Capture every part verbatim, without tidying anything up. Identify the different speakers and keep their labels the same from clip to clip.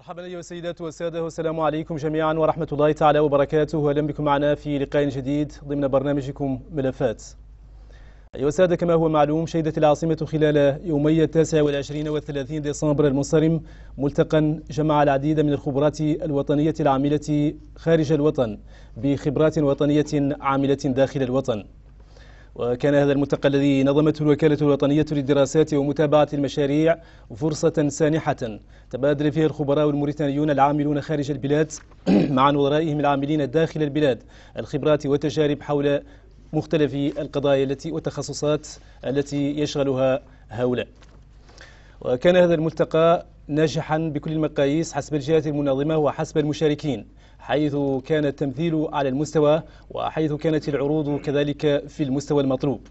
Speaker 1: مرحبا أيها السيدات والسادة، والسلام عليكم جميعا ورحمة الله تعالى وبركاته. أهلا بكم معنا في لقاء جديد ضمن برنامجكم ملفات. أيها السادة، كما هو معلوم، شهدت العاصمة خلال يومي التاسع والعشرين والثلاثين ديسمبر المنصرم ملتقى جمع العديد من الخبرات الوطنية العاملة خارج الوطن بخبرات وطنية عاملة داخل الوطن. وكان هذا الملتقى الذي نظمته الوكالة الوطنية للدراسات ومتابعة المشاريع فرصة سانحة تبادل فيها الخبراء الموريتانيون العاملون خارج البلاد مع نظرائهم العاملين داخل البلاد الخبرات والتجارب حول مختلف القضايا التي والتخصصات التي يشغلها هؤلاء. وكان هذا الملتقى ناجحا بكل المقاييس حسب الجهات المنظمة وحسب المشاركين، حيث كان التمثيل على المستوى وحيث كانت العروض كذلك في المستوى المطلوب.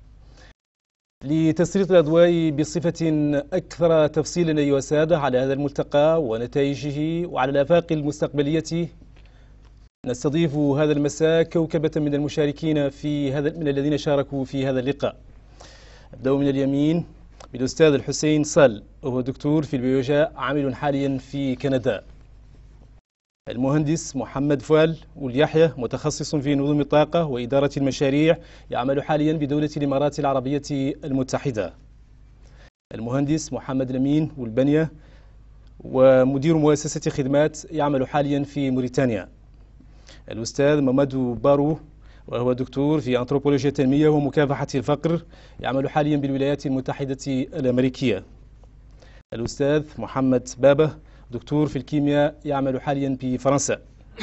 Speaker 1: لتسليط الأضواء بصفة أكثر تفصيلا أيها السادة على هذا الملتقى ونتائجه وعلى الآفاق المستقبلية، نستضيف هذا المساء كوكبة من المشاركين في هذا من الذين شاركوا في هذا اللقاء. أبدأ من اليمين بالأستاذ الحسين صال، وهو دكتور في البيولوجيا عامل حاليا في كندا. المهندس محمد فؤال واليحيى، متخصص في نظم الطاقة وإدارة المشاريع، يعمل حاليا بدولة الإمارات العربية المتحدة. المهندس محمد لمين والبنية، ومدير مؤسسة خدمات، يعمل حاليا في موريتانيا. الأستاذ ممدو بارو، وهو دكتور في أنثروبولوجيا التنمية ومكافحة الفقر، يعمل حاليا بالولايات المتحدة الأمريكية. الأستاذ محمد بابة، دكتور في الكيمياء، يعمل حاليا بفرنسا.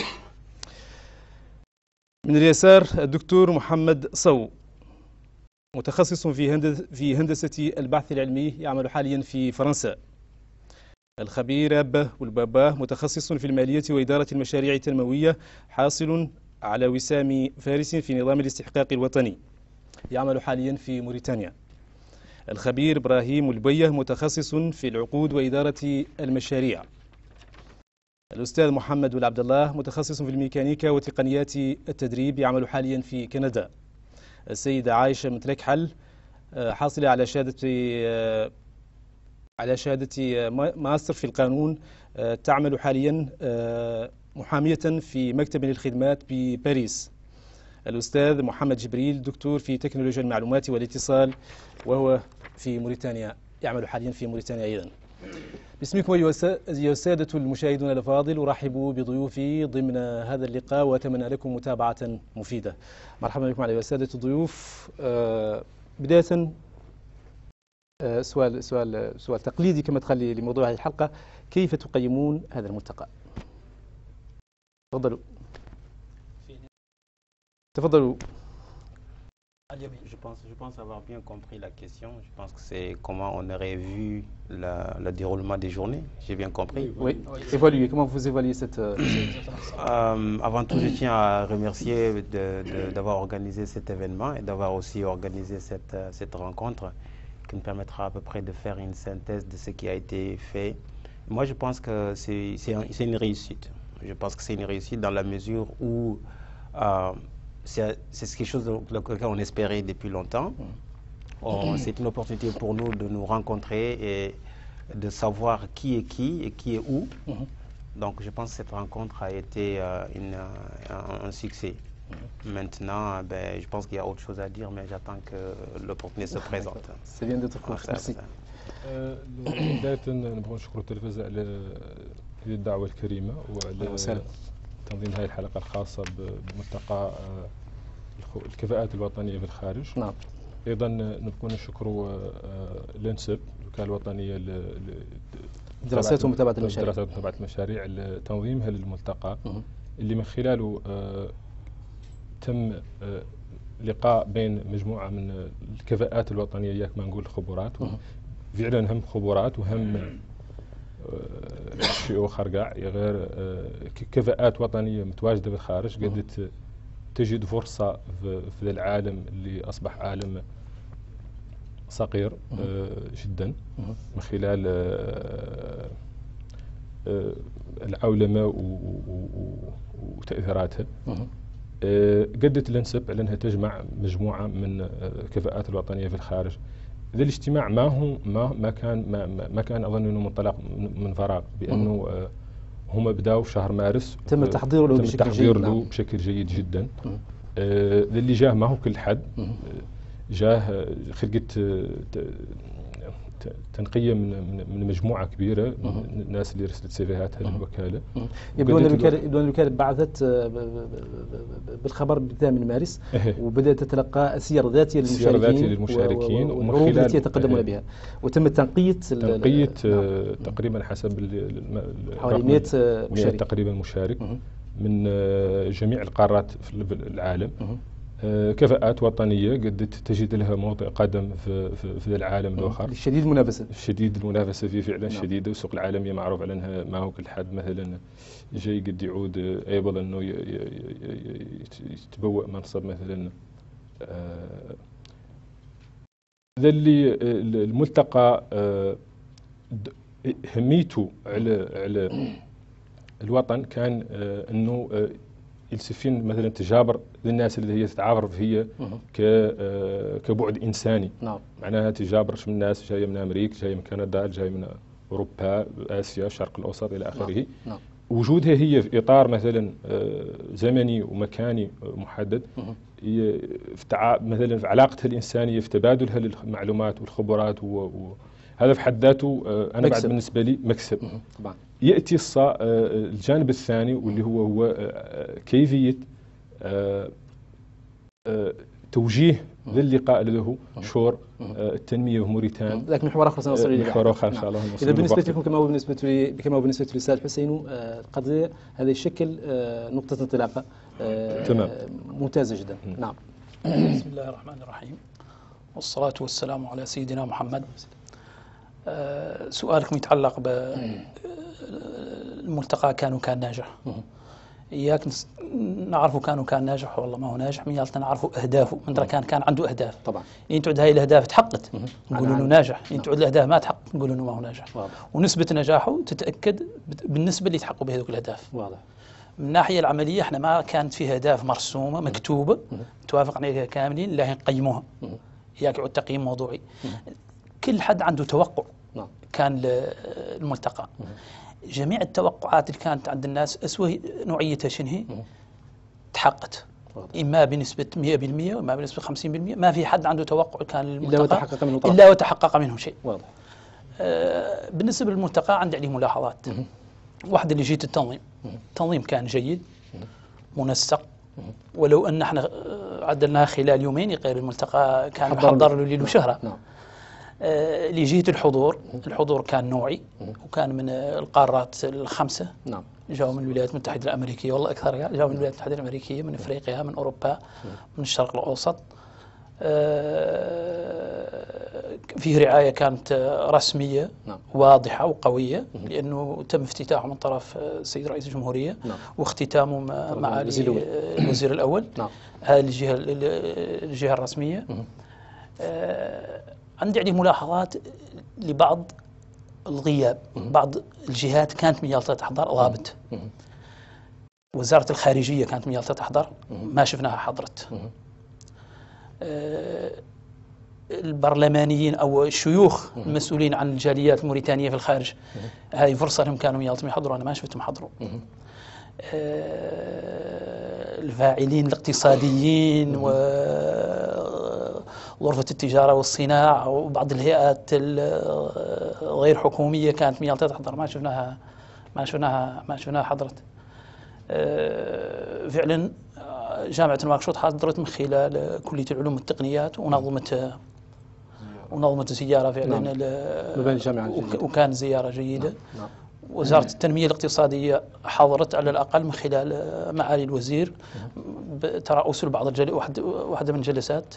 Speaker 1: من اليسار الدكتور محمد صو، متخصص في في هندسة البحث العلمي، يعمل حاليا في فرنسا. الخبير أبه والبابا، متخصص في المالية وإدارة المشاريع التنموية، حاصل على وسام فارس في نظام الاستحقاق الوطني، يعمل حاليا في موريتانيا. الخبير إبراهيم البيه، متخصص في العقود وإدارة المشاريع. الأستاذ محمد والعبد الله، متخصص في الميكانيكا وتقنيات التدريب، يعمل حاليا في كندا. السيدة عائشة متلكحل، حاصلة على شهادة على شهادة ماستر في القانون، تعمل حاليا محامية في مكتب للخدمات بباريس. الأستاذ محمد جبريل، دكتور في تكنولوجيا المعلومات والاتصال، وهو في موريتانيا، يعمل حاليا في موريتانيا أيضا. باسمكم أيها السادة المشاهدون الأفاضل، أرحب بضيوفي ضمن هذا اللقاء وأتمنى لكم متابعة مفيدة. مرحبا بكم أيها السادة الضيوف. بداية سؤال سؤال سؤال تقليدي كما تخلي لموضوع هذه الحلقة، كيف تقيمون هذا الملتقى؟ تفضلوا تفضلوا.
Speaker 2: Je pense, je pense avoir bien compris la question. Je pense que c'est comment on aurait vu la, le déroulement des journées. J'ai bien compris.
Speaker 1: Oui, évaluer. Comment vous évaluez cette...
Speaker 2: Euh, avant tout, je tiens à remercier d'avoir organisé cet événement et d'avoir aussi organisé cette, cette rencontre qui nous permettra à peu près de faire une synthèse de ce qui a été fait. Moi, je pense que c'est un, une réussite. Je pense que c'est une réussite dans la mesure où euh, c'est quelque chose que on espérait depuis longtemps. C'est une opportunité pour nous de nous rencontrer et de savoir qui est qui et qui est où. Donc je pense que cette rencontre a été euh, une, un, un succès. Maintenant, ben, je pense qu'il y a autre chose à dire, mais j'attends que l'opportunité se présente.
Speaker 1: C'est bien d'être court. Merci.
Speaker 3: بداية نبغى نشكر التلفزة على الدعوة الكريمة وعلى تنظيم هذه الحلقة الخاصة بملتقى الكفاءات الوطنية في الخارج.
Speaker 1: نعم.
Speaker 3: أيضا نبغى نشكر لنسب، الوكالة الوطنية
Speaker 1: للدراسات ومتابعة المشاريع
Speaker 3: الدراسات ومتابعة المشاريع لتنظيمها للملتقى، اللي من خلاله تم لقاء بين مجموعة من الكفاءات الوطنية، ياك ما نقول خبرات، فعلا هم خبرات وهم شيء آخر كاع غير كفاءات وطنية متواجدة في الخارج، قدرت تجد فرصة في العالم اللي أصبح عالم صغير جدا من خلال العولمة وتأثيراتها. قدرت لنسب على أنها تجمع مجموعة من الكفاءات الوطنية في الخارج. ذا الاجتماع ما هو ما ما كان ما, ما كان أظن أنه منطلق من فراغ، بأنه هما بداوا في شهر مارس،
Speaker 1: تم التحضير له
Speaker 3: تم
Speaker 1: بشكل
Speaker 3: التحضير
Speaker 1: جيد.
Speaker 3: له
Speaker 1: نعم.
Speaker 3: بشكل جيد جدا. آه اللي جاه معه كل حد، جاه خلقت تنقية من من مجموعة كبيرة من الناس اللي رسلت سيفيهاتها للوكالة.
Speaker 1: يبدو أن الوكالة يبدو أن الوكالة بعثت بالخبر بالثامن مارس، وبدأت تتلقى أسير ذاتية للمشاركين،
Speaker 3: ذاتية للمشاركين
Speaker 1: ومن خلال التي يتقدمون بها، وتم تنقية
Speaker 3: تنقية تقريبا حسب
Speaker 1: حوالي مئة مشارك
Speaker 3: تقريبا مشارك من جميع القارات في العالم. كفاءات وطنية قد تجد لها موطئ قدم في في, في العالم الآخر.
Speaker 1: شديد المنافسة.
Speaker 3: شديد المنافسة فيه فعلا. نعم. شديدة. والسوق العالمية معروف على أنها ما هو كل حد مثلا جاي قد يعود أيضا أنه يتبوأ منصب مثلا. ذا اللي الملتقى هميته على على الوطن كان أنه يلسفين مثلا تجابر للناس اللي هي تتعابر هي كبعد انساني.
Speaker 1: نعم.
Speaker 3: معناها تجابر من الناس جايه من امريكا، جايه من كندا، جايه من اوروبا، اسيا، الشرق الاوسط الى اخره.
Speaker 1: نعم. نعم.
Speaker 3: وجودها هي في اطار مثلا زمني ومكاني محدد، في مثلا في علاقتها الانسانيه، في تبادلها للمعلومات والخبرات، وهذا في حد ذاته انا بعد بالنسبه لي مكسب.
Speaker 1: طبعا.
Speaker 3: يأتي الجانب الثاني واللي هو هو كيفية توجيه للقاء له شور التنمية وموريتان.
Speaker 1: لكن محور آخر سنصل إليه.
Speaker 3: محور آخر إن شاء الله.
Speaker 1: إذا بالنسبة لكم كما هو بالنسبة لي كما هو بالنسبة للأستاذ حسين، القضية هذا يشكل نقطة انطلاقة
Speaker 3: تمام
Speaker 1: ممتازة جدا. نعم.
Speaker 4: بسم الله الرحمن الرحيم، والصلاة والسلام على سيدنا محمد. أه سؤالكم يتعلق بالملتقى كانوا كان ناجح. إياك نعرفه كانوا كان ناجح والله ما هو ناجح، من يالتنا نعرفه أهدافه، من درا كان كان عنده أهداف.
Speaker 1: طبعا.
Speaker 4: إن تعد هاي الأهداف تحققت نقول إنه ناجح، إن تعد الأهداف ما تحقق نقول إنه ما هو ناجح. واضح. ونسبة نجاحه تتأكد بالنسبة اللي يتحققوا بهذوك الأهداف. واضح. من الناحية العملية احنا ما كانت فيها أهداف مرسومة مكتوبة توافق عليها كاملين، لكن نقيموها. إياك يعود تقييم موضوعي. كل حد عنده توقع. نعم. كان الملتقى. جميع التوقعات اللي كانت عند الناس أسوأ نوعيتها شنهي تحققت. إما بنسبة مئة بالمئة وإما بنسبة خمسين بالمئة. ما في حد عنده توقع كان الملتقى
Speaker 1: إلا وتحقق منه طرف.
Speaker 4: إلا وتحقق منه شيء.
Speaker 1: واضح.
Speaker 4: آه بالنسبة للملتقى عندي عليه ملاحظات. واحدة اللي جيت التنظيم. التنظيم كان جيد منسق، ولو أن احنا عدلناه خلال يومين غير الملتقى كان محضر له ليل وشهرة. نعم. آه لجهة الحضور، الحضور كان نوعي وكان من القارات الخمسة. نعم. جاءوا من الولايات المتحدة الأمريكية والله أكثر، جاءوا من الولايات المتحدة الأمريكية، من أفريقيا، من أوروبا، من الشرق الأوسط. آه فيه رعاية كانت رسمية. نعم. واضحة وقوية. نعم. لأنه تم افتتاحه من طرف السيد رئيس الجمهورية. نعم. واختتامه مع الوزير الأول. نعم. هذه الجهة الجهة الرسمية. آه عندي عليه ملاحظات لبعض الغياب. بعض الجهات كانت من يالتها تحضر غابت. وزارة الخارجية كانت من يالتها تحضر ما شفناها حضرت. آه البرلمانيين أو الشيوخ المسؤولين عن الجاليات الموريتانية في الخارج هذه فرصة لهم كانوا من يالتهم يحضروا، أنا ما شفتهم حضروا. آه الفاعلين الاقتصاديين وغرفة التجارة والصناعة وبعض الهيئات الغير حكومية كانت من يالتها تحضر ما شفناها ما شفناها ما شفناها حضرت. آه فعلا جامعة نواكشوط حضرت من خلال كلية العلوم والتقنيات ونظمت ونظمت زيارة فعلا. نعم. وكان زيارة جيدة. نعم. نعم. وزارة التنمية الاقتصادية حضرت على الأقل من خلال معالي الوزير بترأسه لبعض الجل... واحدة من الجلسات.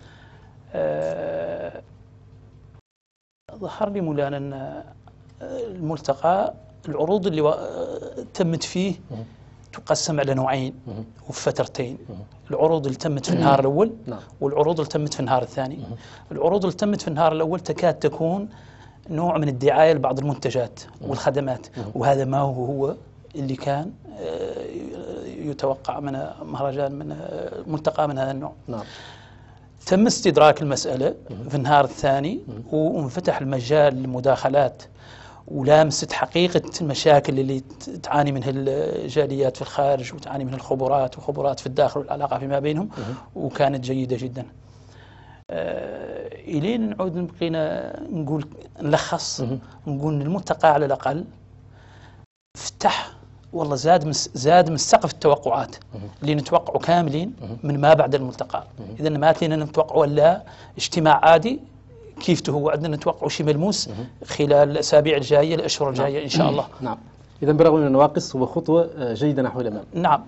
Speaker 4: أه... ظهر لي مولانا أن الملتقى العروض اللي و... تمت فيه تقسم على نوعين وفي فترتين. العروض اللي تمت في النهار الأول والعروض اللي تمت في النهار الثاني. العروض اللي تمت في النهار الأول تكاد تكون نوع من الدعاية لبعض المنتجات والخدمات، وهذا ما هو هو اللي كان يتوقع من مهرجان من ملتقى من هذا النوع. نعم. تم استدراك المسألة في النهار الثاني وانفتح المجال للمداخلات ولامست حقيقة المشاكل اللي تعاني منها الجاليات في الخارج وتعاني منها الخبرات وخبرات في الداخل والعلاقة فيما بينهم، وكانت جيدة جدا. إلين نعود بقينا نقول نلخص نقول إن الملتقى على الأقل فتح والله زاد من زاد من سقف التوقعات اللي نتوقعه كاملين من ما بعد الملتقى. إذا ما تلينا نتوقع ولا اجتماع عادي كيفته هو عندنا نتوقع شيء ملموس خلال الأسابيع الجاية الأشهر الجاية إن شاء الله.
Speaker 1: نعم. إذا برغم من النواقص هو خطوة جيدة نحو الأمام.
Speaker 4: نعم.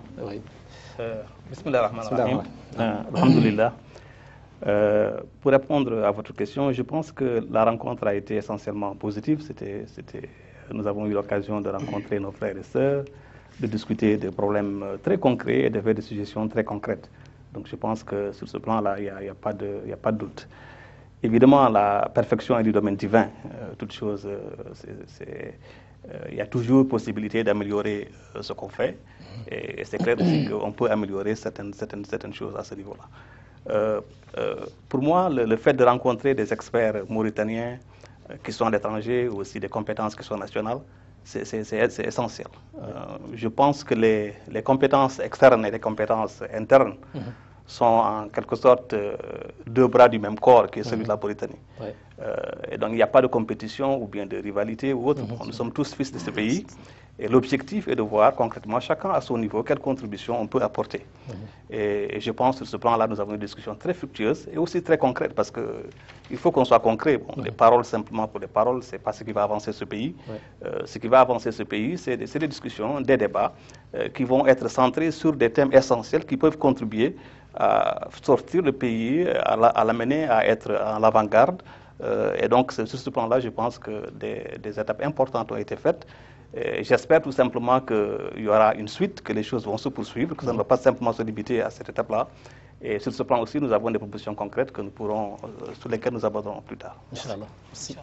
Speaker 5: بسم الله الرحمن الرحيم. Alhamdulillah. Euh, pour répondre à votre question, je pense que la rencontre a été essentiellement positive. C'était, c'était, nous avons eu l'occasion de rencontrer nos frères et sœurs, de discuter des problèmes très concrets et de faire des suggestions très concrètes. Donc je pense que sur ce plan-là, il n'y a, il y a pas de, il y a pas de doute. Évidemment, la perfection est du domaine divin. Euh, toute chose, euh, c'est, c'est, euh, il y a toujours possibilité d'améliorer euh, ce qu'on fait. Et, et c'est clair aussi qu'on peut améliorer certaines, certaines, certaines choses à ce niveau-là. Euh, euh, pour moi, le, le fait de rencontrer des experts mauritaniens euh, qui sont à l'étranger ou aussi des compétences qui sont nationales, c'est, c'est, c'est, c'est essentiel. Euh, je pense que les, les compétences externes et les compétences internes mmh. sont en quelque sorte euh, deux bras du même corps qui est celui mmh. de la Mauritanie. Ouais. Euh, et donc il n'y a pas de compétition ou bien de rivalité ou autre. Mmh. Nous sommes tous fils de ce pays. Et l'objectif est de voir concrètement, chacun à son niveau, quelle contribution on peut apporter. Mmh. Et, et je pense que sur ce plan-là, nous avons une discussion très fructueuse et aussi très concrète parce qu'il faut qu'on soit concret. Bon, mmh. Les paroles simplement pour les paroles, ce n'est pas ce qui va avancer ce pays. Ouais. Euh, ce qui va avancer ce pays, c'est des, des discussions, des débats euh, qui vont être centrés sur des thèmes essentiels qui peuvent contribuer à sortir le pays, à l'amener à être en l'avant-garde. Euh, et donc, sur ce plan-là, je pense que des, des étapes importantes ont été faites. J'espère tout simplement qu'il y aura une suite, que les choses vont se poursuivre, que ça ne va pas simplement se limiter à cette étape-là. Et sur ce plan aussi, nous avons des propositions concrètes que nous pourrons, euh, sur lesquelles nous aborderons plus tard.
Speaker 1: Inch'Allah. Merci.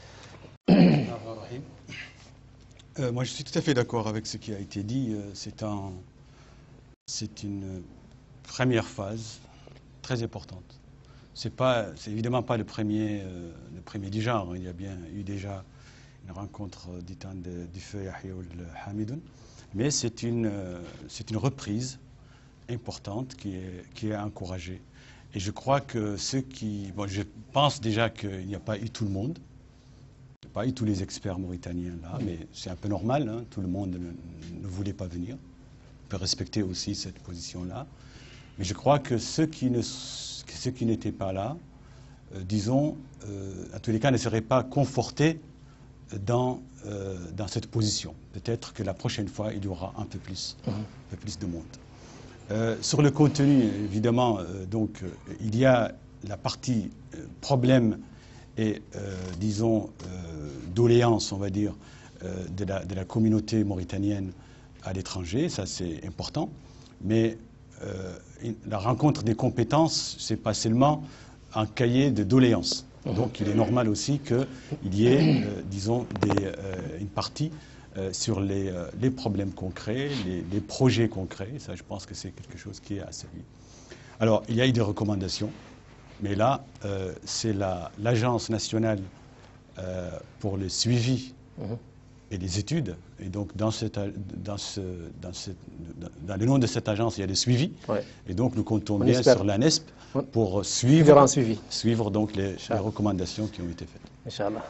Speaker 6: Euh, moi, je suis tout à fait d'accord avec ce qui a été dit. C'est un, c'est une première phase très importante. C'est pas, c'est évidemment pas le premier, euh, le premier du genre. Il y a bien eu déjà une rencontre du temps de, du feu Yahya Hamidoun, mais c'est une, euh, c'est une reprise importante qui est, qui est encouragée. Et je crois que ceux qui... Bon, je pense déjà qu'il n'y a pas eu tout le monde, il n'y a pas eu tous les experts mauritaniens là, mais c'est un peu normal, hein, tout le monde ne, ne voulait pas venir. On peut respecter aussi cette position-là. Mais je crois que ceux qui, ne, ceux qui n'étaient pas là, euh, disons, euh, à tous les cas, ne seraient pas confortés Dans, euh, dans cette position. Peut-être que la prochaine fois, il y aura un peu plus, mmh. un peu plus de monde. Euh, sur le contenu, évidemment, euh, donc, euh, il y a la partie euh, problème et, euh, disons, euh, doléance, on va dire, euh, de, la, de la communauté mauritanienne à l'étranger. Ça, c'est important. Mais euh, la rencontre des compétences, c'est pas seulement un cahier de doléances. Donc il est normal aussi qu'il y ait, euh, disons, des, euh, une partie euh, sur les, euh, les problèmes concrets, les, les projets concrets. Ça, je pense que c'est quelque chose qui est à saluer. Alors, il y a eu des recommandations, mais là, euh, c'est la, l'Agence nationale euh, pour le suivi et les études. Et donc, dans, cette, dans, ce, dans, cette, dans le nom de cette agence, il y a des suivis. Ouais. Et donc, nous comptons On bien espère. sur l'ANESP pour suivre, suivre donc les, les recommandations qui ont été faites.
Speaker 1: Inch'Allah.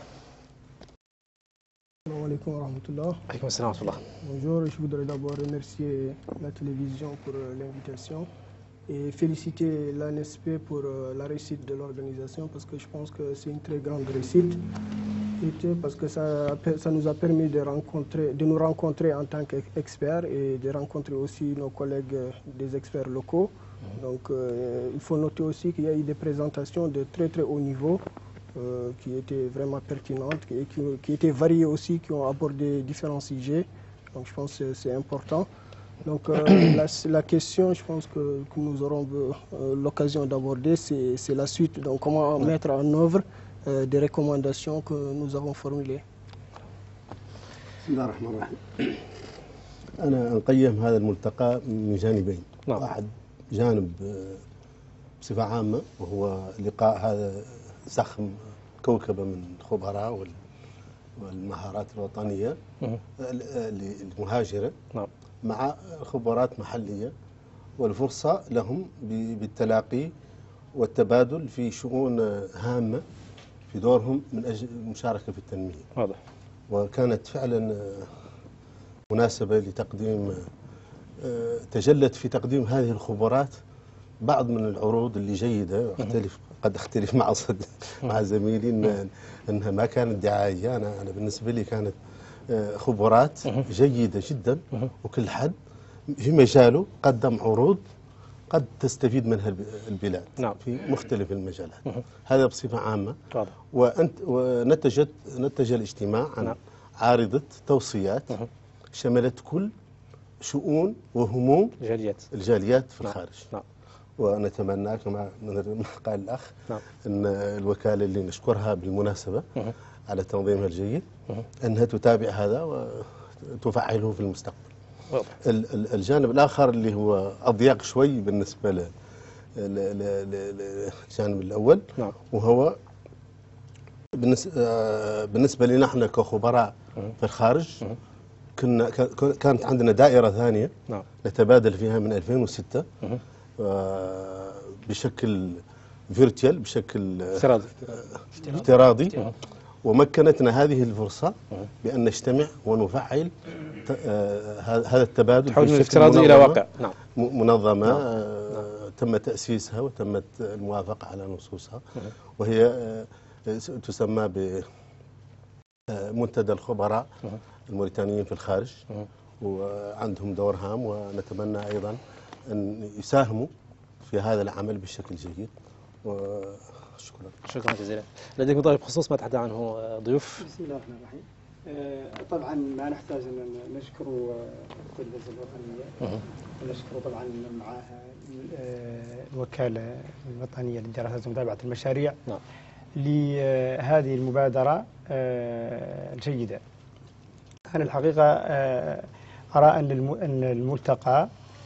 Speaker 7: Bonjour, je voudrais d'abord remercier la télévision pour l'invitation et féliciter l'ANESP pour la réussite de l'organisation parce que je pense que c'est une très grande réussite. Parce que ça, ça nous a permis de, rencontrer, de nous rencontrer en tant qu'experts et de rencontrer aussi nos collègues des experts locaux. Donc euh, il faut noter aussi qu'il y a eu des présentations de très très haut niveau euh, qui étaient vraiment pertinentes et qui, qui étaient variées aussi, qui ont abordé différents sujets. Donc je pense que c'est important. Donc euh, la, la question, je pense que, que nous aurons euh, l'occasion d'aborder, c'est, c'est la suite. Donc comment mettre en œuvre Euh, des recommandations que nous avons formulées.
Speaker 8: بسم الله الرحمن الرحيم. أنا أقيم هذا الملتقى من جانبين. نعم. واحد جانب بصفة عامة وهو لقاء هذا زخم كوكبة من الخبراء والمهارات الوطنية المهاجرة مع خبرات محلية، والفرصة لهم بالتلاقي والتبادل في شؤون هامة في دورهم من أجل المشاركة في التنمية.
Speaker 1: واضح.
Speaker 8: وكانت فعلا مناسبة لتقديم، تجلت في تقديم هذه الخبرات بعض من العروض اللي جيدة. واختلف قد اختلف مع صد مع زميلي إن انها ما كانت دعائية. انا انا بالنسبة لي كانت خبرات جيدة جدا، وكل حد في مجاله قدم عروض قد تستفيد منها البلاد
Speaker 1: نعم.
Speaker 8: في مختلف المجالات. هذا بصفة عامة. وأنت ونتجت نتج الاجتماع عن نعم. عارضة توصيات شملت كل شؤون وهموم
Speaker 1: الجاليات
Speaker 8: الجاليات في
Speaker 1: نعم.
Speaker 8: الخارج.
Speaker 1: نعم.
Speaker 8: ونتمنى كما قال الأخ
Speaker 1: نعم.
Speaker 8: أن الوكالة اللي نشكرها بالمناسبة على تنظيمها الجيد أنها تتابع هذا وتفعله في المستقبل. الجانب الآخر اللي هو أضيق شوي بالنسبة للجانب الأول
Speaker 1: نعم.
Speaker 8: وهو بالنسبة لنا احنا كخبراء في الخارج كنا كانت عندنا دائرة ثانية
Speaker 1: نعم.
Speaker 8: نتبادل فيها من ألفين وستة بشكل فيرتيال، بشكل
Speaker 1: افتراضي
Speaker 8: افتراضي ومكنتنا هذه الفرصة بأن نجتمع ونفعل هذا التبادل
Speaker 1: تحول من افتراضي إلى واقع.
Speaker 8: نعم. منظمة نعم. تم تأسيسها وتمت الموافقة على نصوصها، وهي تسمى بمنتدى الخبراء الموريتانيين في الخارج، وعندهم دور هام، ونتمنى أيضا أن يساهموا في هذا العمل بشكل جيد. وشكرا.
Speaker 1: شكرا جزيلا. لديكم طيب خصوص ما تحدث عنه ضيوف؟
Speaker 9: بسم الله الرحمن الرحيم. طبعا ما نحتاج ان نشكر التلفزيون الوطنيه، ونشكر طبعا مع الوكاله الوطنيه للدراسات ومتابعه المشاريع
Speaker 1: نعم.
Speaker 9: لهذه المبادره الجيده. انا الحقيقه ارى ان ان الملتقى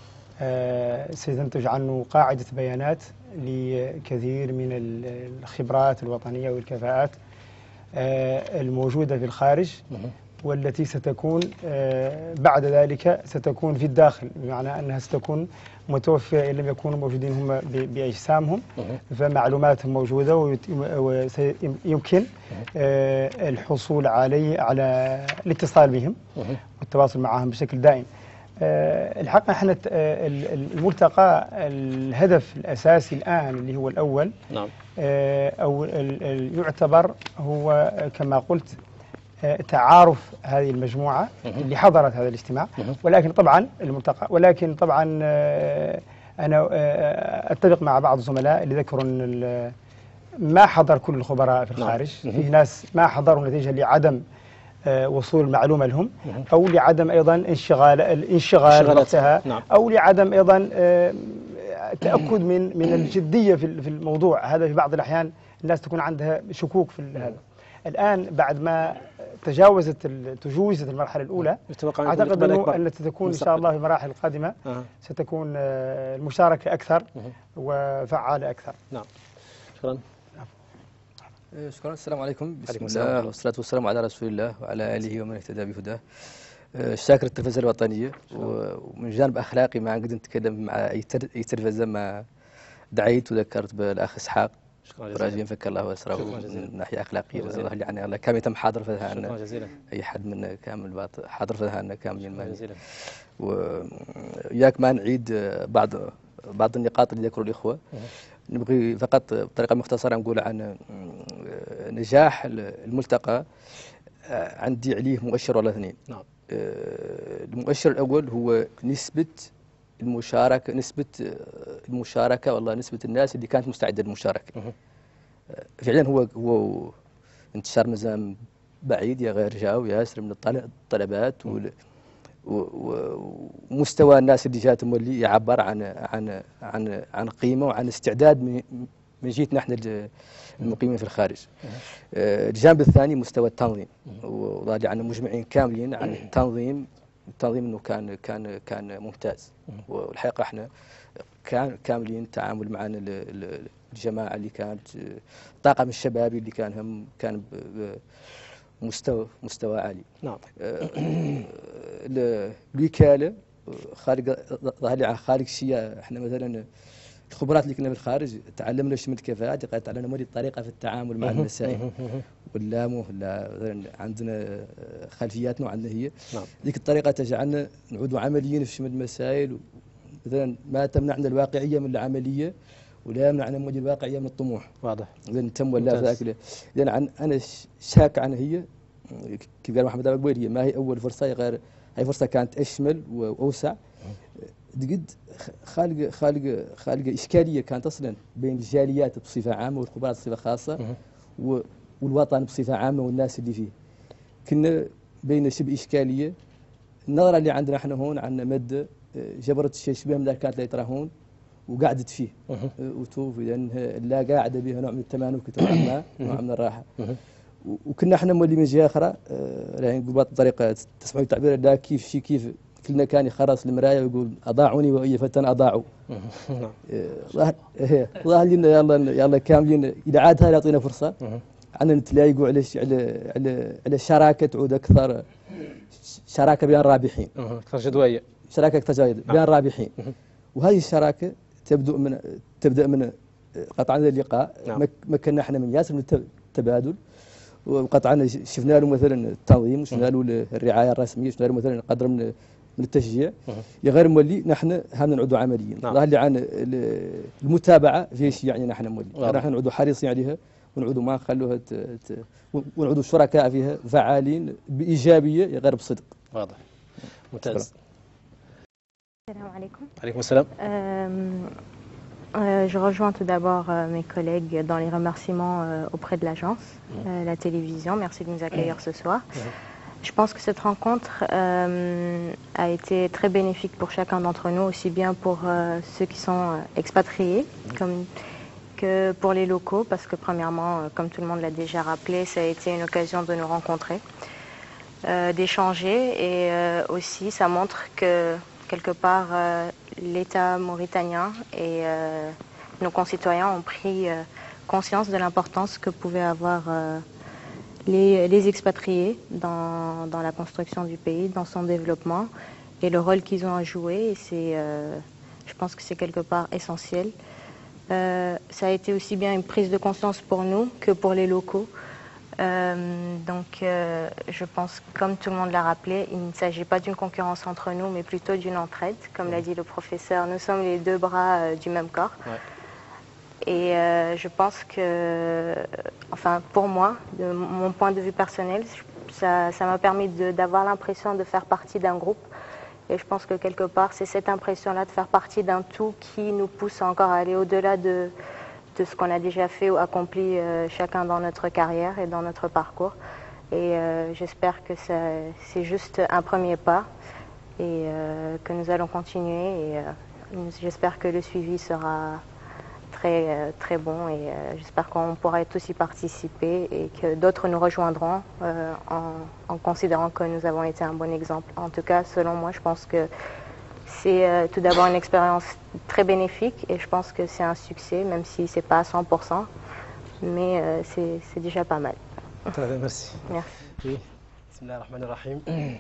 Speaker 9: سينتج عنه قاعده بيانات لكثير من الخبرات الوطنيه والكفاءات الموجودة في الخارج، والتي ستكون بعد ذلك ستكون في الداخل، بمعنى أنها ستكون متوفرة إن لم يكونوا موجودين هم بأجسامهم، فمعلوماتهم موجودة ويمكن الحصول عليه على الاتصال بهم والتواصل معهم بشكل دائم. الحقيقة احنا الملتقى الهدف الأساسي الآن اللي هو الأول
Speaker 1: نعم.
Speaker 9: أو يعتبر هو كما قلت تعارف هذه المجموعة اللي حضرت هذا الاجتماع، ولكن طبعا الملتقى ولكن طبعا أنا أتفق مع بعض الزملاء اللي ذكروا أن ما حضر كل الخبراء في الخارج. في ناس ما حضروا نتيجة لعدم وصول المعلومة لهم، أو لعدم أيضا انشغال الانشغال وقتها،
Speaker 1: نعم.
Speaker 9: أو لعدم أيضا تأكد من من الجدية في في الموضوع هذا. في بعض الأحيان الناس تكون عندها شكوك في هذا. الآن بعد ما تجاوزت تجوزت المرحلة الأولى، أعتقد أنه أن ستكون إن شاء الله في المراحل القادمة
Speaker 1: أه.
Speaker 9: ستكون المشاركة أكثر وفعالة أكثر.
Speaker 1: نعم. شكرا.
Speaker 10: شكرا. السلام عليكم. بسم الله والصلاة والسلام على رسول الله وعلى آله ومن اهتدى بهداه. شاكر التلفزة الوطنية، ومن جانب أخلاقي ما نقدر نتكلم مع أي تلفزة ما دعيت وذكرت بالأخ إسحاق. راجي ينفك الله وأسره من ناحية أخلاقية، يعني الله كامل تم حاضر فيها أن أي حد من كامل باطل حاضر فيها أن كاملين. وياك ما نعيد بعض بعض النقاط اللي ذكروا الإخوة. نبغي فقط بطريقة مختصرة نقول عن نجاح الملتقى. عندي عليه مؤشر ولا اثنين.
Speaker 1: نعم.
Speaker 10: المؤشر الأول هو نسبة المشاركة، نسبة المشاركة والله نسبة الناس اللي كانت مستعدة للمشاركة. فعلا هو هو انتشار مزام بعيد يا غير جاو ياسر من الطلبات، ومستوى الناس اللي جاتهم واللي يعبر عن عن عن عن قيمة وعن استعداد من من جيتنا احنا المقيمين في الخارج. الجانب الثاني مستوى التنظيم، وضالي عن مجمعين كاملين عن التنظيم. التنظيم انه كان كان كان ممتاز، والحقيقه احنا كان كاملين التعامل معنا الجماعه اللي كانت طاقم الشبابي اللي كان هم كان مستوى مستوى عالي.
Speaker 1: نعم.
Speaker 10: الوكاله خارج ظهر لي خارج الشيء، احنا مثلا الخبرات اللي كنا في الخارج تعلمنا شو من الكفاءات، قد تعلمنا مودي الطريقه في التعامل مع المسائل ولا مو ولا عندنا خلفياتنا وعندنا هي
Speaker 1: نعم.
Speaker 10: ذيك الطريقه تجعلنا نعودوا عمليين في شمل المسائل، مثلا ما تمنعنا الواقعيه من العمليه ولا يمنعنا مودي الواقعيه من الطموح.
Speaker 1: واضح.
Speaker 10: اذا تم ولا ذاك، لان انا شاك عنها هي كيف قال محمد ابو هي ما هي اول فرصه، غير هي فرصه كانت اشمل واوسع. قد خالق خالق خالق اشكاليه كانت اصلا بين الجاليات بصفه عامه والخبرات بصفه خاصه والوطن بصفه عامه والناس اللي فيه. كنا بين شبه اشكاليه. النظره اللي عندنا احنا هون عندنا ماده جبرت الشيء شبه من كانت لا تراهون وقعدت فيه وتوفي، لانها لا قاعده بها نوع من التمانك نوعا ما، نوع من الراحه. وكنا احنا مولي من جهه اخرى يعني نقول بطريقه تسمعوا التعبير لا كيف شي كيف كلنا كان يخرس المرايه ويقول اضاعوني واي فتى اضاعوا. ظهر لنا يلا يلا كاملين اذا عاد هذا يعطينا فرصه عندنا نتلاقوا على على على على شراكه تعود اكثر، شراكه بين الرابحين
Speaker 1: اكثر جدويه،
Speaker 10: شراكه اكثر جدويه بين الرابحين. وهذه الشراكه تبدا من تبدا من قطعا اللقاء. نعم. مكنا احنا من ياسر من التبادل، وقطعا شفنا له مثلا التنظيم وشفنا له الرعايه الرسميه، شفنا له مثلا قدر من من التشجيع. يا غير مولي نحن هم نعودوا عمليين. نعم. ظهر لي عن المتابعه في شيء يعني نحن مولي نحن نعودوا حريصين عليها ونعودوا ما نخلوها ونعودوا شركاء فيها فعالين بايجابيه غير بصدق.
Speaker 1: واضح. ممتاز.
Speaker 11: السلام عليكم.
Speaker 1: عليكم السلام.
Speaker 11: Euh, je rejoins tout d'abord euh, mes collègues dans les remerciements euh, auprès de l'agence, euh, la télévision. Merci de nous accueillir ce soir. Je pense que cette rencontre euh, a été très bénéfique pour chacun d'entre nous, aussi bien pour euh, ceux qui sont euh, expatriés comme, que pour les locaux, parce que premièrement, euh, comme tout le monde l'a déjà rappelé, ça a été une occasion de nous rencontrer, euh, d'échanger, et euh, aussi ça montre que quelque part euh, l'État mauritanien et euh, nos concitoyens ont pris euh, conscience de l'importance que pouvaient avoir euh, les, les expatriés dans, dans la construction du pays, dans son développement, et le rôle qu'ils ont à jouer. Et c'est, euh, je pense que c'est quelque part essentiel. Euh, ça a été aussi bien une prise de conscience pour nous que pour les locaux. Euh, donc euh, je pense, comme tout le monde l'a rappelé, il ne s'agit pas d'une concurrence entre nous, mais plutôt d'une entraide. Comme l'a dit le professeur, nous sommes les deux bras euh, du même corps. Ouais. Et euh, je pense que, enfin pour moi, de mon point de vue personnel, ça m'a permis d'avoir l'impression de faire partie d'un groupe. Et je pense que quelque part, c'est cette impression-là de faire partie d'un tout qui nous pousse encore à aller au-delà de... de ce qu'on a déjà fait ou accompli euh, chacun dans notre carrière et dans notre parcours. Et euh, j'espère que c'est juste un premier pas et euh, que nous allons continuer. Et euh, j'espère que le suivi sera très, euh, très bon et euh, j'espère qu'on pourra aussi participer et que d'autres nous rejoindront euh, en, en considérant que nous avons été un bon exemple. En tout cas, selon moi, je pense que c'est euh, tout d'abord une expérience très bénéfique et je pense que c'est un succès, même si ce n'est pas à cent pour cent, mais euh, c'est déjà pas mal.
Speaker 1: Très bien, merci.
Speaker 11: Merci.
Speaker 1: Oui. Bismillahirrahmanirrahim.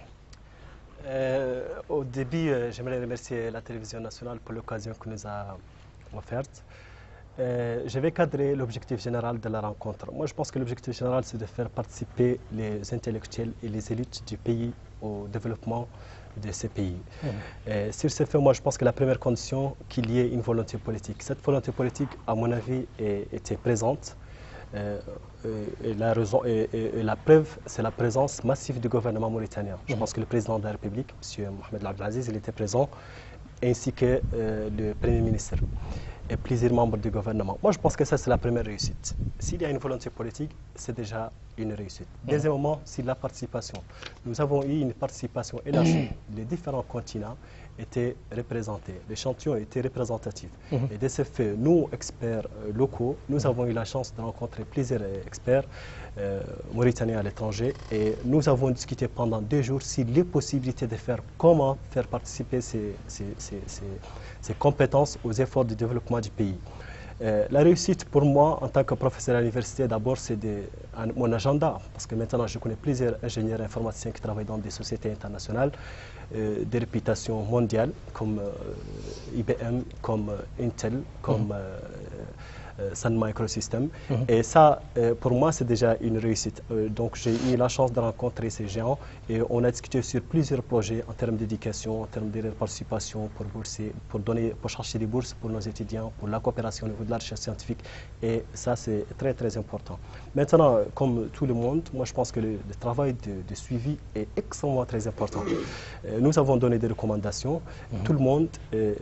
Speaker 1: Euh, au début, euh, j'aimerais remercier la télévision nationale pour l'occasion que nous a offerte. Euh, je vais cadrer l'objectif général de la rencontre. Moi, je pense que l'objectif général, c'est de faire participer les intellectuels et les élites du pays au développement de ces pays. Mmh. Euh, sur ce fait, moi, je pense que la première condition, qu'il y ait une volonté politique. Cette volonté politique, à mon avis, est, était présente. Euh, et, la raison, et, et, et la preuve, c'est la présence massive du gouvernement mauritanien. Je mmh. pense que le président de la République, M. Mohamed Abdelaziz, il était présent, ainsi que euh, le Premier ministre et plusieurs membres du gouvernement. Moi, je pense que ça, c'est la première réussite. S'il y a une volonté politique, c'est déjà une réussite. Mmh. Deuxièmement, c'est la participation. Nous avons eu une participation élargie. Mmh. Les différents continents étaient représentés. L'échantillon était représentatif. Mmh. Et de ce fait, nous, experts euh, locaux, nous mmh. avons eu la chance de rencontrer plusieurs experts euh, mauritaniens à l'étranger et nous avons discuté pendant deux jours sur les possibilités de faire, comment faire participer ces, ces, ces, ces, ces compétences aux efforts de développement du pays.
Speaker 12: Euh, la réussite pour moi, en tant que professeur à l'université, d'abord, c'est mon agenda. Parce que maintenant, je connais plusieurs ingénieurs informaticiens qui travaillent dans des sociétés internationales, euh, des réputations mondiales, comme euh, I B M, comme euh, Intel, comme... Mmh. Euh, Sun Microsystems. Mmh. Et ça, euh, pour moi, c'est déjà une réussite. Euh, donc, j'ai eu la chance de rencontrer ces géants et on a discuté sur plusieurs projets en termes d'éducation, en termes de participation pour bourser, pour donner, pour chercher des bourses pour nos étudiants, pour la coopération au niveau de la recherche scientifique. Et ça, c'est très, très important. Maintenant, comme tout le monde, moi, je pense que le, le travail de, de suivi est extrêmement très important. Euh, nous avons donné des recommandations. Mmh. Tout le monde euh,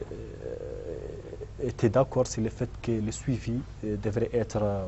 Speaker 12: était d'accord sur le fait que le suivi euh, devrait être... Euh,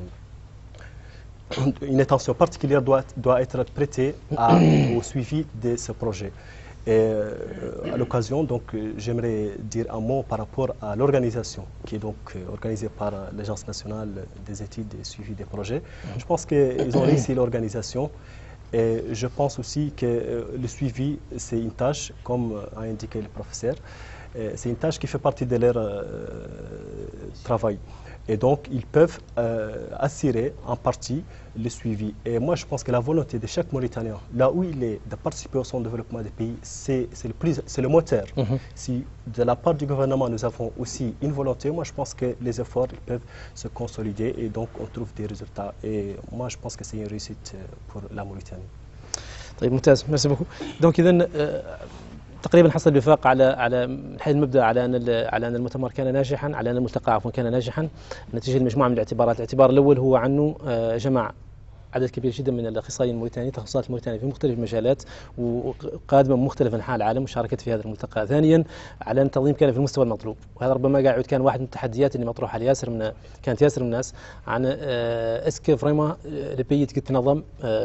Speaker 12: une attention particulière doit, doit être prêtée à, au suivi de ce projet. Et euh, à l'occasion, donc, euh, j'aimerais dire un mot par rapport à l'organisation qui est donc euh, organisée par euh, l'Agence nationale des études et suivi des projets. Je pense qu'ils ont réussi l'organisation. Et je pense aussi que euh, le suivi, c'est une tâche, comme a indiqué le professeur, c'est une tâche qui fait partie de leur euh, travail. Et donc, ils peuvent euh, assurer en partie le suivi. Et moi, je pense que la volonté de chaque Mauritanien, là où il est, de participer au son développement des pays, c'est le, le moteur. Mm-hmm. Si de la part du gouvernement, nous avons aussi une volonté, moi, je pense que les efforts ils peuvent se consolider et donc on trouve des résultats. Et moi, je pense que c'est une réussite pour la Mauritanie.
Speaker 1: طيب ممتاز، merci beaucoup. Donc, إذن تقريبا حصل الوفاق على على من حيث المبدا على ان على ان المؤتمر كان ناجحا، على ان الملتقى عفوا كان ناجحا نتيجه لمجموعه من الاعتبارات. الاعتبار الاول هو عنه جمع عدد كبير جدا من الاخصائيين الموريتانيين، تخصصات الموريتانيه في مختلف المجالات وقادمه من مختلف انحاء العالم مشاركه في هذا الملتقى. ثانيا على ان التنظيم كان في المستوى المطلوب، وهذا ربما قاعد كان واحد من التحديات اللي مطروحه لياسر من كانت ياسر من الناس عن اسكو فريمون لو بيي تنظم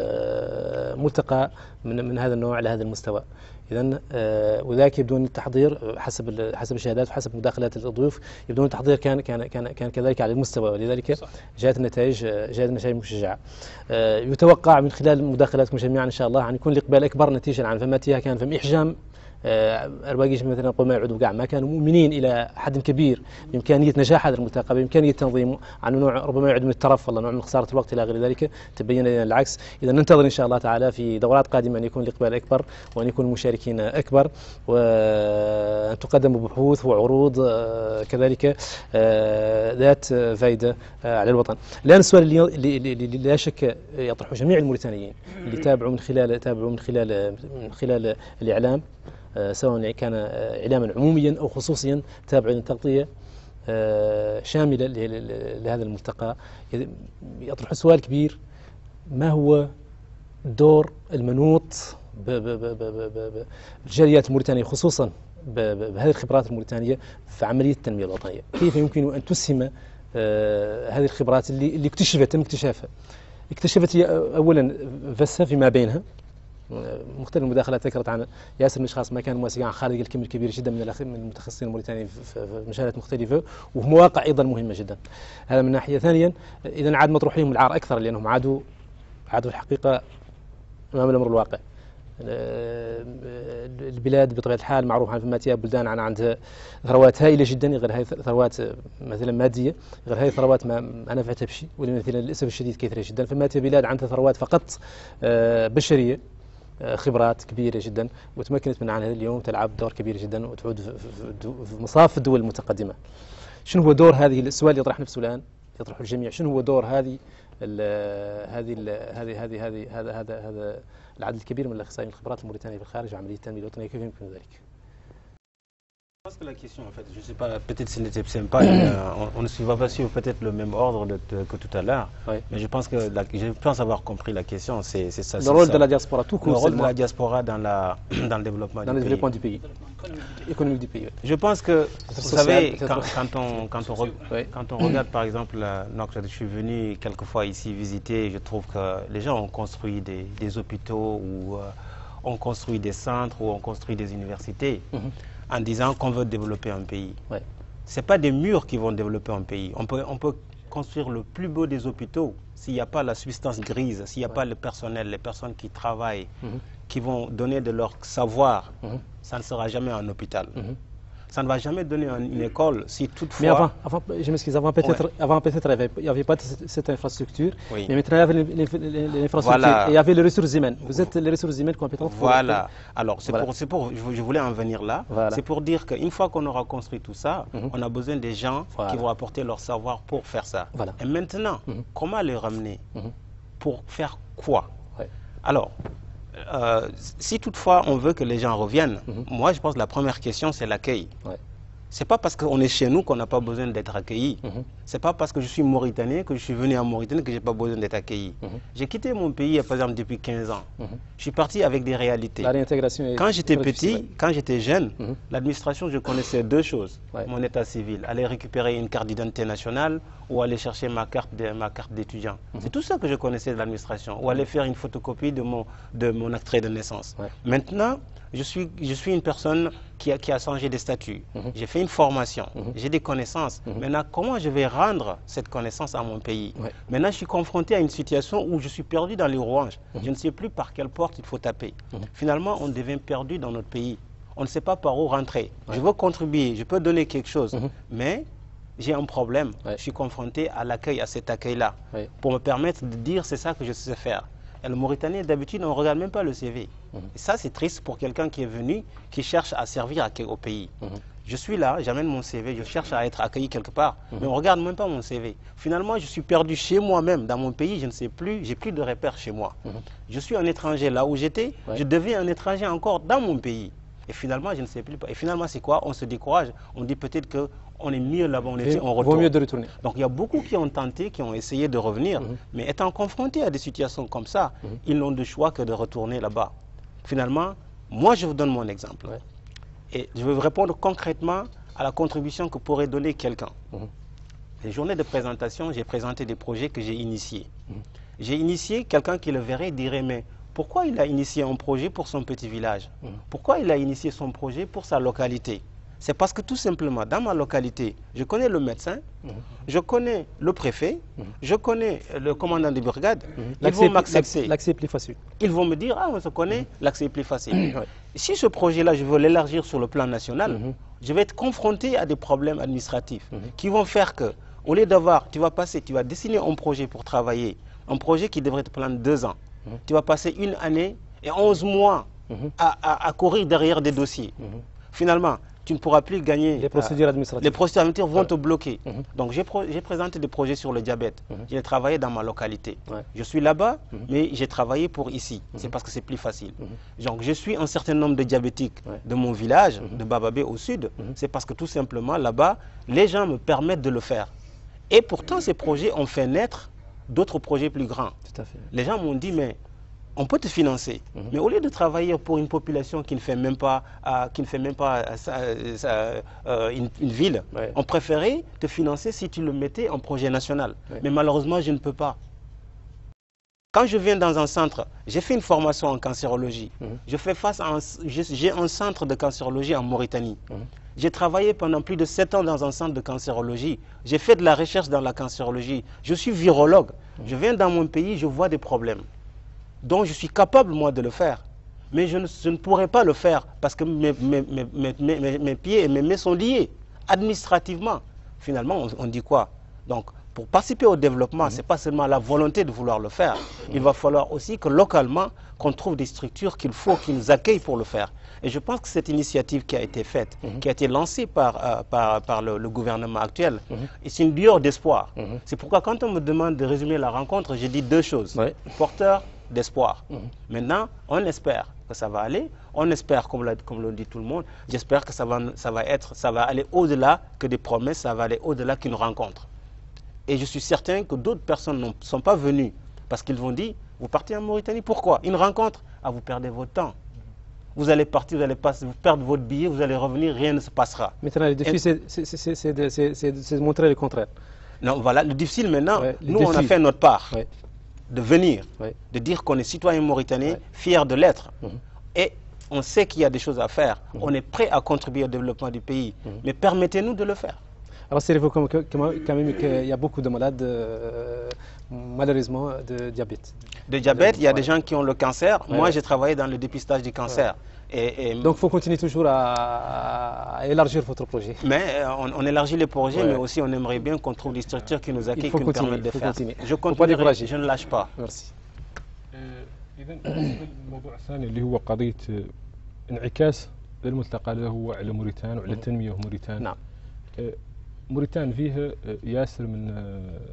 Speaker 1: ملتقى من من هذا النوع على هذا المستوى. إذن آه وذاك يبدون التحضير حسب حسب الشهادات وحسب مداخلات الضيوف، يبدون التحضير كان كان كان كان كذلك على المستوى، ولذلك جاءت النتائج جاءت النتائج مشجعة. آه يتوقع من خلال مداخلاتكم جميعا إن شاء الله أن يكون الإقبال أكبر نتيجة عن فماتها كان فم إحجام أرواقيش مثلا قوم يعودوا كاع ما كانوا مؤمنين إلى حد كبير بإمكانية نجاح هذا الملتقى، بإمكانية تنظيمه، عن نوع ربما يعود من الترف ولا نوع من خسارة الوقت إلى غير ذلك. تبين لنا العكس. إذا ننتظر إن شاء الله تعالى في دورات قادمة أن يكون الإقبال أكبر وأن يكون المشاركين أكبر وأن تقدم بحوث وعروض كذلك ذات فائدة على الوطن. الآن السؤال اللي, اللي لا شك يطرحه جميع الموريتانيين اللي تابعوا من خلال تابعوا من خلال من خلال الإعلام، سواء كان إعلاما عموميا أو خصوصيا، تابعوا للتغطية شاملة لهذا الملتقى. يطرح سؤال كبير: ما هو دور المنوط بالجاليات الموريتانية خصوصا بهذه الخبرات الموريتانية في عملية التنمية الوطنية؟ كيف يمكن أن تسهم هذه الخبرات اللي اللي اكتشفت تم اكتشافها؟ اكتشفت هي أولا فسها فيما بينها، مختلف المداخلات ذكرت عن ياسر من الاشخاص ما كانوا ماسكين عن خارج الكم الكبير جدا من من المتخصصين الموريتانيين في مجالات مختلفه وفي مواقع ايضا مهمه جدا. هذا من ناحيه. ثانيا اذا عاد مطروح لهم العار اكثر لانهم عادوا عادوا الحقيقه امام الامر الواقع. البلاد بطبيعه الحال معروف عن فماتيا بلدان عن عندها ثروات هائله جدا، غير هاي ثروات مثلا ماديه، غير هاي ثروات ما ما نفعتها بشيء، ولمثلا للاسف الشديد كثيره جدا. فماتيا بلاد عندها ثروات فقط بشريه، خبرات كبيرة جدا، وتمكنت من عنها اليوم تلعب دور كبير جدا وتعود في مصاف الدول المتقدمة. شنو هو دور هذه السؤال اللي يطرح نفسه الآن يطرحه الجميع؟ شنو هو دور هذه ال هذه ال هذه هذه هذه هذا هذا هذا العدد الكبير من الاخصائيين الخبرات الموريتانية في الخارج وعملية التنمية الوطنية، كيف يمكن ذلك؟
Speaker 2: Je pense que la question, en fait, je ne sais pas, peut-être ce n'était pas, euh, on, on ne suivra pas sur peut-être le même ordre de, de, que tout à l'heure, oui. Mais je pense que la, je pense avoir compris la question, c'est ça.
Speaker 1: Le rôle ça. de la diaspora, tout court.
Speaker 2: Le rôle de la diaspora dans, la, dans le développement
Speaker 1: dans
Speaker 2: du
Speaker 1: le
Speaker 2: pays.
Speaker 1: développement du pays, économique du pays. Oui.
Speaker 2: Je pense que, vous social, savez, quand, quand, on, quand, on, oui. quand on regarde par exemple, donc, je suis venu quelques fois ici visiter, je trouve que les gens ont construit des, des hôpitaux ou euh, ont construit des centres ou ont construit des universités. Mm-hmm. En disant qu'on veut développer un pays. Ouais. Ce n'est pas des murs qui vont développer un pays. On peut, on peut construire le plus beau des hôpitaux s'il n'y a pas la substance grise, s'il n'y a ouais. pas le personnel, les personnes qui travaillent, mm-hmm. qui vont donner de leur savoir, mm-hmm. ça ne sera jamais un hôpital. Mm-hmm. Ça ne va jamais donner une école si toutefois...
Speaker 1: Mais avant, avant je m'excuse, avant peut-être ouais. avant peut-être il n'y avait pas cette infrastructure, oui. mais maintenant il y avait l'infrastructure voilà. et il y avait les ressources humaines. Vous êtes les ressources humaines compétentes.
Speaker 2: Voilà. Alors c'est voilà. pour, pour, je voulais en venir là. Voilà. C'est pour dire qu'une fois qu'on aura construit tout ça, mm-hmm. on a besoin des gens voilà. qui vont apporter leur savoir pour faire ça. Voilà. Et maintenant, mm-hmm. comment les ramener mm-hmm. pour faire quoi ouais. Alors, Euh, si toutefois on veut que les gens reviennent, mm-hmm. moi je pense que la première question c'est l'accueil. Ouais. C'est pas parce qu'on est chez nous qu'on n'a pas besoin d'être accueilli. Mm-hmm. C'est pas parce que je suis mauritanien, que je suis venu en Mauritanie que j'ai pas besoin d'être accueilli. Mm-hmm. J'ai quitté mon pays par exemple depuis quinze ans. Mm-hmm. Je suis parti avec des réalités.
Speaker 1: La réintégration est
Speaker 2: quand j'étais petit, ouais. quand j'étais jeune, mm-hmm. l'administration je connaissais deux choses. Ouais. Mon état civil, aller récupérer une carte d'identité nationale ou aller chercher ma carte de, ma carte d'étudiant. Mm-hmm. C'est tout ça que je connaissais de l'administration. Ou aller faire une photocopie de mon, de mon extrait de naissance. Ouais. Maintenant, je suis, je suis une personne qui a, qui a changé de statut. Mm-hmm. J'ai fait une formation, mm-hmm. j'ai des connaissances. Mm-hmm. Maintenant, comment je vais rendre cette connaissance à mon pays? Ouais. Maintenant, je suis confronté à une situation où je suis perdu dans les rouages. Mm-hmm. Je ne sais plus par quelle porte il faut taper. Mm-hmm. Finalement, on devient perdu dans notre pays. On ne sait pas par où rentrer. Ouais. Je veux contribuer, je peux donner quelque chose, mm-hmm. mais j'ai un problème. Ouais. Je suis confronté à l'accueil, à cet accueil-là, ouais. pour me permettre de dire c'est ça que je sais faire. Et le Mauritanien, d'habitude, on ne regarde même pas le C V. Mmh. Et ça, c'est triste pour quelqu'un qui est venu, qui cherche à servir à, au pays. Mmh. Je suis là, j'amène mon C V, je cherche à être accueilli quelque part, mmh. mais on ne regarde même pas mon C V. Finalement, je suis perdu chez moi-même, dans mon pays, je ne sais plus, j'ai plus de repères chez moi. Mmh. Je suis un étranger là où j'étais, ouais. je deviens un étranger encore dans mon pays. Et finalement, je ne sais plus. Et finalement, c'est quoi? On se décourage, on dit peut-être que on est mieux là-bas, on était, on retourne.
Speaker 1: Vaut mieux de retourner.
Speaker 2: Donc il y a beaucoup qui ont tenté, qui ont essayé de revenir, mm-hmm. mais étant confrontés à des situations comme ça, mm-hmm. ils n'ont de choix que de retourner là-bas. Finalement, moi je vous donne mon exemple. Ouais. Et je vais vous répondre concrètement à la contribution que pourrait donner quelqu'un. Mm-hmm. Les journées de présentation, j'ai présenté des projets que j'ai initiés. Mm-hmm. J'ai initié, quelqu'un qui le verrait dirait, mais pourquoi il a initié un projet pour son petit village? Mm-hmm. Pourquoi il a initié son projet pour sa localité? C'est parce que tout simplement, dans ma localité, je connais le médecin, mmh. je connais le préfet, mmh. je connais le commandant de brigade. Mmh. Ils vont m'accepter.
Speaker 1: L'accès est plus facile.
Speaker 2: Ils vont me dire, ah, on se connaît, mmh. l'accès est plus facile. Mmh. Si ce projet-là, je veux l'élargir sur le plan national, mmh. je vais être confronté à des problèmes administratifs mmh. qui vont faire que, au lieu d'avoir, tu vas passer, tu vas dessiner un projet pour travailler, un projet qui devrait te prendre deux ans. Mmh. Tu vas passer une année et onze mois mmh. à, à, à courir derrière des dossiers. Mmh. Finalement, tu ne pourras plus gagner.
Speaker 1: Les procédures administratives.
Speaker 2: Les procédures administratives vont ouais. te bloquer. Mmh. Donc j'ai présenté des projets sur le diabète. Mmh. J'ai travaillé dans ma localité. Ouais. Je suis là-bas, mmh. mais j'ai travaillé pour ici. Mmh. C'est parce que c'est plus facile. Mmh. Donc je suis un certain nombre de diabétiques ouais. de mon village, mmh. de Bababé au sud. Mmh. C'est parce que tout simplement là-bas, les gens me permettent de le faire. Et pourtant, ces projets ont fait naître d'autres projets plus grands.
Speaker 1: Tout à fait.
Speaker 2: Les gens m'ont dit, mais on peut te financer, mmh. mais au lieu de travailler pour une population qui ne fait même pas, euh, qui ne fait même pas euh, euh, une, une ville, ouais. on préférait te financer si tu le mettais en projet national. Ouais. Mais malheureusement, je ne peux pas. Quand je viens dans un centre, j'ai fait une formation en cancérologie. Mmh. Je fais face à un, j'ai un centre de cancérologie en Mauritanie. Mmh. J'ai travaillé pendant plus de sept ans dans un centre de cancérologie. J'ai fait de la recherche dans la cancérologie. Je suis virologue. Mmh. Je viens dans mon pays, je vois des problèmes. Donc je suis capable, moi, de le faire. Mais je ne, je ne pourrais pas le faire parce que mes, mes, mes, mes, mes, mes pieds et mes mains sont liés administrativement. Finalement, on, on dit quoi? Donc, pour participer au développement, mmh. ce n'est pas seulement la volonté de vouloir le faire. Mmh. Il va falloir aussi que localement, qu'on trouve des structures qu'il faut, qui nous accueillent pour le faire. Et je pense que cette initiative qui a été faite, mmh. qui a été lancée par, euh, par, par le, le gouvernement actuel, mmh. c'est une lueur d'espoir. Mmh. C'est pourquoi quand on me demande de résumer la rencontre, je dis deux choses. Ouais. Porteur d'espoir. Mmh. Maintenant, on espère que ça va aller. On espère, comme le, comme le dit tout le monde, j'espère que ça va, ça va être, ça va aller au-delà que des promesses, ça va aller au-delà qu'une rencontre. Et je suis certain que d'autres personnes ne sont pas venues parce qu'ils vont dire, vous partez en Mauritanie, pourquoi? Une rencontre, ah, vous perdez votre temps. Vous allez partir, vous allez passer, vous perdre votre billet, vous allez revenir, rien ne se passera.
Speaker 1: Maintenant, le défi, c'est de, de montrer le contraire.
Speaker 2: Non, voilà, le difficile maintenant, ouais, nous, défi. on a fait notre part. Ouais. De venir, oui. de dire qu'on est citoyen mauritanien, oui. fier de l'être. Mmh. Et on sait qu'il y a des choses à faire. Mmh. On est prêt à contribuer au développement du pays. Mmh. Mais permettez-nous de le faire.
Speaker 12: rassurez-vous quand même qu'il y a beaucoup de malades euh, malheureusement de diabète.
Speaker 2: De diabète, il y a des gens qui ont le cancer. Ouais. Moi, j'ai travaillé dans le dépistage du cancer. Ouais. Et, et
Speaker 12: donc, il faut continuer toujours à, à élargir votre projet.
Speaker 2: Mais on, on élargit les projets, ouais. mais aussi on aimerait bien qu'on trouve des structures qui nous accueillent, qui nous permettent de faire.
Speaker 12: Continuer.
Speaker 2: Je continue, je ne lâche pas.
Speaker 12: Merci.
Speaker 3: إذا الموضوع الثاني اللي هو قضية انعكاس الملتقى اللي هو على موريتان وعلى التنمية في موريتان.
Speaker 12: نعم.
Speaker 3: موريتان فيها ياسر من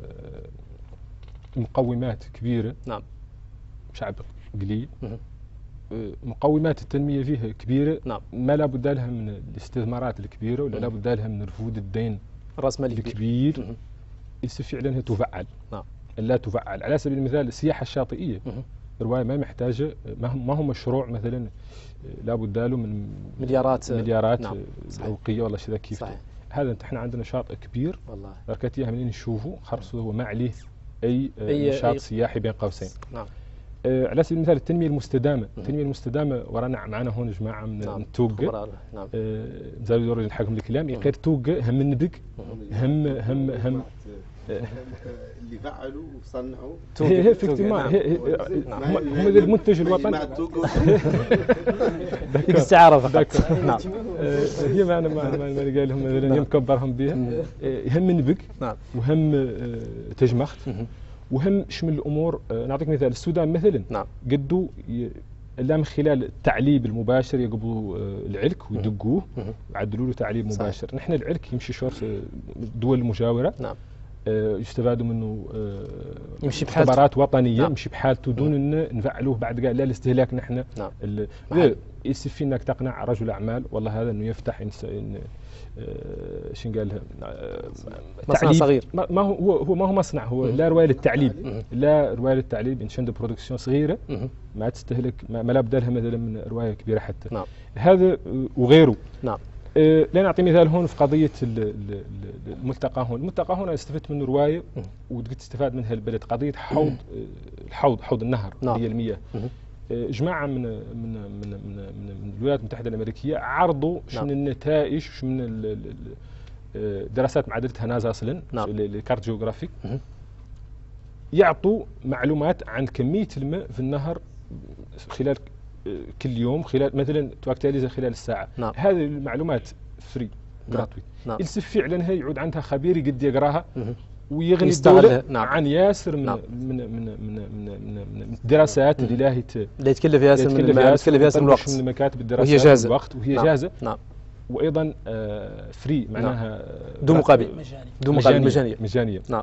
Speaker 3: مقومات كبيرة.
Speaker 12: نعم.
Speaker 3: شعب قليل. مقومات التنمية فيها كبيرة.
Speaker 12: نعم.
Speaker 3: ما لابد لها من الاستثمارات الكبيرة ولا لابد لها من رفود الدين
Speaker 12: الرأسمالي
Speaker 3: الكبير. يصير فعلا تفعل.
Speaker 12: نعم.
Speaker 3: لا تفعل. على سبيل المثال السياحة الشاطئية. رواية ما محتاجة ما هو مشروع مثلا لابد له من
Speaker 12: مليارات
Speaker 3: مليارات نعم. أوقية ولا شيء كيف.
Speaker 12: صحيح.
Speaker 3: هذا احنا عندنا شاطئ كبير
Speaker 12: والله
Speaker 3: ركاتيه منين نشوفوا خرصوا هو ما عليه اي, أي نشاط أي سياحي بين قوسين.
Speaker 12: نعم.
Speaker 3: آه على سبيل المثال التنميه المستدامه، التنميه المستدامه ورانا معنا هون جماعه من
Speaker 12: نعم.
Speaker 3: توقع
Speaker 12: نعم.
Speaker 3: زاد يدور نحكم الكلام غير توقع هم النبق هم هم هم
Speaker 8: اللي فعلوا وصنعوا
Speaker 3: هي افكتيفمون هم المنتج الوطني
Speaker 12: ديك الاستعاره فقط.
Speaker 3: نعم. هي معنا ما قال لهم مثلا يوم كبرهم بها هم نبق وهم تجمخت وهم شمل الامور. نعطيك مثال السودان مثلا
Speaker 12: نعم.
Speaker 3: قدوا لا من خلال التعليب المباشر يقبلوا العلك ويدقوه ويعدلوا له تعليب مباشر. نحن العلك يمشي شور الدول المجاوره
Speaker 12: نعم.
Speaker 3: يستفادوا منه
Speaker 12: يمشي بحالته
Speaker 3: اختبارات وطنيه نعم. يمشي بحالته دون ان نفعلوه بعد كاع لا الاستهلاك نحن.
Speaker 12: نعم.
Speaker 3: يصير في انك تقنع رجل اعمال والله هذا انه يفتح إن شنو قال
Speaker 12: مصنع صغير.
Speaker 3: ما هو هو ما هو مصنع هو مم. لا روايه للتعليب لا روايه للتعليب ان شند برودكسيون صغيره
Speaker 12: مم.
Speaker 3: ما تستهلك ما لا بدالها مثلا من روايه كبيره حتى.
Speaker 12: نعم.
Speaker 3: هذا وغيره.
Speaker 12: نعم.
Speaker 3: أه لا نعطي مثال هون في قضيه الملتقى هون. الملتقى هون استفدت منه روايه وقد تستفاد منها البلد قضيه حوض الحوض حوض النهر
Speaker 12: نعم.
Speaker 3: هي المياه. جماعه من من من من, من الولايات المتحده الامريكيه عرضوا شنو نعم. النتائج شنو من دراسات معدلتها نازا اصلا
Speaker 12: نعم.
Speaker 3: الكارت جيوغرافيك يعطوا معلومات عن كميه الماء في النهر خلال كل يوم خلال مثلا تواكتاليزا خلال الساعه.
Speaker 12: نعم.
Speaker 3: هذه المعلومات فري جراتويت.
Speaker 12: نعم.
Speaker 3: يلسف فعلا هي يعود عندها خبير يقد يقراها ويغني
Speaker 12: الدولة
Speaker 3: نعم. عن ياسر من
Speaker 12: نعم.
Speaker 3: من من من من, من الدراسات اللي لا
Speaker 12: اللي يتكلف ياسر من المال يتكلف ياسر من الوقت
Speaker 3: من مكاتب الدراسات
Speaker 12: وهي جازة
Speaker 3: الوقت وهي
Speaker 12: نعم.
Speaker 3: جازة.
Speaker 12: نعم.
Speaker 3: وايضا آه فري معناها
Speaker 12: دون مقابل دون مقابل مجانية
Speaker 3: مجانية.
Speaker 12: نعم.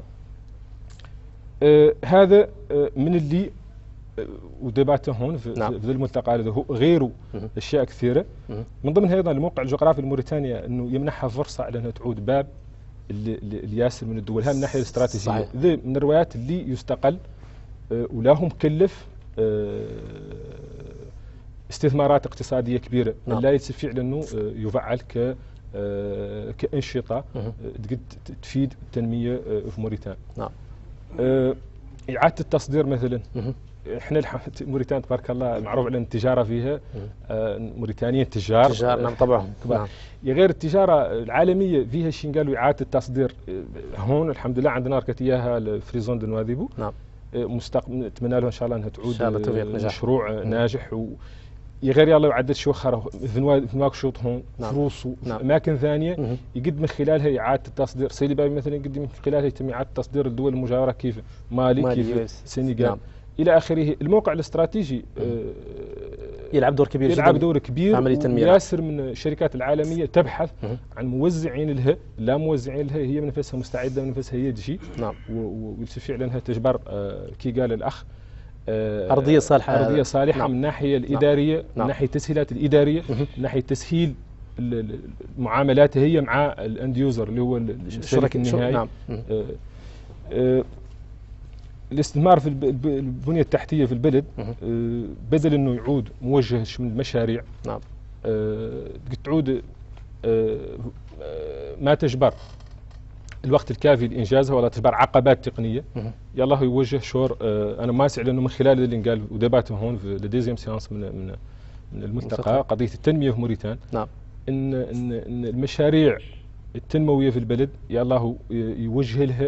Speaker 3: آه هذا آه من اللي وديباته هون في,
Speaker 12: نعم.
Speaker 3: في الملتقى هذا هو غيره اشياء كثيره من ضمنها ايضا الموقع الجغرافي لموريتانيا انه يمنحها فرصه على انها تعود باب الياسر من الدول. من الناحيه الاستراتيجيه ذي من الروايات اللي يستقل آه ولا هو مكلف آه استثمارات اقتصاديه كبيره.
Speaker 12: نعم.
Speaker 3: لا يصير فعلا انه آه يفعل ك آه كانشطه آه تفيد التنميه آه في موريتانيا.
Speaker 12: نعم.
Speaker 3: آه اعاده التصدير مثلا. احنا موريتانيا تبارك الله معروف على التجاره فيها آه موريتانيين تجار
Speaker 12: تجار نعم طبعا.
Speaker 3: نعم. غير التجاره العالميه فيها شيء قالوا اعاده التصدير. هون الحمد لله عندنا ركت اياها الفريزون دو نواذيبو.
Speaker 12: نعم.
Speaker 3: مستقبل نتمنى له ان شاء الله انها تعود
Speaker 12: شاء الله
Speaker 3: مشروع نجاح. ناجح و غير يلا يعدد شو خرا في نواكشوط هون
Speaker 12: نعم.
Speaker 3: فروس
Speaker 12: نعم.
Speaker 3: اماكن ثانيه مم. يقد من خلالها اعاده التصدير. سيدي بابي مثلا يقد من خلالها يتم اعاده تصدير الدول المجاوره كيف مالي, مالي كيف السنغال نعم. الى اخره. الموقع الاستراتيجي آه
Speaker 12: يلعب دور كبير
Speaker 3: يلعب دور كبير
Speaker 12: عمليه تنميه.
Speaker 3: ياسر من الشركات العالميه تبحث مم. عن موزعين لها لا موزعين لها هي من نفسها مستعده من نفسها هي تجي.
Speaker 12: نعم.
Speaker 3: وفعلا انها تجبر آه كي قال الاخ
Speaker 12: آه ارضيه صالحه
Speaker 3: ارضيه صالحه. نعم. من الناحيه الاداريه نعم. من ناحيه التسهيلات الاداريه مم. من ناحيه تسهيل المعاملات هي مع الاند يوزر اللي هو الشركه النهائي.
Speaker 12: نعم.
Speaker 3: آه آه الاستثمار في البنيه التحتيه في البلد آه بدل انه يعود موجه من المشاريع.
Speaker 12: نعم.
Speaker 3: آه تعود آه ما تجبر الوقت الكافي لانجازها ولا تجبر عقبات تقنيه. يلا هو يوجه شور آه انا ماسع لانه من خلال اللي قال وديباته هون في الديزيام سيانس من من من الملتقى قضيه التنميه في موريتان.
Speaker 12: نعم.
Speaker 3: ان ان, إن المشاريع التنمويه في البلد يالله يوجه لها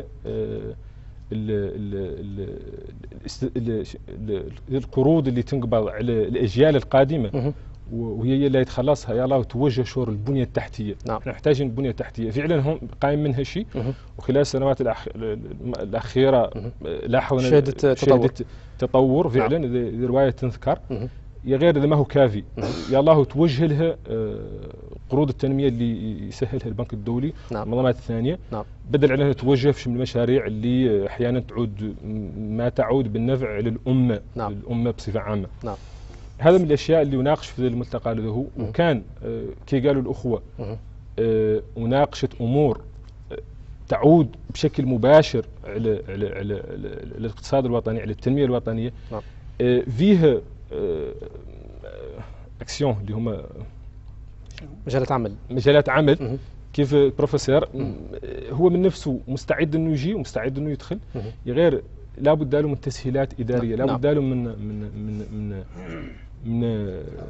Speaker 3: القروض اللي تنقبض على الاجيال القادمه وهي اللي يتخلصها يالله توجه شور البنيه التحتيه. نعم. احنا محتاجين البنيه التحتيه فعلا هم قايم منها شيء وخلال السنوات الأخ... الاخيره لاحظنا
Speaker 13: شهدت تطور
Speaker 3: تطور فعلا. نعم. روايه تذكر يا غير اذا ما هو كافي يالله توجه لها قروض التنميه اللي يسهلها البنك الدولي. نعم. المنظمات الثانيه. نعم. بدل عليها توجه في المشاريع اللي احيانا تعود ما تعود بالنفع للامه. نعم. للامه بصفه عامه. نعم. هذا من الاشياء اللي يناقش في الملتقى اللي هو وكان آه كي قالوا الاخوه آه مناقشه امور آه تعود بشكل مباشر على على على, على الاقتصاد الوطني على التنميه الوطنيه. نعم. آه فيها آه اكسيون اللي هما
Speaker 13: مجالات عمل
Speaker 3: مجالات عمل. مه. كيف البروفيسور هو من نفسه مستعد انه يجي ومستعد انه يدخل غير لابد له من تسهيلات اداريه. نعم. لابد له من من من من من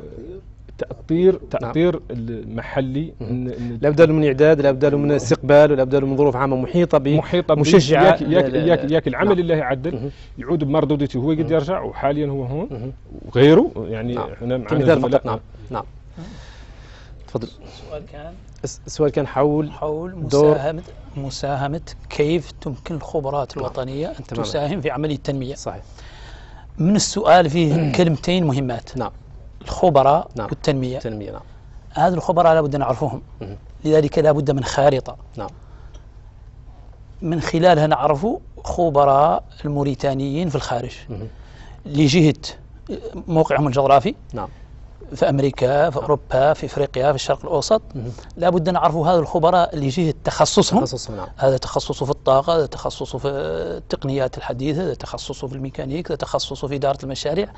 Speaker 3: تأطير تأطير المحلي.
Speaker 13: لابد له من إعداد، لابد له من استقبال، ولابد له من ظروف عامة محيطة بمشجعة.
Speaker 3: ياك ياك ياك, ياك العمل. نعم. اللي يعدل يعود بمردودته هو قد يرجع وحاليا هو هون وغيره يعني.
Speaker 13: نعم.
Speaker 3: احنا
Speaker 13: كمثال فقط. نعم نعم تفضل.
Speaker 4: السؤال كان
Speaker 13: السؤال كان حول
Speaker 4: حول مساهمة مساهمة كيف تمكن الخبرات الوطنية أن
Speaker 13: تمام.
Speaker 4: تساهم في عملية التنمية.
Speaker 13: صحيح.
Speaker 4: من السؤال فيه كلمتين مهمات.
Speaker 13: نعم.
Speaker 4: الخبراء.
Speaker 13: نعم.
Speaker 4: والتنمية.
Speaker 13: التنمية. نعم.
Speaker 4: هذه الخبراء لابد نعرفهم. لذلك لابد من خارطة.
Speaker 13: نعم.
Speaker 4: من خلالها نعرف خبراء الموريتانيين في الخارج لجهة موقعهم الجغرافي.
Speaker 13: نعم.
Speaker 4: في أمريكا، في أوروبا، في إفريقيا، في الشرق الأوسط. لا بد نعرفوا هذا الخبراء لجهة تخصصهم.
Speaker 13: تخصصهم. نعم.
Speaker 4: هذا تخصصه في الطاقة، هذا تخصصه في التقنيات الحديثة، هذا تخصصه في الميكانيك، هذا تخصصه في إدارة المشاريع.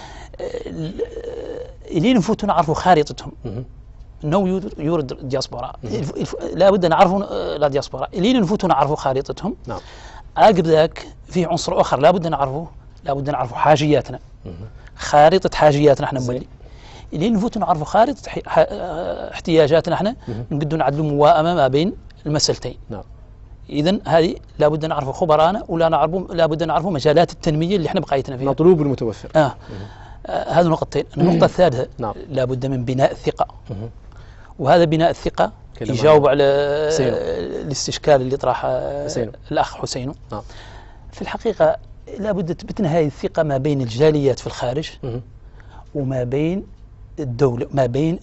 Speaker 4: اللي نفوتوا نعرفوا خارطتهم. أنه يورد الدياسبورا. لا بد نعرفوا لا دياسبورا. اللي نفوتوا نعرفوا خارطتهم.
Speaker 13: نعم.
Speaker 4: عقب ذاك في عنصر آخر لا بد نعرفه، لا بد نعرفوا حاجياتنا. خارطة حاجياتنا احنا مولي. اللي نفوتوا نعرفوا خارطة احتياجاتنا احنا نقدروا نعدلوا موائمة ما بين المسألتين.
Speaker 13: نعم.
Speaker 4: إذن هذه لابد نعرفوا خبرانا ولا نعرفوا لابد نعرفوا مجالات التنمية اللي احنا بقايتنا فيها.
Speaker 13: مطلوب المتوفر.
Speaker 4: آه. آه هذه نقطتين. النقطة الثالثة.
Speaker 13: نعم.
Speaker 4: لابد من بناء الثقة. وهذا بناء الثقة يجاوب على
Speaker 13: سينو.
Speaker 4: الاستشكال اللي طرحه الأخ حسين.
Speaker 13: نعم.
Speaker 4: في الحقيقة لابد تبتنا هذه الثقة ما بين الجاليات في الخارج وما بين الدولة، ما بين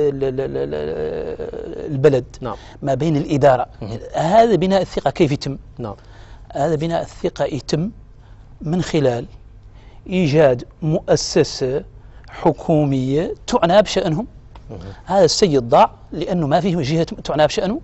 Speaker 4: البلد.
Speaker 13: نعم.
Speaker 4: ما بين الإدارة. هذا بناء الثقة كيف يتم؟
Speaker 13: نعم.
Speaker 4: هذا بناء الثقة يتم من خلال إيجاد مؤسسة حكومية تعنى بشأنهم. هذا السيد ضاع لأنه ما فيه جهة تعنى بشأنه.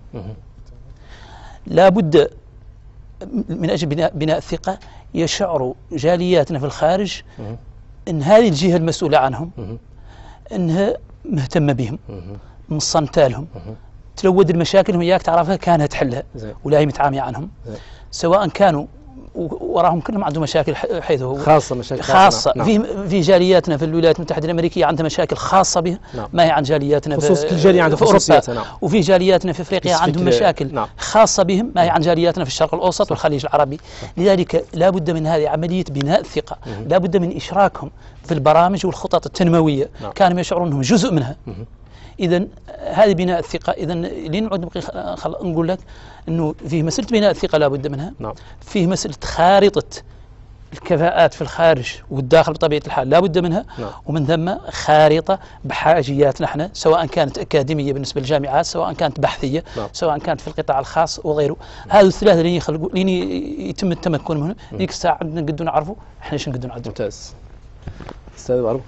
Speaker 4: لا بد من أجل بناء, بناء الثقة يشعر جالياتنا في الخارج أن هذه الجهة المسؤولة عنهم أنها مهتمة بهم، مصنتة لهم، تلود المشاكل هم إياك تعرفها كانها تحلها ولا هي متعامية عنهم. زي. سواء كانوا وراهم كلهم عندهم مشاكل حيث هو
Speaker 13: خاصة مشاكل
Speaker 4: خاصة.
Speaker 13: نعم.
Speaker 4: في في جالياتنا في الولايات المتحدة الأمريكية عندها مشاكل خاصة بها.
Speaker 13: نعم.
Speaker 4: ما هي عن جالياتنا
Speaker 13: خصوص كل جالية عندها خصوصياتها. نعم.
Speaker 4: وفي جالياتنا في أفريقيا عندهم مشاكل.
Speaker 13: نعم.
Speaker 4: خاصة بهم ما هي عن جالياتنا في الشرق الأوسط. صح. والخليج العربي. صح. لذلك لا بد من هذه عملية بناء الثقة. لا بد من إشراكهم في البرامج والخطط التنموية. نعم. كانوا يشعرون أنهم جزء منها. إذن هذه بناء الثقة. إذن لنعود نبقي خل... نقول لك أنه فيه مسألة بناء الثقة لا بد منها.
Speaker 13: نعم.
Speaker 4: فيه مسألة خارطة الكفاءات في الخارج والداخل بطبيعة الحال لا بد منها.
Speaker 13: نعم.
Speaker 4: ومن ثم خارطة بحاجياتنا احنا سواء كانت أكاديمية بالنسبة للجامعات، سواء كانت بحثية. نعم. سواء كانت في القطاع الخاص وغيره. هذه الثلاثة اللي يخلقوا اللي يتم التمكن منهم. ديك الساعة عندنا نقدر نعرفوا احنا ايش نقدر نعدل.
Speaker 13: ممتاز. أستاذ معروف.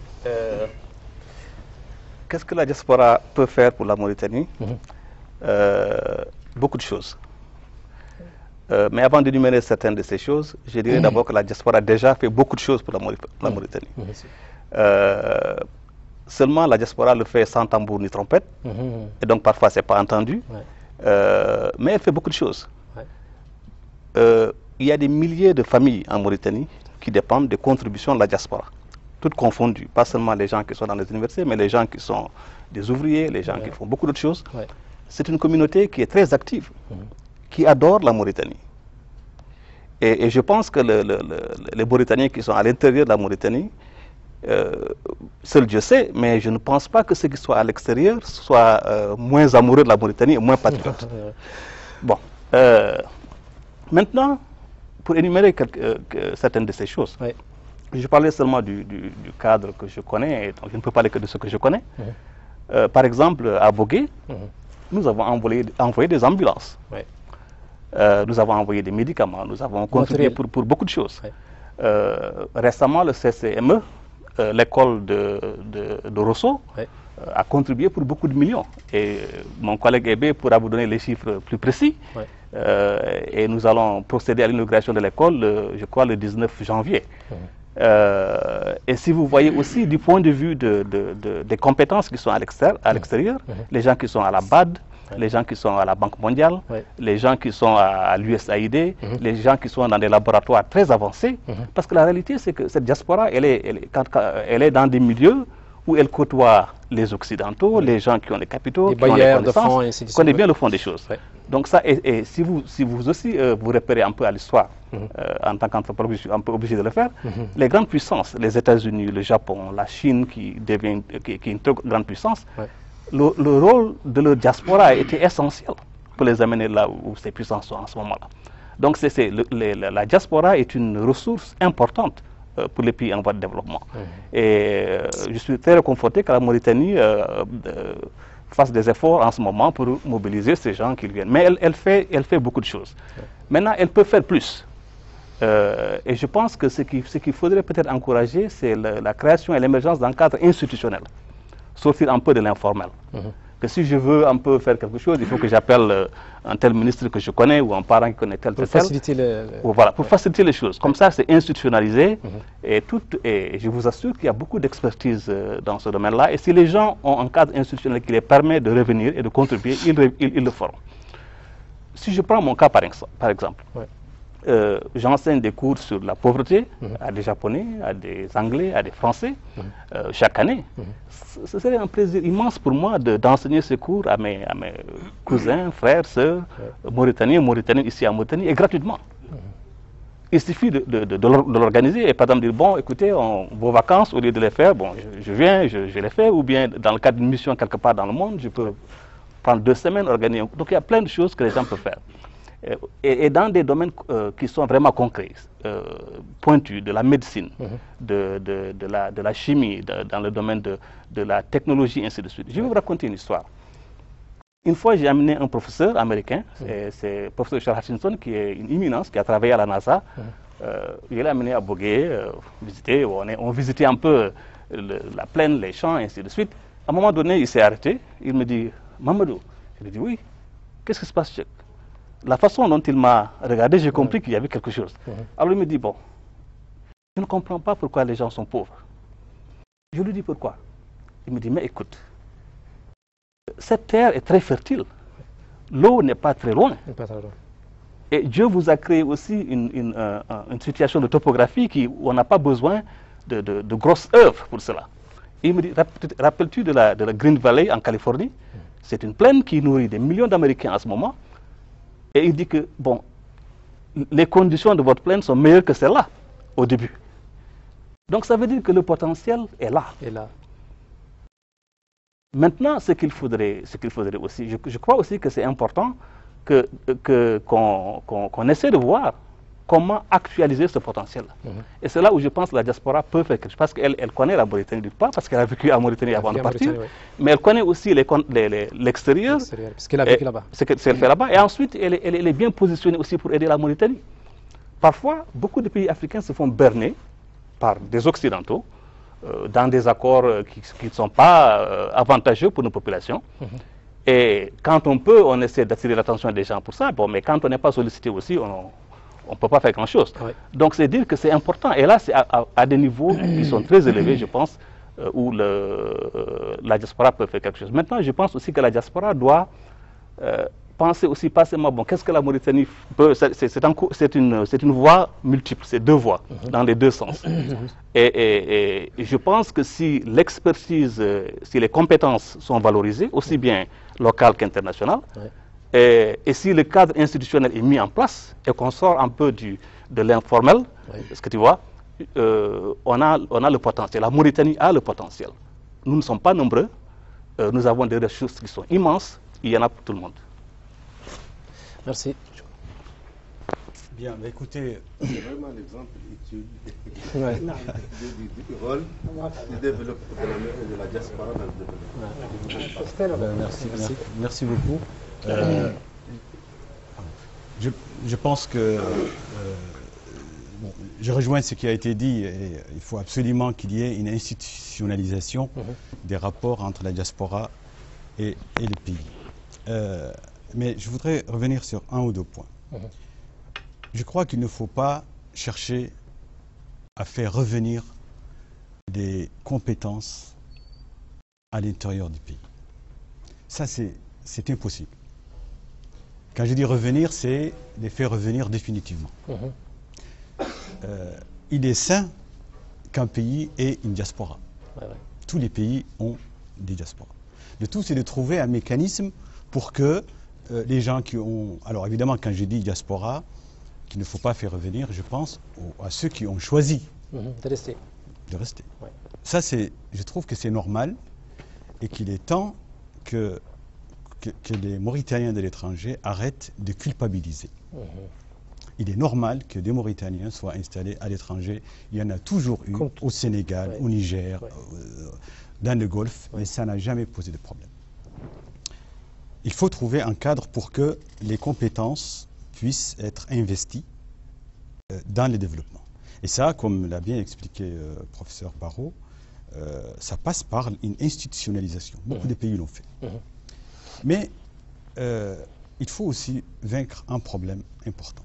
Speaker 5: Qu'est-ce que la diaspora peut faire pour la Mauritanie? mm-hmm. euh, Beaucoup de choses. Euh, mais avant d'énumérer certaines de ces choses, je dirais mm-hmm. d'abord que la diaspora a déjà fait beaucoup de choses pour la, Maur la Mauritanie. Mm-hmm. euh, seulement la diaspora le fait sans tambour ni trompette, mm-hmm. et donc parfois c'est pas entendu. Ouais. Euh, mais elle fait beaucoup de choses. Ouais. Euh, il y a des milliers de familles en Mauritanie qui dépendent des contributions de la diaspora. Toutes confondues, pas seulement les gens qui sont dans les universités, mais les gens qui sont des ouvriers, les gens ouais. qui font beaucoup d'autres choses. Ouais. c'est une communauté qui est très active, mmh. qui adore la Mauritanie. Et, et je pense que le, le, le, les Mauritaniens qui sont à l'intérieur de la Mauritanie, euh, seul Dieu sait, mais je ne pense pas que ceux qui sont à l'extérieur soient euh, moins amoureux de la Mauritanie et moins patriotes. Bon, euh, maintenant, pour énumérer quelques, euh, certaines de ces choses, oui. je parlais seulement du, du, du cadre que je connais, et donc je ne peux parler que de ce que je connais. Mmh. Euh, par exemple, à Bogué, mmh. nous avons envoyé, envoyé des ambulances. Oui. Euh, nous avons envoyé des médicaments, nous avons contribué pour, pour beaucoup de choses. Oui. Euh, récemment, le C C M E, euh, l'école de, de, de Rosso, oui. euh, a contribué pour beaucoup de millions. Et mon collègue Ebé pourra vous donner les chiffres plus précis. Oui. Euh, et nous allons procéder à l'inauguration de l'école, je crois, le dix-neuf janvier. Oui. Euh, et si vous voyez aussi du point de vue de, de, de, des compétences qui sont à l'extérieur, mmh. les gens qui sont à la B A D, mmh. les gens qui sont à la Banque mondiale, mmh. les gens qui sont à, à l'U S A I D, mmh. les gens qui sont dans des laboratoires très avancés, mmh. parce que la réalité c'est que cette diaspora, elle est, elle, est, quand, elle est dans des milieux où elle côtoie les Occidentaux, mmh. les gens qui ont les capitaux, les qui ont les connaissances, qui connaissent bien le fond des choses. Ouais. Donc ça, et, et si, vous, si vous aussi euh, vous repérez un peu à l'histoire, mmh. euh, en tant qu'anthropologue, je suis un peu obligé de le faire, mmh. les grandes puissances, les États-Unis, le Japon, la Chine, qui devient qui, qui est une très grande puissance, ouais. le, le rôle de leur diaspora a été essentiel pour les amener là où ces puissances sont en ce moment-là. Donc c'est, c'est, le, les, la diaspora est une ressource importante euh, pour les pays en voie de développement. Mmh. Et euh, je suis très réconforté que la Mauritanie euh, euh, fasse des efforts en ce moment pour mobiliser ces gens qui viennent. Mais elle, elle, fait, elle fait beaucoup de choses. Ouais. Maintenant, elle peut faire plus. Euh, et je pense que ce qu'il ce qu'il faudrait peut-être encourager, c'est la, la création et l'émergence d'un cadre institutionnel. Sortir un peu de l'informel. Mmh. Que si je veux un peu faire quelque chose, il faut que j'appelle euh, un tel ministre que je connais ou un parent qui connaît tel, tel, tel. Pour faciliter le... Ou voilà, pour ouais. faciliter les choses. Comme ça, c'est institutionnalisé. Mmh. et, tout, et je vous assure qu'il y a beaucoup d'expertise euh, dans ce domaine-là. Et si les gens ont un cadre institutionnel qui les permet de revenir et de contribuer, ils, ils, ils le feront. Si je prends mon cas par, par exemple, ouais. euh, j'enseigne des cours sur la pauvreté mmh. à des Japonais, à des Anglais, à des Français, mmh. euh, chaque année. Mmh. Ce serait un plaisir immense pour moi d'enseigner de, ces cours à mes, à mes cousins, frères, sœurs, ouais. Mauritaniens, Mauritaniens ici en Mauritanie, et gratuitement. Mmh. Il suffit de, de, de, de l'organiser et par exemple dire, bon, écoutez, on, vos vacances, au lieu de les faire, bon, je, je viens, je, je les fais, ou bien dans le cadre d'une mission quelque part dans le monde, je peux prendre deux semaines, organiser. Donc il y a plein de choses que les gens peuvent faire. Et, et dans des domaines euh, qui sont vraiment concrets, euh, pointus, de la médecine, mmh. de, de, de, la, de la chimie, de, dans le domaine de, de la technologie, ainsi de suite. Je vais vous raconter une histoire. Une fois, j'ai amené un professeur américain, mmh. c'est le professeur Charles Hutchinson, qui est une éminence, qui a travaillé à la NASA. Mmh. Euh, je l'ai amené à Bogué, euh, visiter, on, est, on visitait un peu le, la plaine, les champs, ainsi de suite. À un moment donné, il s'est arrêté, il me dit, Mamadou, je lui ai dit, oui, qu'est-ce qui se passe, Cheikh? La façon dont il m'a regardé, j'ai compris qu'il y avait quelque chose. Mmh. Alors il me dit, bon, je ne comprends pas pourquoi les gens sont pauvres. Je lui dis pourquoi. Il me dit, mais écoute, cette terre est très fertile. L'eau n'est pas très loin. Et Dieu vous a créé aussi une, une, euh, une situation de topographie qui, où on n'a pas besoin de, de, de grosses œuvres pour cela. Et il me dit, rappelles-tu de la, de la Green Valley en Californie? Mmh. C'est une plaine qui nourrit des millions d'Américains en ce moment. Et il dit que, bon, les conditions de votre plaine sont meilleures que celles-là, au début. Donc ça veut dire que le potentiel est là. Est là. Maintenant, ce qu'il faudrait, ce qu'il faudrait aussi, je, je crois aussi que c'est important que, que, qu'on, qu'on, qu'on essaie de voir comment actualiser ce potentiel-là. Mm-hmm. Et c'est là où je pense que la diaspora peut faire quelque chose. Parce qu'elle elle connaît la Mauritanie du pas, parce qu'elle a vécu à Mauritanie avant de partir, oui. mais elle connaît aussi l'extérieur.
Speaker 13: Parce qu'elle a vécu là-bas.
Speaker 5: Ce qu'elle fait là-bas. Et ensuite, elle, elle, elle est bien positionnée aussi pour aider la Mauritanie. Parfois, beaucoup de pays africains se font berner par des Occidentaux euh, dans des accords euh, qui ne sont pas euh, avantageux pour nos populations. Mm-hmm. Et quand on peut, on essaie d'attirer l'attention des gens pour ça. Bon, mais quand on n'est pas sollicité aussi, on on ne peut pas faire grand-chose. Oui. Donc c'est dire que c'est important. Et là, c'est à, à, à des niveaux qui sont très élevés, je pense, euh, où le, euh, la diaspora peut faire quelque chose. Maintenant, je pense aussi que la diaspora doit, euh, penser aussi pas seulement, bon, qu'est-ce que la Mauritanie peut, c'est un, une, une voie multiple, c'est deux voies, mm-hmm. dans les deux sens. et, et, et je pense que si l'expertise, euh, si les compétences sont valorisées, aussi bien locales qu'internationales, ouais. et, et si le cadre institutionnel est mis en place et qu'on sort un peu du, de l'informel, ouais. ce que tu vois, euh, on, a, on a le potentiel, la Mauritanie a le potentiel. Nous ne sommes pas nombreux, euh, nous avons des ressources qui sont immenses, il y en a pour tout le monde.
Speaker 13: Merci.
Speaker 6: Bien, mais écoutez,
Speaker 8: c'est vraiment l'exemple utile ouais. du, du rôle du développement de la, de la diaspora dans le développement.
Speaker 6: Ben, merci, merci, merci beaucoup. Euh, je, je pense que euh, bon, je rejoins ce qui a été dit. Et il faut absolument qu'il y ait une institutionnalisation mm-hmm. des rapports entre la diaspora et, et le pays. Euh, mais je voudrais revenir sur un ou deux points. Mmh. Je crois qu'il ne faut pas chercher à faire revenir des compétences à l'intérieur du pays. Ça, c'est impossible. Quand je dis revenir, c'est les faire revenir définitivement. Mmh. Euh, il est sain qu'un pays ait une diaspora. Ouais, ouais. Tous les pays ont des diasporas. Le tout, c'est de trouver un mécanisme pour que euh, les gens qui ont... Alors évidemment, quand je dis diaspora, qu'il ne faut pas faire revenir, je pense aux, à ceux qui ont choisi
Speaker 13: mmh, de rester.
Speaker 6: De rester. Ouais. Ça, je trouve que c'est normal et qu'il est temps que, que, que les Mauritaniens de l'étranger arrêtent de culpabiliser. Mmh. Il est normal que des Mauritaniens soient installés à l'étranger. Il y en a toujours eu Compte. au Sénégal, ouais. au Niger, ouais. euh, dans le Golfe, ouais. mais ça n'a jamais posé de problème. Il faut trouver un cadre pour que les compétences puissent être investies euh, dans le développement. Et ça, comme l'a bien expliqué le euh, professeur Barrault, euh, ça passe par une institutionnalisation. Beaucoup mmh. de pays l'ont fait. Mmh. Mais euh, il faut aussi vaincre un problème important.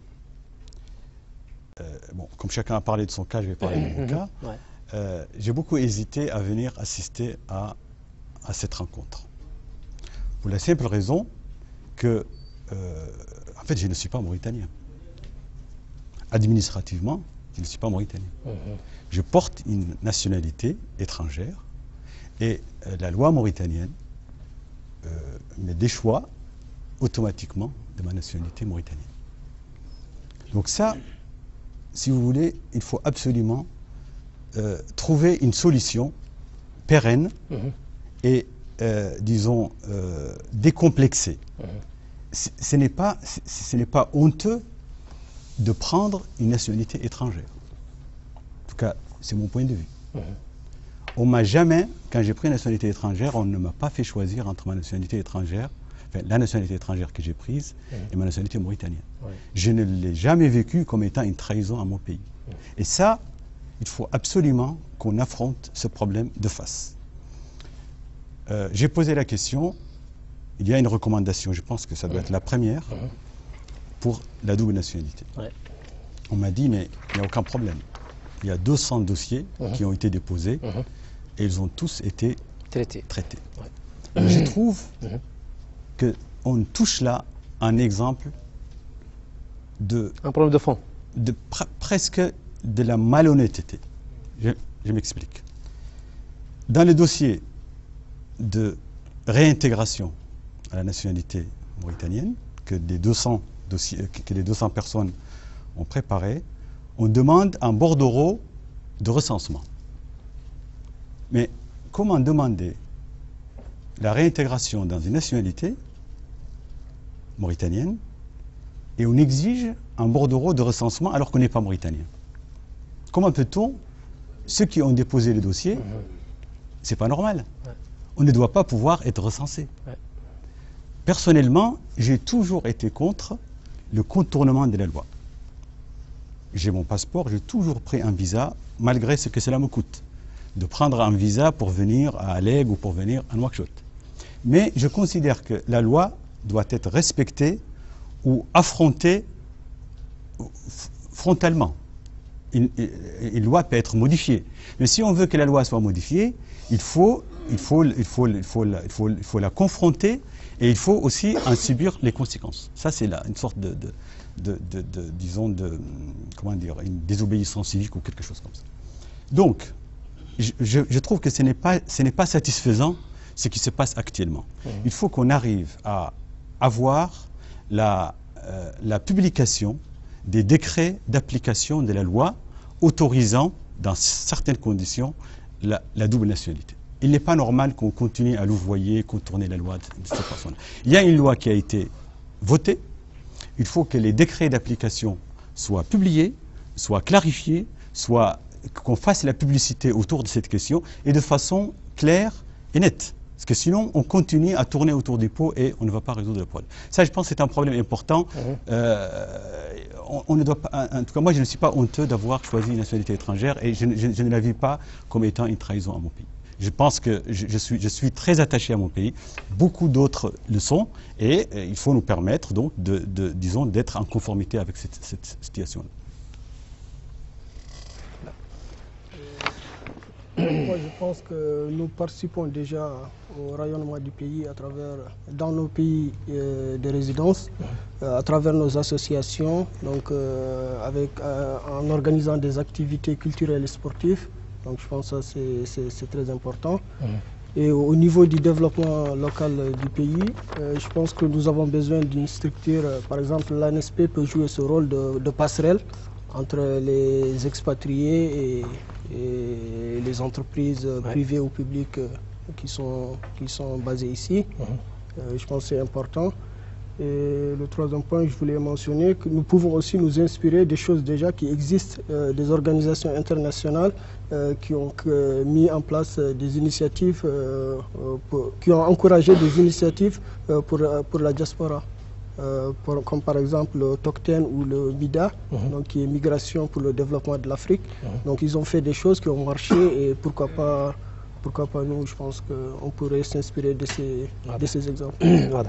Speaker 6: Euh, bon, comme chacun a parlé de son cas, je vais parler de mon mmh. cas. Ouais. Euh, j'ai beaucoup hésité à venir assister à, à cette rencontre. Pour la simple raison que, euh, en fait, je ne suis pas mauritanien. Administrativement, je ne suis pas mauritanien. Mmh. Je porte une nationalité étrangère et euh, la loi mauritanienne euh, me déchoit automatiquement de ma nationalité mauritanienne. Donc ça, si vous voulez, il faut absolument euh, trouver une solution pérenne mmh. et Euh, disons, euh, décomplexé. Mmh. Ce n'est pas, ce n'est pas honteux de prendre une nationalité étrangère. En tout cas, c'est mon point de vue. Mmh. On m'a jamais, quand j'ai pris une nationalité étrangère, on ne m'a pas fait choisir entre ma nationalité étrangère, enfin, la nationalité étrangère que j'ai prise mmh. et ma nationalité mauritanienne. Ouais. Je ne l'ai jamais vécu comme étant une trahison à mon pays. Mmh. Et ça, il faut absolument qu'on affronte ce problème de face. Euh, j'ai posé la question, il y a une recommandation, je pense que ça doit mmh. être la première, mmh. pour la double nationalité. Ouais. On m'a dit, mais il n'y a aucun problème. Il y a deux cents dossiers mmh. qui ont été déposés mmh. et ils ont tous été traités. traités. Ouais. Mmh. Je trouve mmh. qu'on touche là un exemple de...
Speaker 13: Un problème de fond.
Speaker 6: De pre presque de la malhonnêteté. Je, je m'explique. Dans le dossier de réintégration à la nationalité mauritanienne que les deux cents dossiers, que les deux cents personnes ont préparé, on demande un bordereau de recensement. Mais comment demander la réintégration dans une nationalité mauritanienne et on exige un bordereau de recensement alors qu'on n'est pas mauritanien? Comment peut-on, ceux qui ont déposé le dossier, mmh. c'est pas normal. Ouais. On ne doit pas pouvoir être recensé. Ouais. Personnellement, j'ai toujours été contre le contournement de la loi. J'ai mon passeport, j'ai toujours pris un visa, malgré ce que cela me coûte, de prendre un visa pour venir à Alleg ou pour venir à Nouakchott. Mais je considère que la loi doit être respectée ou affrontée frontalement. Une, une loi peut être modifiée. Mais si on veut que la loi soit modifiée, il faut, il faut, il faut, il faut, il faut, il faut la confronter Et il faut aussi en subir les conséquences. Ça, c'est là une sorte de, de, de, de, de disons, de, comment dire, une désobéissance civique ou quelque chose comme ça. Donc, je, je, je trouve que ce n'est pas, ce n'est pas satisfaisant ce qui se passe actuellement. Mmh. Il faut qu'on arrive à avoir la, euh, la publication des décrets d'application de la loi autorisant, dans certaines conditions, la, la double nationalité. Il n'est pas normal qu'on continue à louvoyer, contourner la loi de, de cette façon. Il y a une loi qui a été votée. Il faut que les décrets d'application soient publiés, soient clarifiés, soient, qu'on fasse la publicité autour de cette question et de façon claire et nette. Parce que sinon, on continue à tourner autour du pot et on ne va pas résoudre le problème. Ça, je pense que c'est un problème important. Mmh. Euh, on, on ne doit pas, en tout cas, moi, je ne suis pas honteux d'avoir choisi une nationalité étrangère et je, je, je ne la vis pas comme étant une trahison à mon pays. Je pense que je, je, suis, je suis très attaché à mon pays. Beaucoup d'autres le sont et euh, il faut nous permettre, donc, de, de, disons, d'être en conformité avec cette, cette situation-là.
Speaker 7: Moi, je pense que nous participons déjà au rayonnement du pays à travers, dans nos pays euh, de résidence, euh, à travers nos associations, donc euh, avec, euh, en organisant des activités culturelles et sportives. Donc, je pense que ça, c'est très important. Mmh. Et au niveau du développement local du pays, euh, je pense que nous avons besoin d'une structure. Euh, par exemple, l'A N S P peut jouer ce rôle de, de passerelle entre les expatriés et, et les entreprises ouais. privées ou publiques euh, qui, sont, qui sont basées ici. Mmh. Euh, je pense que c'est important. Et le troisième point, je voulais mentionner que nous pouvons aussi nous inspirer des choses déjà qui existent, euh, des organisations internationales euh, qui ont euh, mis en place euh, des initiatives, euh, pour, qui ont encouragé des initiatives euh, pour, pour la diaspora. Euh, pour, comme par exemple le Tocten ou le MIDA, mmh. donc, qui est Migration pour le développement de l'Afrique. Mmh. Donc ils ont fait des choses qui ont marché et pourquoi pas, pourquoi pas nous, je pense qu'on pourrait s'inspirer de ces, de ces exemples.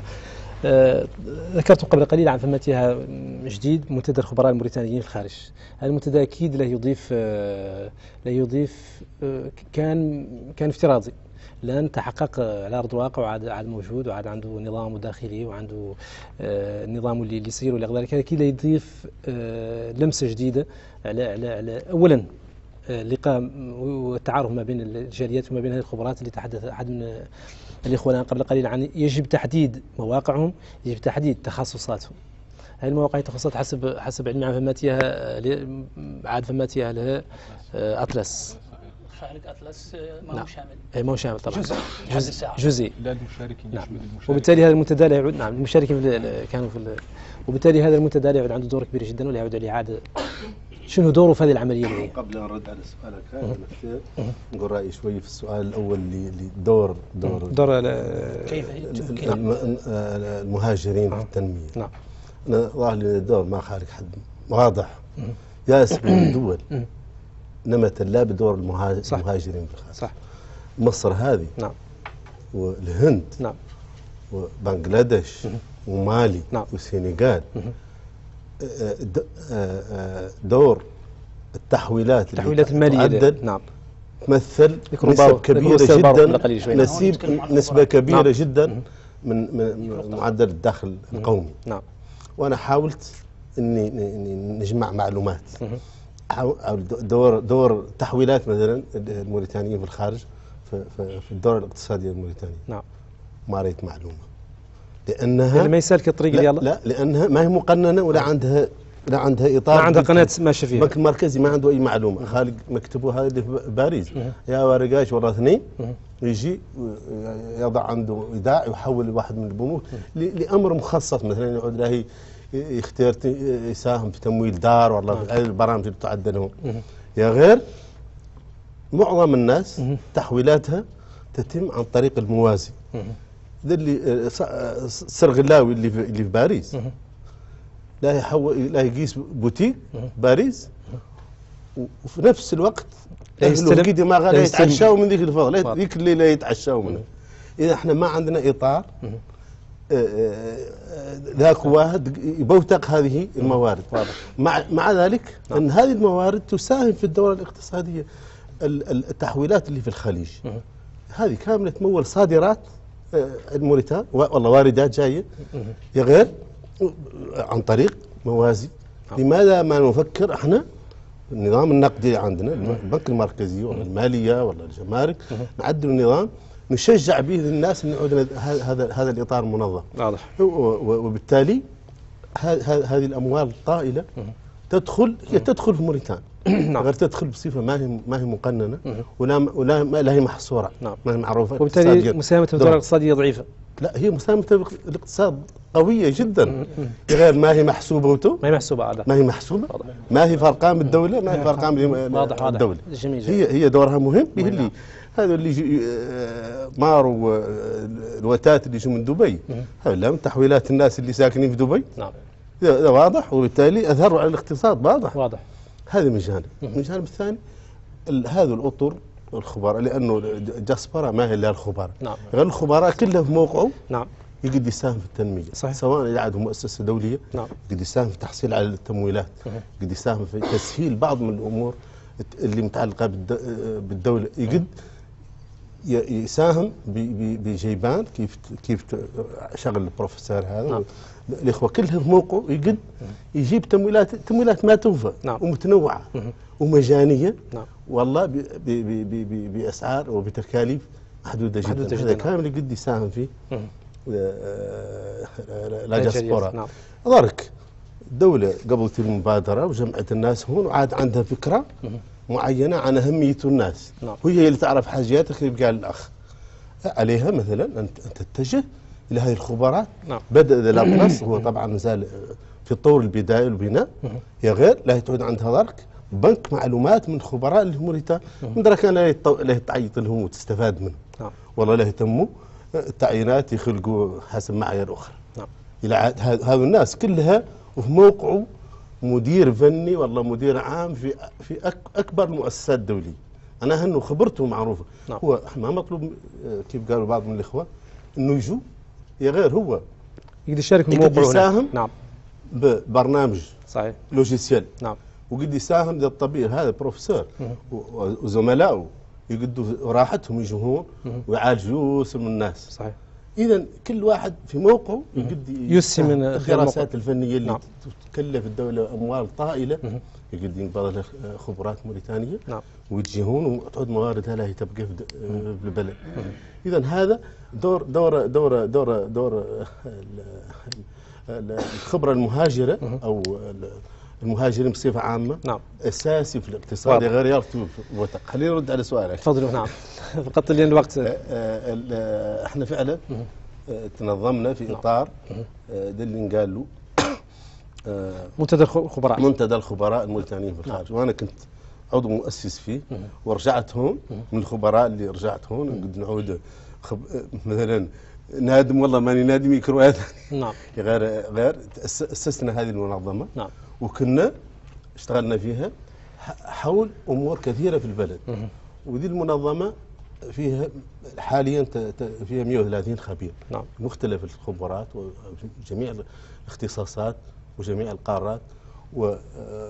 Speaker 13: آه ذكرت قبل قليل عن ثمتها جديد منتدى الخبراء الموريتانيين في الخارج. هذا المنتدى اكيد له يضيف آه له يضيف آه كان كان افتراضي لان تحقق على ارض الواقع وعاد عاد موجود وعاد عنده نظام داخلي وعنده آه نظام اللي يسير والى غير ذلك. اكيد يضيف آه لمسه جديده على على على اولا اللقاء والتعارف ما بين الجاليات وما بين هذه الخبرات اللي تحدث احد من الإخوة الآن قبل قليل عن يجب تحديد مواقعهم، يجب تحديد تخصصاتهم. هذه المواقع التخصصات حسب حسب علمي عن فماتيها عاد فماتيها لها أطلس.
Speaker 4: خارج أطلس ما هو
Speaker 13: نعم.
Speaker 4: شامل.
Speaker 13: أي ما هو شامل طبعا.
Speaker 4: جزء
Speaker 13: جزء جزئي.
Speaker 3: لا المشاركين
Speaker 13: نعم.
Speaker 3: المشاركين.
Speaker 13: وبالتالي هذا المنتدى لا يعود نعم المشاركين كانوا في وبالتالي هذا المنتدى لا يعود عنده دور كبير جدا ولا يعود على إعادة شنو دوره في هذه العملية اليومية؟
Speaker 8: قبل أن أرد على سؤالك هذا نفسه نقول رأيي شوي في السؤال الأول اللي دور دور
Speaker 13: دور
Speaker 4: كيف
Speaker 8: المهاجرين في التنمية.
Speaker 13: نعم.
Speaker 8: أنا ظاهر لي الدور ما خارج حد واضح. ياس من الدول نمت لا بدور المهاجرين بالخارج.
Speaker 13: صح.
Speaker 8: مصر هذه.
Speaker 13: نعم.
Speaker 8: والهند.
Speaker 13: نعم.
Speaker 8: وبنغلاديش ومالي.
Speaker 13: نعم.
Speaker 8: والسنغال. دور التحويلات
Speaker 13: التحويلات المالية
Speaker 8: نعم تمثل نسبة كبيرة جدا نسيب نسبة كبيرة نعم. جدا من من معدل الدخل القومي.
Speaker 13: نعم.
Speaker 8: وأنا حاولت إني نجمع معلومات. دور دور تحويلات مثلا الموريتانيين في الخارج في في الدورة الاقتصادية الموريتانية.
Speaker 13: نعم.
Speaker 8: ما رأيت معلومة. لأنها
Speaker 13: يعني ما يسالك الطريق
Speaker 8: لا,
Speaker 13: يلا
Speaker 8: لا لأنها ما هي مقننة ولا عندها لا عندها إطار.
Speaker 13: ما عندها قناة ماشية فيها.
Speaker 8: البنك المركزي ما عنده أي معلومة. خالق مكتبه هذا اللي في باريس يا ورقاش والله اثنين يجي يضع عنده إيداع يحول واحد من البنوك لأمر مخصص مثلا يقعد له يختار يساهم في تمويل دار والله هذه البرامج اللي تعد لهم. يا غير معظم الناس تحويلاتها تتم عن طريق الموازي. ذا اللي السرغلاوي اللي في اللي في باريس لا يحول لا يقيس بوتيك باريس وفي نفس الوقت اهله كده ما غير يتعشاوا من ذيك الفضل ذيك الليله يتعشاوا منها. اذا احنا ما عندنا اطار ذاك واحد يبوتق هذه الموارد. مع مع ذلك ان هذه الموارد تساهم في الدوره الاقتصاديه. التحويلات اللي في الخليج هذه كامله تمول صادرات الموريتان والله واردات جايه يا غير عن طريق موازي. لماذا ما نفكر احنا النظام النقدي عندنا البنك المركزي ولا الماليه ولا الجمارك نعدل النظام نشجع به الناس ان يعود هذا هذا الاطار المنظم. واضح. وبالتالي هذه الاموال الطائله تدخل هي تدخل في موريتانيا غير تدخل بصفه ما هي ما هي مقننه ولا ولا لا هي محصوره. نعم. ما هي معروفه.
Speaker 13: وبالتالي مساهمه الوزاره الاقتصاديه ضعيفه.
Speaker 8: لا هي مساهمه الاقتصاد قويه جدا غير ما هي محسوبه وتو
Speaker 13: ما هي محسوبه عادة.
Speaker 8: ما هي محسوبه واضح. ما هي في ارقام الدوله ما هي في ارقام الدوله. جميل. هي هي دورها مهم به اللي هذا اللي ماروا الوتات اللي يجوا من دبي هذا من تحويلات الناس اللي ساكنين في دبي. نعم. هذا واضح وبالتالي اثروا على الاقتصاد واضح. واضح. هذا من جانب. من الجانب الثاني هذا الاطر الخبراء لانه جاسبرا ما هي الا الخبراء. نعم. غير الخبراء كلهم في موقعه. نعم. يقد يساهم في التنميه. صحيح. سواء يعد مؤسسه دوليه. نعم. يقد يساهم في التحصيل على التمويلات. يقد يساهم في تسهيل بعض من الامور اللي متعلقه بالدوله. يقد يساهم بجيبان كيف كيف شغل البروفيسور هذا. نعم. الاخوه كلهم في موقعه يقد يجيب تمويلات تمويلات ما توفى. نعم. ومتنوعه. مه. ومجانيه. نعم. والله ب ب ب ب باسعار وبتكاليف محدوده جدا. محدودة هذا كامل يقد يساهم فيه لا جاسبورا. نعم. ذلك الدوله قبلت المبادره وجمعت الناس هون وعاد عندها فكره مه. معينه عن اهميه الناس. نعم. وهي اللي تعرف حاجياتك اللي قال الاخ عليها مثلا ان تتجه الى هذه الخبرات. نعم. بدا الاطلس هو طبعا زال في طور البدايه والبناء يا غير لا تعود عندها ذلك بنك معلومات من خبراء اللي موريتانيا من درك لا لا تعيط لهم وتستفاد منه. نعم. والله لا يهتموا التعيينات يخلقوا حسب معايير اخرى. نعم. الى هذا الناس كلها وفي موقعه مدير فني والله مدير عام في في اكبر المؤسسات الدوليه. انا هنو خبرته معروفه. نعم. هو ما مطلوب كيف قالوا بعض من الاخوه انه يجوا يا غير هو
Speaker 13: يقدر يشارك من موقعه.
Speaker 8: يساهم.
Speaker 13: نعم.
Speaker 8: ببرنامج
Speaker 13: صحيح
Speaker 8: لوجيسيال.
Speaker 13: نعم.
Speaker 8: وقد يساهم للطبيب هذا بروفيسور وزملائه يقدوا راحتهم يجوا هون ويعالجوا يوسم الناس. صحيح. اذا كل واحد في موقعه يقد
Speaker 13: يسهم من
Speaker 8: الدراسات الفنيه اللي نعم. تكلف الدوله اموال طائله يقد ينبض لها خبرات موريتانيه. نعم. وتجي هون وتعود مواردها لا هي تبقى في البلد. اذا هذا دور دور دور دور دور الخبره المهاجره او المهاجرين بصفه عامه. نعم. اساسي في الاقتصاد غير يرتب. خلينا نرد على سؤالك.
Speaker 13: تفضلوا. نعم. فقط لي الوقت.
Speaker 8: احنا فعلا تنظمنا في اطار ده اللي نقال له
Speaker 13: منتدى الخبراء
Speaker 8: منتدى الخبراء الموريتانيين في الخارج. نعم. وانا كنت عضو مؤسس فيه ورجعت هون من الخبراء اللي رجعت هون قد نعود خب... مثلا نادم والله ماني نادم يكروات. نعم. غير غير اسسنا هذه المنظمه. نعم. وكنا اشتغلنا فيها حول امور كثيره في البلد. وذي المنظمه فيها حاليا فيها مئة وثلاثين خبير. نعم. مختلف الخبرات وجميع الاختصاصات وجميع القارات. وهذا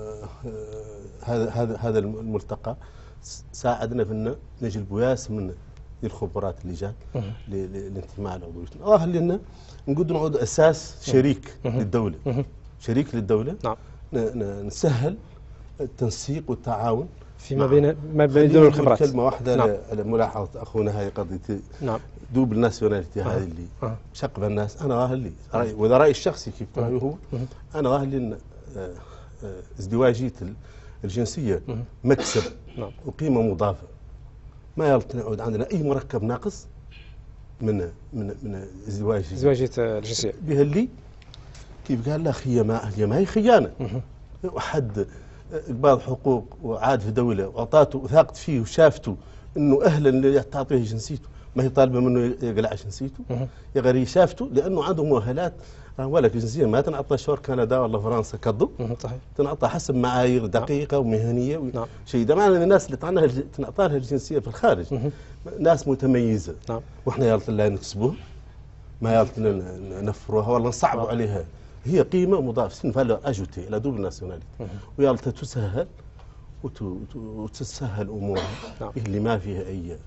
Speaker 8: هذا هذا الملتقى ساعدنا في ان نجلب وياس من الخبرات اللي جات للانتماء العضوي. ظاهر لنا نقدر نعود اساس شريك للدوله. شريك للدوله. نعم. نسهل التنسيق والتعاون
Speaker 13: فيما بين ما بين دول الخبرات.
Speaker 8: كلمه واحده. نعم. لملاحظه اخونا هذه قضيه. نعم. دوب الناسيوناليتي هذه اللي آه. شق بالناس. انا ظاهر لي رأي واذا رايي الشخصي كيف رايه هو انا ظاهر لي ان ازدواجيه الجنسيه مكسب. نعم. وقيمه مضافه. ما يلت نعود عندنا اي مركب ناقص من من من ازدواج
Speaker 13: ازدواجيه الجنسيه
Speaker 8: بها اللي كيف قال الاخ هي ما هي ما هي خيانه. وحد بعض حقوق وعاد في دوله واعطاته وثاقت فيه وشافته انه اهلا اللي تعطيه جنسيته ما هي طالبه منه يقلع جنسيته. يا غير شافته لانه عنده مؤهلات. ولك الجنسيه ما تنعطى شهر كندا ولا فرنسا كضو. صحيح. تنعطى حسب معايير دقيقه ومهنيه. نعم. شيء ده معنى الناس اللي طعناها تنعطى لها الجنسيه في الخارج ناس متميزه. نعم. واحنا يالت لا نكسبوها ما يالت نفروها ولا نصعبوا عليها. هي قيمه مضافه سين فالور اجوتي الى دوبل ناسيوناليتي. ويالت تسهل وتسهل امورها. نعم. اللي ما فيها اي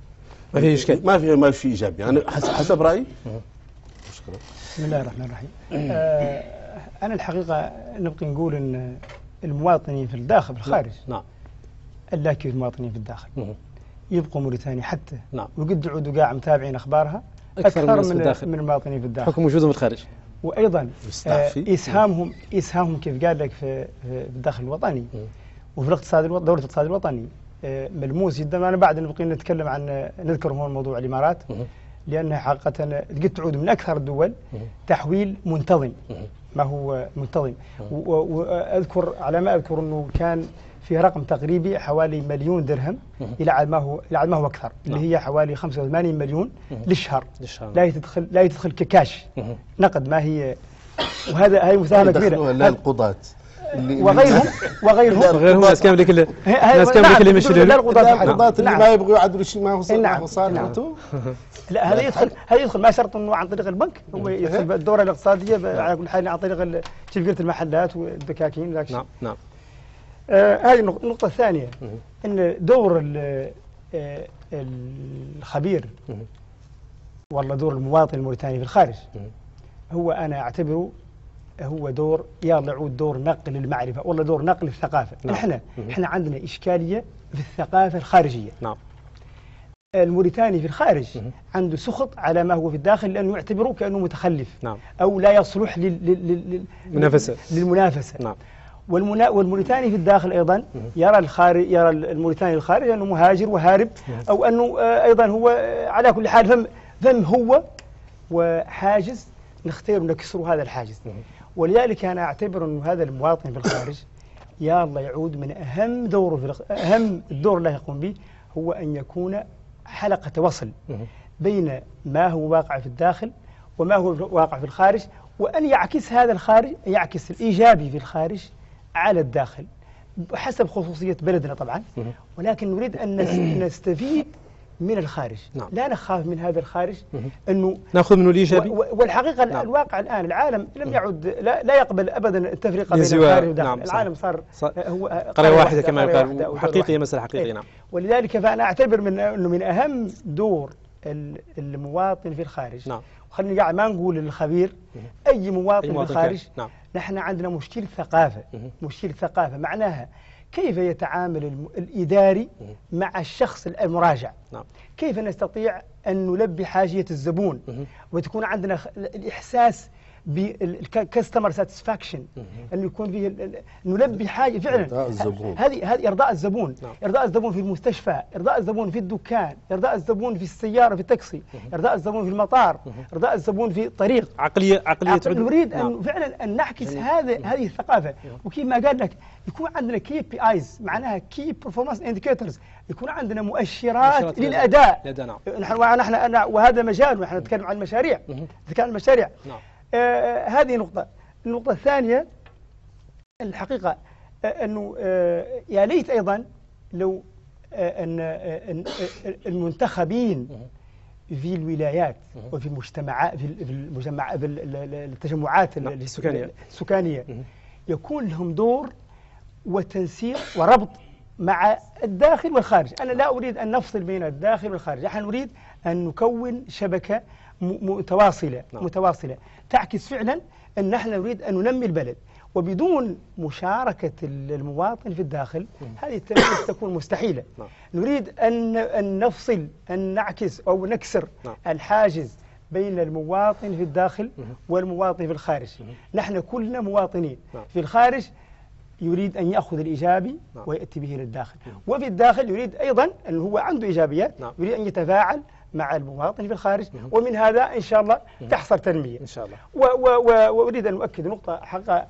Speaker 13: ما في إشكال،
Speaker 8: ما في ما في إيجابي. أنا حسب رأيي.
Speaker 9: شكرا. بسم الله الرحمن الرحيم. آه أنا الحقيقة نبقي نقول أن المواطنين في الداخل في الخارج
Speaker 13: نعم
Speaker 9: اللاكي المواطنين في الداخل مه. يبقوا موريتانيا حتى
Speaker 13: نعم
Speaker 9: وقد عودوا قاع متابعين أخبارها أكثر, أكثر من من المواطنين في الداخل
Speaker 13: حكم وجودهم في الخارج.
Speaker 9: وأيضا آه إسهامهم إسهامهم كيف قال لك في, في الداخل الوطني مه. وفي الاقتصاد دولة الاقتصاد الوطني آه ملموس جدا. أنا بعد نبقي نتكلم عن نذكر هون موضوع الإمارات مه. لأنها حقيقة قد تعود من أكثر الدول مه. تحويل منتظم مه. ما هو منتظم. وأذكر على ما أذكر أنه كان في رقم تقريبي حوالي مليون درهم إلى عاد ما هو إلى عاد ما هو أكثر اللي هي حوالي خمسة وثمانين مليون للشهر لا يدخل لا يدخل ككاش نقد ما هي. وهذا هي مساهمة كبيرة.
Speaker 8: لا القضاة
Speaker 9: وغيرهم وغيرهم
Speaker 13: وغيرهم ناس كامل كل ناس كامل كل يمشي
Speaker 8: لا القضاة اللي ما يبغوا يعدلوا شيء ما هو صار صار
Speaker 9: لا هذا يدخل هذا يدخل ما شرط انه عن طريق البنك هو يدخل بالدوره الاقتصاديه على كل حال عن طريق كيف قلت المحلات والدكاكين ذاك
Speaker 13: نعم نعم.
Speaker 9: آه هذه النقطه الثانيه ان دور آه الخبير والله دور المواطن الموريتاني في الخارج هو انا اعتبره هو دور يلا يعود دور نقل المعرفه والله دور نقل الثقافه. نعم. احنا احنا عندنا اشكاليه في الثقافه الخارجيه.
Speaker 13: نعم.
Speaker 9: الموريتاني في الخارج عنده سخط على ما هو في الداخل لأنه يعتبره كأنه متخلف.
Speaker 13: نعم.
Speaker 9: أو لا يصلح
Speaker 13: للمنافسة
Speaker 9: للمنافسة.
Speaker 13: نعم.
Speaker 9: والمنا... والموريتاني في الداخل أيضا يرى الخارج يرى الموريتاني الخارج أنه مهاجر وهارب أو أنه أيضا هو على كل حال فم ذم هو وحاجز نختار نكسر هذا الحاجز. ولذلك أنا أعتبر أنه هذا المواطن في الخارج يا الله يعود من أهم دوره في أهم الدور اللي يقوم به هو أن يكون حلقة وصل بين ما هو واقع في الداخل وما هو واقع في الخارج وأن يعكس هذا الخارج يعكس الإيجابي في الخارج على الداخل حسب خصوصية بلدنا طبعا. ولكن نريد أن نستفيد من الخارج.
Speaker 13: نعم.
Speaker 9: لا نخاف من هذا الخارج أنه
Speaker 13: نأخذ منه الإيجابي.
Speaker 9: والحقيقة نعم. الواقع الآن العالم لم يعد لا, لا يقبل أبدا التفرقة بين الخارج والداخل.
Speaker 13: نعم.
Speaker 9: العالم صار
Speaker 13: هو قرية واحدة كما قال وحقيقية مسألة حقيقية. نعم.
Speaker 9: ولذلك فأنا أعتبر من أنه من أهم دور المواطن في الخارج.
Speaker 13: نعم.
Speaker 9: وخليني قاعد ما نقول للخبير أي مواطن, أي مواطن في الخارج.
Speaker 13: نعم.
Speaker 9: نحن عندنا مشكلة ثقافة. مشكلة ثقافة معناها كيف يتعامل الإداري مع الشخص المراجع.
Speaker 13: نعم.
Speaker 9: كيف نستطيع أن نلبي حاجية الزبون وتكون عندنا الإحساس بالكاستمر ساتسفاكشن أنه يكون فيه نلبي حاجة فعلا
Speaker 8: إرضاء الزبون.
Speaker 9: هذه هذه إرضاء الزبون.
Speaker 13: نعم.
Speaker 9: إرضاء الزبون في المستشفى، إرضاء الزبون في الدكان، إرضاء الزبون في السيارة في التاكسي، إرضاء الزبون في المطار، إرضاء الزبون في الطريق.
Speaker 13: عقلية عقلية
Speaker 9: عقل نريد نعم. أن فعلا أن نعكس هذا هذه الثقافة. وكيف ما قال لك يكون عندنا كي بي ايز معناها كي برفورمانس انديكيتورز يكون عندنا مؤشرات, مؤشرات للأداء.
Speaker 13: لدى نعم.
Speaker 9: نحن نحن أنا وهذا مجال ونحن نتكلم عن المشاريع. نتكلم عن المشاريع.
Speaker 13: نعم.
Speaker 9: آه هذه نقطة. النقطة الثانية الحقيقة آه أنه آه يا ليت أيضا لو آه أن آه المنتخبين في الولايات وفي المجتمعات في المجتمع في التجمعات
Speaker 13: السكانية
Speaker 9: السكانية يكون لهم دور وتنسيق وربط مع الداخل والخارج. أنا لا أريد أن نفصل بين الداخل والخارج، نحن نريد أن نكون شبكة متواصلة نعم. متواصلة تعكس فعلا أن نحن نريد أن ننمي البلد. وبدون مشاركة المواطن في الداخل هذه التنمية تكون مستحيلة.
Speaker 13: نعم.
Speaker 9: نريد أن أن نفصل أن نعكس أو نكسر
Speaker 13: نعم.
Speaker 9: الحاجز بين المواطن في الداخل والمواطن في الخارج. نحن كلنا مواطنين
Speaker 13: نعم.
Speaker 9: في الخارج يريد أن يأخذ الإيجابي نعم. ويأتي به للداخل. وفي الداخل يريد أيضا أن هو عنده إيجابيات نعم. يريد أن يتفاعل مع المواطن في الخارج. ومن هذا إن شاء الله تحصل تنمية
Speaker 13: إن شاء الله.
Speaker 9: وأريد أن أؤكد نقطة حقا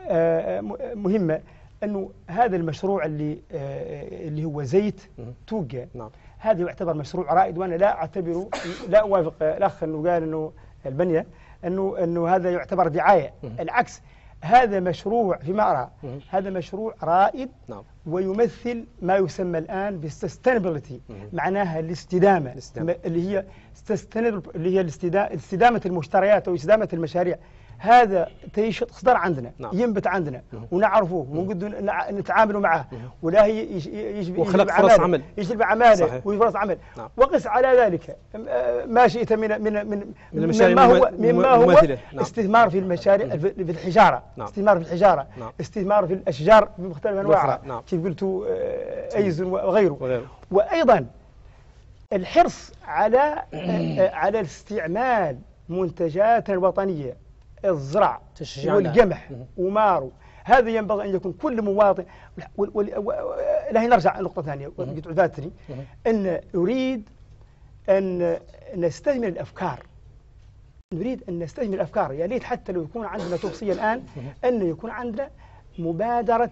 Speaker 9: مهمة أنه هذا المشروع اللي اللي هو زيت توقع
Speaker 13: نعم.
Speaker 9: هذا يعتبر مشروع رائد. وأنا لا أعتبره لا أوافق الأخ أنه قال أنه البنية أنه أنه هذا يعتبر دعاية. العكس هذا مشروع فيما أرى هذا مشروع رائد
Speaker 13: نعم.
Speaker 9: ويمثل ما يسمى الآن بالسستينابيلتي معناها الاستدامة اللي هي اللي هي استدامة المشتريات أو استدامة المشاريع. هذا تيشط صدر عندنا
Speaker 13: نعم.
Speaker 9: ينبت عندنا ونعرفوه ونقدر نتعاملوا معه ولا هي يجلب
Speaker 13: وخلق فرص عمل
Speaker 9: يجلب عماله وفرص عمل نعم. وقس على ذلك ما شئت من من من مما هو مما هو نعم. استثمار في المشاريع في الحجاره نعم. استثمار في الحجاره نعم. استثمار في الاشجار بمختلف انواعها نعم. كيف قلتوا ايز وغيره. وغيره وايضا الحرص على على استعمال منتجاتنا الوطنية الزرع والقمح ومارو. هذا ينبغي أن يكون كل مواطن. لا نرجع لنقطة ثانية فاتني أن نريد أن نستثمر الأفكار نريد أن نستثمر الأفكار. يا ليت حتى لو يكون عندنا توصية الآن أن يكون عندنا مبادرة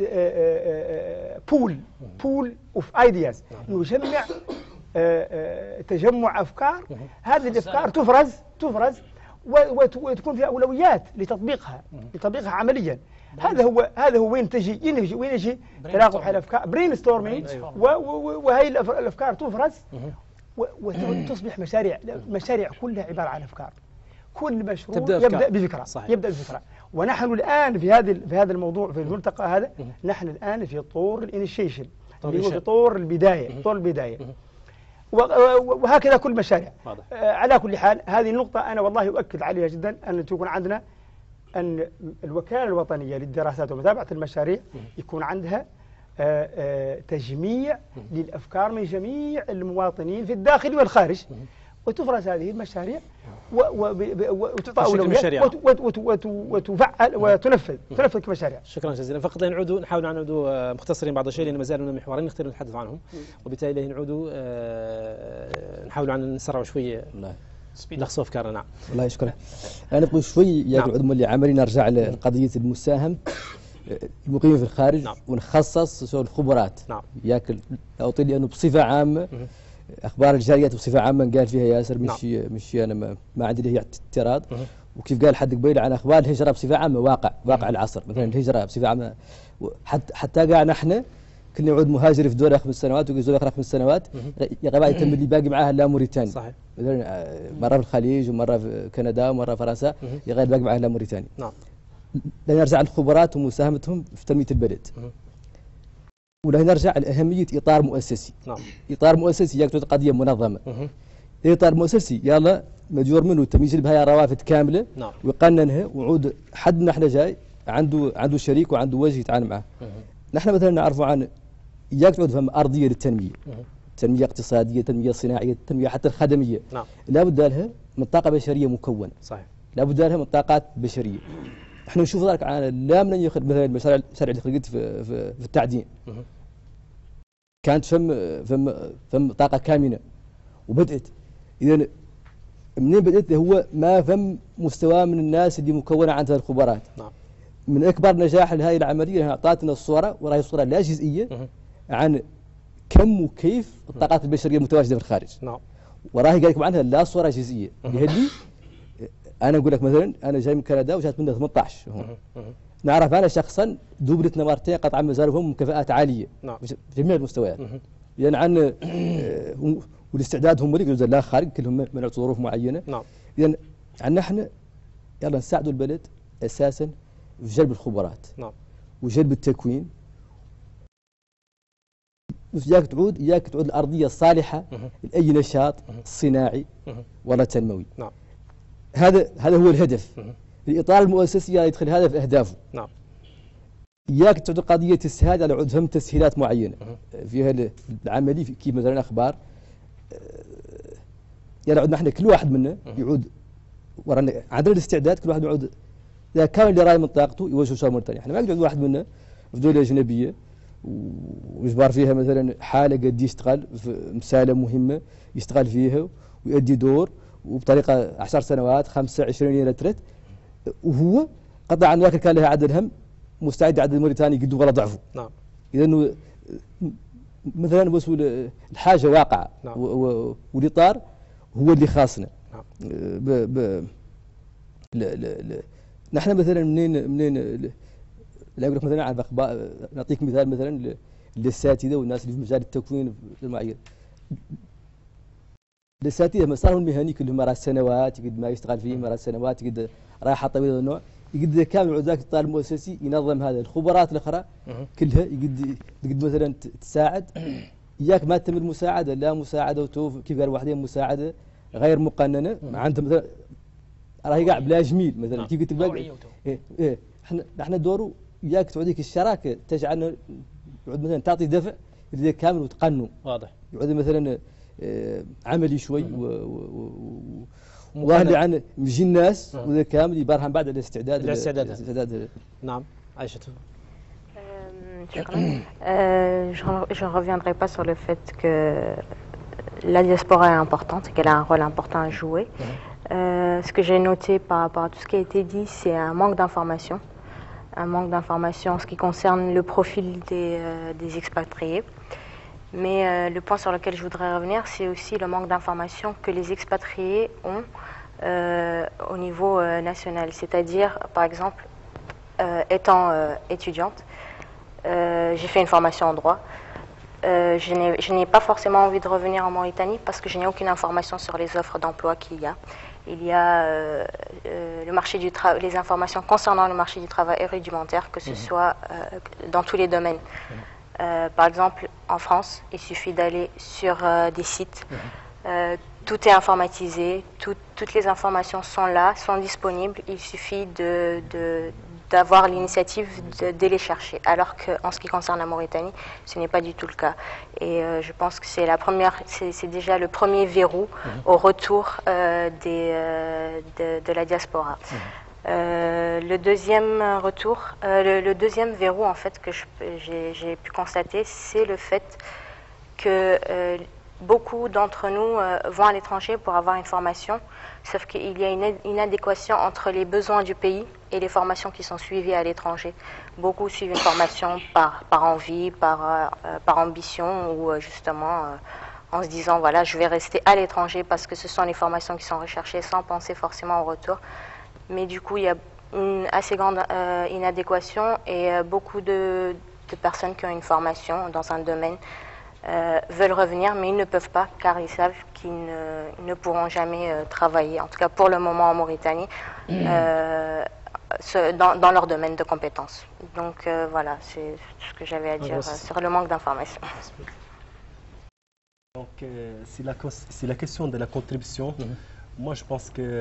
Speaker 9: بول بول اوف ايدياز نجمع تجمع افكار. هذه الافكار تفرز تفرز وتكون فيها اولويات لتطبيقها لتطبيقها عمليا. هذا هو هذا هو وين تجي ينجي وين يجي تلاقح الافكار برين ستورمينج وهي الافكار تفرز وتصبح مشاريع. مشاريع كلها عباره عن افكار. كل مشروع يبدا بفكره صحيح. يبدا بفكره. ونحن الان في هذا في هذا الموضوع في الملتقى هذا نحن الان في طور الانيشيشن اللي هو في طور البدايه طور البدايه وهكذا كل مشاريع. على كل حال هذه النقطه انا والله اؤكد عليها جدا ان تكون عندنا ان الوكاله الوطنيه للدراسات ومتابعه المشاريع يكون عندها تجميع للافكار من جميع المواطنين في الداخل والخارج وتفرز هذه المشاريع وتعطى أولويات وتفعل وتنفذ تنفذ كمشاريع.
Speaker 13: شكرا جزيلا. فقط نعود نحاول نعود مختصرين بعض الشيء لأن ما زالوا محورين نختار نتحدث عنهم وبالتالي نعود نحاول أن نسرع شوية لخص أفكارنا. نعم
Speaker 10: الله يشكرك. أنا أقول شوي يا عدم اللي عملي نرجع لقضية المساهم المقيمين في الخارج نعم. ونخصص الخبرات
Speaker 13: نعم.
Speaker 10: ياكل أعطي لأنه بصفة عامة اخبار الجاليات بصفه عامه قال فيها ياسر مش نعم. مش انا ما, ما عندي له اعتراض وكيف قال حد قبيل عن اخبار الهجره بصفه عامه واقع واقع العصر مثلا الهجره بصفه عامه حتى حتى قاعد نحن كل يعود مهاجر في دول خمس سنوات ويزول اخر خمس سنوات يا جماعه يتم اللي باقي معاه لا موريتاني
Speaker 13: صحيح
Speaker 10: مثلا مره في الخليج ومره في كندا ومره في فرنسا يا غير باقي معاه لا موريتاني
Speaker 13: نعم.
Speaker 10: لنرجع للخبرات ومساهمتهم في تنميه البلد ولا نرجع لأهمية إطار مؤسسي.
Speaker 13: نعم.
Speaker 10: إطار مؤسسي يقصد قضية منظمة. إطار مؤسسي يلا مجور منه تمييز بها روافد كاملة.
Speaker 13: نعم.
Speaker 10: ويقننها وعود حد نحن جاي عنده عنده شريك وعنده وجه يتعامل معه. نحن مثلا نعرفوا عن يقصد فهم أرضية للتنمية. تنمية اقتصادية، تنمية صناعية، تنمية حتى الخدمية.
Speaker 13: نعم.
Speaker 10: لا بد لها من طاقة بشرية مكونة.
Speaker 13: صحيح.
Speaker 10: لا بد لها من طاقات بشرية. احنا نشوف ذلك عن لا من ياخذ مثلا المشاريع اللي خلقت في, في, في التعدين كانت فم فم فم طاقه كامنه وبدات اذا منين بدات هو ما فم مستوى من الناس اللي مكونه عن الخبرات.
Speaker 13: نعم.
Speaker 10: من اكبر نجاح لهذه العمليه اعطتنا الصوره وراهي الصوره لا جزئيه عن كم وكيف الطاقات البشريه المتواجده في الخارج.
Speaker 13: نعم.
Speaker 10: وراهي قال لكم عنها لا صوره جزئيه اللي انا اقول لك مثلا انا جاي من كندا وجات منها ثمانية عشر هون نعرف انا شخصا دوبلتنا مرتين قطعا ما زالوا هم كفاءات عاليه
Speaker 13: نعم.
Speaker 10: في جميع المستويات يعني عن والاستعداد هم اللي لا خارج كلهم منعوا ظروف معينه.
Speaker 13: نعم.
Speaker 10: اذا عندنا احنا يلا نساعدوا البلد اساسا في جلب الخبرات.
Speaker 13: نعم.
Speaker 10: وجلب التكوين وياك تعود ياك تعود الارضيه الصالحه لاي نشاط صناعي ولا تنموي.
Speaker 13: نعم.
Speaker 10: هذا هذا هو الهدف. الاطار المؤسسي يدخل هذا في اهدافه.
Speaker 13: نعم.
Speaker 10: اياك تعود قضيه السهاد على عود فهم تسهيلات معينه فيها العملي في كيف مثلا اخبار يعني عندنا احنا كل واحد منا يعود ورانا عندنا الاستعداد كل واحد يعود اذا كان اللي راي من طاقته يوجه شر ثاني. احنا ما نقعد واحد منا في دوله اجنبيه ويجبر فيها مثلا حاله قد يشتغل في مساله مهمه يشتغل فيها ويؤدي دور وبطريقه عشر سنوات خمسة عشرين رترت وهو قطعا ياكل كان لها عدد هم مستعد عدد موريتاني قد ولا ضعفه.
Speaker 13: نعم.
Speaker 10: اذا انه مثلا بس الحاجه واقعه.
Speaker 13: نعم.
Speaker 10: والاطار هو اللي خاصنا.
Speaker 13: نعم.
Speaker 10: ب ب لا لا لا نحن مثلا منين منين لا اقول لك مثلا عن اخبار نعطيك مثال مثلا للاساتذه والناس اللي في مجال التكوين المعين الاساتذه مسارهم المهني كلهم مرات سنوات يقد ما يشتغل فيه مرات سنوات يقد رايحه طويله النوع يقد كامل ذاك الطالب المؤسسي ينظم هذا الخبرات الاخرى كلها يقد يقد مثلا تساعد اياك ما تتم المساعده لا مساعده وتوف كيف قال واحدين مساعده غير مقننه عندهم مثلا راهي قاع بلا جميل مثلا كيف قلت لك ايه ايه احنا احنا دوره اياك تعطيك الشراكه تجعلنا يعود مثلا تعطي دفع يديك كامل وتقنن واضح يعود مثلا اه عملي شوي وواهلي عن يجي الناس وذا كامل يبرهن بعد الاستعداد
Speaker 13: الاستعداد نعم عائشة.
Speaker 11: Euh, je ne reviendrai pas sur le fait que la diaspora est importante et qu'elle a un rôle important à jouer. Euh, ce que j'ai noté par rapport à tout ce qui a été dit, c'est un manque d'information. Un manque d'information en ce qui concerne le profil des, euh, des expatriés. Mais euh, le point sur lequel je voudrais revenir, c'est aussi le manque d'information que les expatriés ont euh, au niveau euh, national. C'est-à-dire, par exemple, euh, étant euh, étudiante, euh, j'ai fait une formation en droit. Euh, je n'ai pas forcément envie de revenir en Mauritanie parce que je n'ai aucune information sur les offres d'emploi qu'il y a. Il y a euh, euh, le marché du travail, les informations concernant le marché du travail est rudimentaire, que ce mmh. soit euh, dans tous les domaines. Mmh. Euh, par exemple, en France, il suffit d'aller sur euh, des sites. Mmh. Euh, tout est informatisé, tout, toutes les informations sont là, sont disponibles. Il suffit de, de d'avoir l'initiative de les chercher, alors qu'en ce qui concerne la Mauritanie, ce n'est pas du tout le cas. Et euh, je pense que c'est la première, c'est déjà le premier verrou mmh. au retour euh, des, euh, de, de la diaspora. Mmh. Euh, le deuxième retour, euh, le, le deuxième verrou en fait que j'ai pu constater, c'est le fait que euh, beaucoup d'entre nous euh, vont à l'étranger pour avoir une formation, sauf qu'il y a une inadéquation entre les besoins du pays et les formations qui sont suivies à l'étranger. Beaucoup suivent une formation par, par envie, par, euh, par ambition, ou euh, justement euh, en se disant voilà, je vais rester à l'étranger parce que ce sont les formations qui sont recherchées sans penser forcément au retour. Mais du coup, il y a une assez grande euh, inadéquation et euh, beaucoup de, de personnes qui ont une formation dans un domaine Euh, veulent revenir, mais ils ne peuvent pas car ils savent qu'ils ne, ils ne pourront jamais euh, travailler, en tout cas pour le moment en Mauritanie, euh, ce, dans, dans leur domaine de compétences. Donc euh, voilà, c'est ce que j'avais à dire euh, sur le manque d'informations.
Speaker 12: Donc euh, c'est la, la question de la contribution. Mm-hmm. Moi je pense que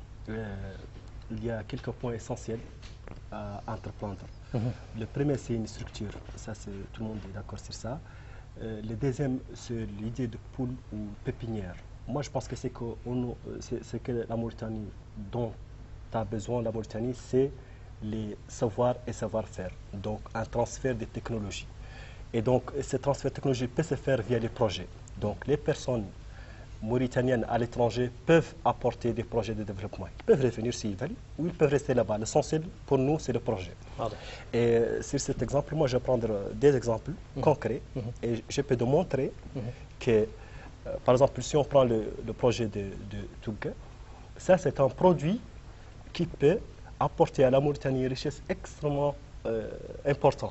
Speaker 12: euh, il y a quelques points essentiels à entreprendre. Mm-hmm. Le premier c'est une structure, ça c'est tout le monde est d'accord sur ça. Euh, le deuxième, c'est l'idée de poule ou pépinière. Moi, je pense que c'est que, ce que la Mauritanie, dont a besoin la Mauritanie, c'est les savoirs et savoir-faire. Donc, un transfert de technologies. Et donc, ce transfert de technologie peut se faire via les projets. Donc, les personnes mauritaniennes à l'étranger peuvent apporter des projets de développement. Ils peuvent revenir s'ils veulent ou ils peuvent rester là-bas. L'essentiel pour nous, c'est le projet. Ah et sur cet exemple, moi, je vais prendre des exemples mmh. concrets mmh. et je peux démontrer mmh. que, euh, par exemple, si on prend le, le projet de, de Touga, ça, c'est un produit qui peut apporter à la Mauritanie une richesse extrêmement euh, importante.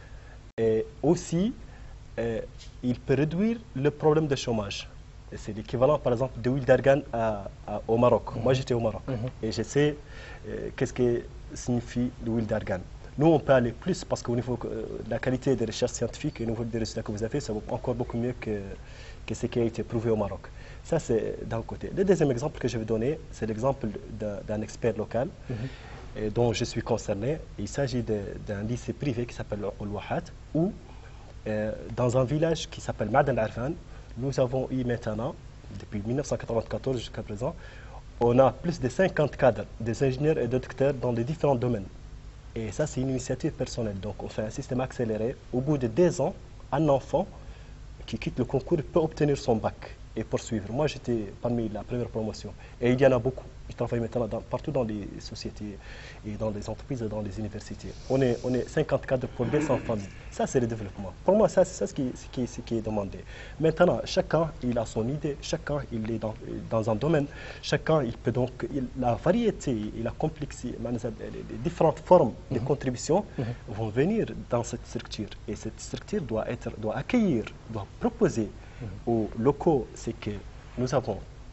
Speaker 12: Et aussi, euh, il peut réduire le problème de chômage. C'est l'équivalent, par exemple, de l'huile d'argan au Maroc. Mmh. Moi, j'étais au Maroc mmh. et je sais euh, qu'est-ce que signifie l'huile d'argan. Nous, on peut aller plus parce qu'au niveau de euh, la qualité des recherches scientifiques et au niveau des résultats que vous avez, ça vaut encore beaucoup mieux que, que ce qui a été prouvé au Maroc. Ça, c'est d'un côté. Le deuxième exemple que je vais donner, c'est l'exemple d'un expert local mmh. et dont je suis concerné. Il s'agit d'un lycée privé qui s'appelle Al-Wahat, où, euh, dans un village qui s'appelle Madan Arfan, nous avons eu maintenant, depuis mille neuf cent quatre-vingt-quatorze jusqu'à présent, on a plus de cinquante cadres, des ingénieurs et de docteurs dans les différents domaines. Et ça, c'est une initiative personnelle. Donc, on fait un système accéléré. Au bout de deux ans, un enfant qui quitte le concours peut obtenir son bac et poursuivre. Moi, j'étais parmi la première promotion. Et il y en a beaucoup. Je travaille maintenant dans, partout dans les sociétés et dans les entreprises et dans les universités. On est, on est cinquante cadres pour deux cents familles. Ça, c'est le développement. Pour moi, ça, c'est ça ce qui, ce, qui, ce qui est demandé. Maintenant, chacun, il a son idée. Chacun, il est dans, dans un domaine. Chacun, il peut donc... Il, la variété et la complexité, les différentes formes de contribution mm-hmm. vont venir dans cette structure. Et cette structure doit, être, doit accueillir, doit proposer mm-hmm. aux locaux, c'est que nous avons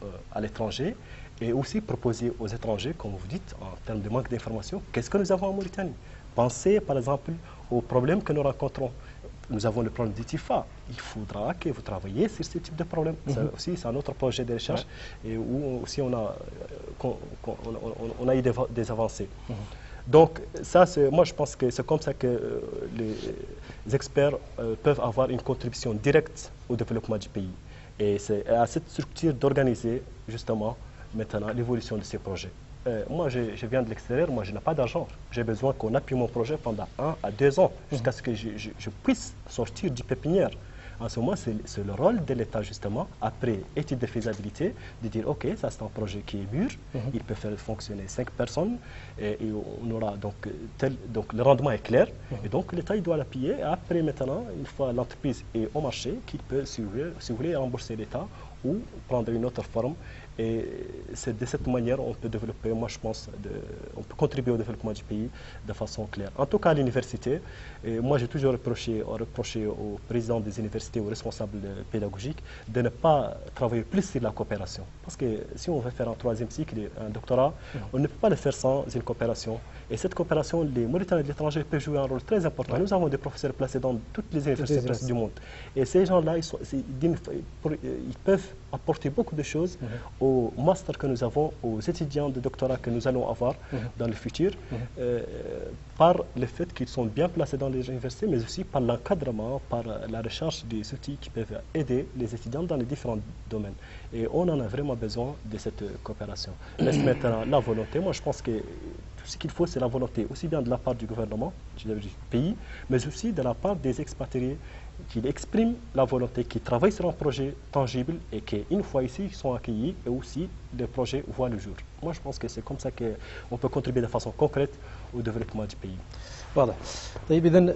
Speaker 12: à l'étranger et aussi proposer aux étrangers, comme vous dites, en termes de manque d'information, qu'est-ce que nous avons en Mauritanie. Pensez par exemple aux problèmes que nous rencontrons. Nous avons le problème du Tifa. Il faudra que vous travailliez sur ce type de problème. Mm-hmm. Ça aussi, c'est un autre projet de recherche ouais. et où aussi on a, qu'on, qu'on, on, on a eu des, des avancées. Mm-hmm. Donc, ça, moi, je pense que c'est comme ça que euh, les experts euh, peuvent avoir une contribution directe au développement du pays. Et c'est à cette structure d'organiser, justement, maintenant, l'évolution de ces projets. Euh, moi, je, je viens de l'extérieur, moi, je n'ai pas d'argent. J'ai besoin qu'on appuie mon projet pendant un à deux ans, jusqu'à ce que je, je, je puisse sortir du pépinière. En ce moment, c'est le rôle de l'État, justement, après étude de faisabilité, de dire, OK, ça c'est un projet qui est mûr, mm-hmm. il peut faire fonctionner cinq personnes, et, et on aura donc, tel, donc le rendement est clair, mm-hmm. et donc l'État il doit l'appuyer, et après maintenant, une fois l'entreprise est au marché, qu'il peut, si vous voulez, si vous voulez rembourser l'État, ou prendre une autre forme. Et c'est de cette manière qu'on peut développer, moi je pense, de, on peut contribuer au développement du pays de façon claire. En tout cas, à l'université, moi j'ai toujours reproché, reproché aux présidents des universités, aux responsables pédagogiques, de ne pas travailler plus sur la coopération. Parce que si on veut faire un troisième cycle, un doctorat, mmh. on ne peut pas le faire sans une coopération. Et cette coopération, les Mauritaniens de l'étranger peuvent jouer un rôle très important. Ouais. Nous avons des professeurs placés dans toutes les universités toutes les du monde. Et ces gens-là, ils, ils, ils peuvent apporter beaucoup de choses mmh. au master que nous avons, aux étudiants de doctorat que nous allons avoir mmh. dans le futur, mmh. euh, par le fait qu'ils sont bien placés dans les universités, mais aussi par l'encadrement, par la recherche des outils qui peuvent aider les étudiants dans les différents domaines. Et on en a vraiment besoin de cette coopération. Reste maintenant la volonté. Moi, je pense que tout ce qu'il faut, c'est la volonté, aussi bien de la part du gouvernement du pays, mais aussi de la part des expatriés qui expriment la volonté, qui travaillent sur un projet tangible et qui, une fois ici, sont accueillis et aussi les projets voient le jour. Moi, je pense que c'est comme ça qu'on peut contribuer de façon concrète au développement du pays.
Speaker 13: واضح. طيب إذن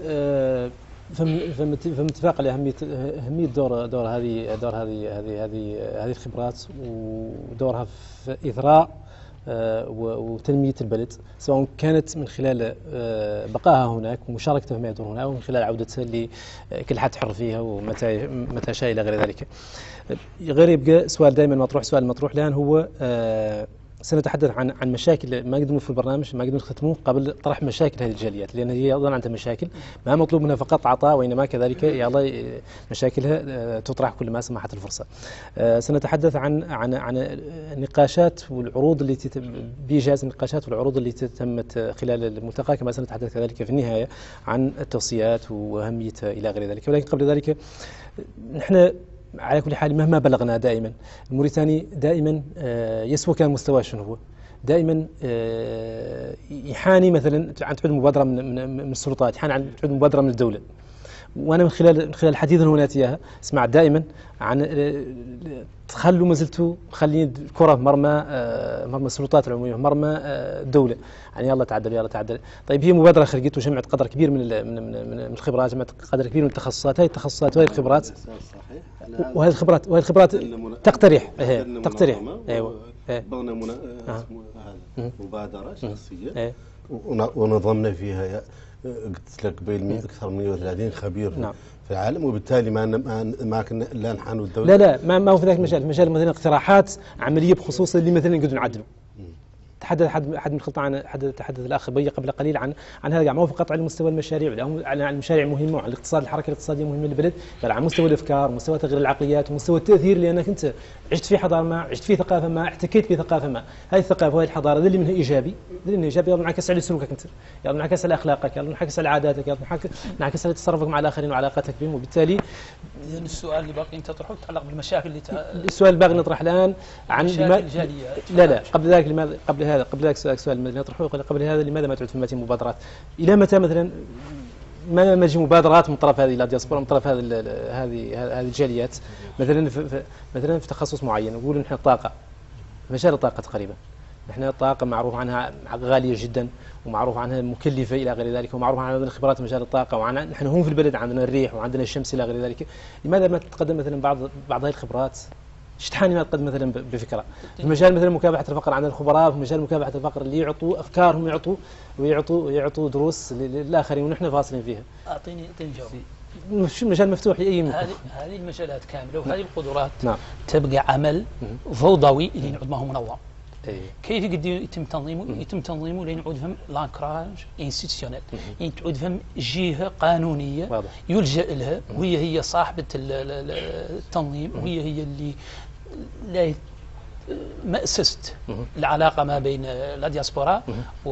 Speaker 13: فهم فهم اتفاق على أهمية أهمية دور دور هذه دور هذه هذه هذه هذه الخبرات ودورها في إثراء وتنمية البلد، سواء كانت من خلال بقائها هناك ومشاركته فيما يدور هنا، أو من خلال عودتها لكل حد حر فيها ومتى متى شاء إلى غير ذلك. غير يبقى سؤال دائما مطروح، سؤال مطروح الآن هو سنتحدث عن عن مشاكل ما قدموا في البرنامج، ما قدروا نختموه قبل طرح مشاكل هذه الجاليات، لأن هي أيضا عندها مشاكل، ما مطلوب منها فقط عطاء، وإنما كذلك يلا مشاكلها تطرح كل ما سمحت الفرصة. سنتحدث عن عن عن النقاشات والعروض التي بإيجاز النقاشات والعروض التي تمت خلال الملتقى، كما سنتحدث كذلك في النهاية عن التوصيات وأهميتها إلى غير ذلك. ولكن قبل ذلك نحن على كل حال مهما بلغنا دائما الموريتاني دائما يسوى كان مستواه شنو هو، دائما يحاني مثلا عن تعود مبادره من من السلطات، يحاني عن تعود مبادره من الدوله. وانا من خلال من خلال الحديث هنا اياها اسمع دائما عن تخلوا ما زلتوا مخلين الكره مرمى مرمى السلطات العموميه، مرمى الدوله، يعني يلا تعدل يلا تعدل. طيب هي مبادره خلقت وجمعت قدر كبير من من من الخبرات، جمعت قدر كبير من التخصصات، هذه التخصصات وهذه الخبرات وهذه الخبرات وهذه الخبرات تقترح تقترح ايوه
Speaker 8: ضمن مبادره شخصيه ونظمنا فيها قلت لك بين اكثر من مئة وثلاثين خبير نعم. في العالم، وبالتالي ما ما كنا لا نحن الدوله
Speaker 13: لا لا ما, ما هو في ذاك المجال، في مجال مثلا اقتراحات عمليه بخصوص اللي مثلا نقدروا نعدلوا. تحدث احد احد من الخطه عن تحدث الاخ بي قبل قليل عن عن هذا، ما هو فقط على مستوى المشاريع، على المشاريع مهمه، وعلى الاقتصاد، الحركه الاقتصاديه مهمه للبلد، بل على مستوى الافكار، مستوى تغيير العقليات، ومستوى التاثير، لانك انت عشت في حضاره ما، عشت في ثقافه ما، احتكيت في ثقافه ما، هذه الثقافه وهذه الحضاره اللي منها ايجابي، اللي منها ايجابي يلا انعكس على سلوكك انت، يلا انعكس على اخلاقك، يلا انعكس على عاداتك، يلا انعكس على تصرفك مع الاخرين وعلاقاتك بهم. وبالتالي
Speaker 4: السؤال اللي باقي انت تطرحه يتعلق بالمشاكل اللي تع...
Speaker 13: السؤال الباقي نطرح الان عن
Speaker 4: لما...
Speaker 13: لا لا قبل ذلك لماذا قبل هذا قبل ذلك سؤال سؤال نطرحه قبل هذا، لماذا ما تعود في مبادرات؟ الى متى مثلا ما ما تجي مبادرات من طرف هذه الدياسبورا، من طرف هذه هذه هذه الجاليات، مثلا في مثلا في تخصص معين، نقول نحن الطاقه، مجال الطاقه تقريبا، نحن الطاقه معروف عنها غاليه جدا، ومعروف عنها مكلفه الى غير ذلك، ومعروف عنها الخبرات في مجال الطاقه، وعنا نحن هون في البلد عندنا الريح وعندنا الشمس الى غير ذلك. لماذا ما تتقدم مثلا بعض بعض هذه الخبرات شتحاني ما تقدم مثلا بفكره في مجال مثلا مكافحه الفقر، عندنا الخبراء في مجال مكافحه الفقر اللي يعطوا افكارهم، يعطوا ويعطوا ويعطوا دروس للاخرين ونحن فاصلين فيها.
Speaker 4: اعطيني اعطيني جواب.
Speaker 13: مجال مفتوح لاي منكم.
Speaker 4: هذه هذه المجالات كامله وهذه القدرات
Speaker 13: نعم.
Speaker 4: تبقى عمل فوضوي اللي نعود ما هو منظم.
Speaker 13: أي.
Speaker 4: كيف يقدر يتم تنظيمه؟ يتم تنظيمه لين يعود فهم لانكراج انستيتيونيل، يعني تعود فهم جهه قانونيه واضح. يلجا لها وهي هي صاحبه التنظيم وهي هي اللي لا مأسست العلاقه ما بين لا دياسبورا و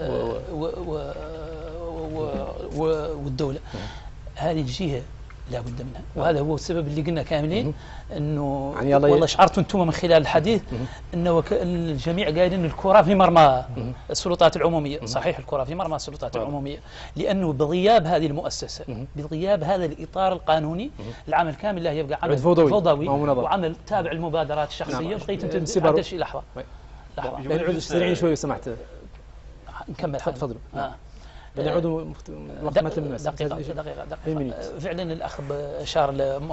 Speaker 4: والدوله. هذه الجهه لا بد منها، وهذا هو السبب اللي قلنا كاملين انه يعني والله شعرتوا انتم من خلال الحديث انه الجميع قايلين الكره في مرمى السلطات العموميه. صحيح الكره في مرمى السلطات العموميه، لانه بغياب هذه المؤسسه، بغياب هذا الاطار القانوني، العمل كامل لا يبقى عمل فوضوي, فوضوي وعمل تابع المبادرات الشخصيه. بقيت انت هذا الشيء. لحظه لحظه
Speaker 13: نعود سريعين شوي سمحت.
Speaker 4: نكمل.
Speaker 13: تفضلوا. بنعودوا وقت ما تم
Speaker 4: دقيقة دقيقة دقيقة. فعلا الأخ أشار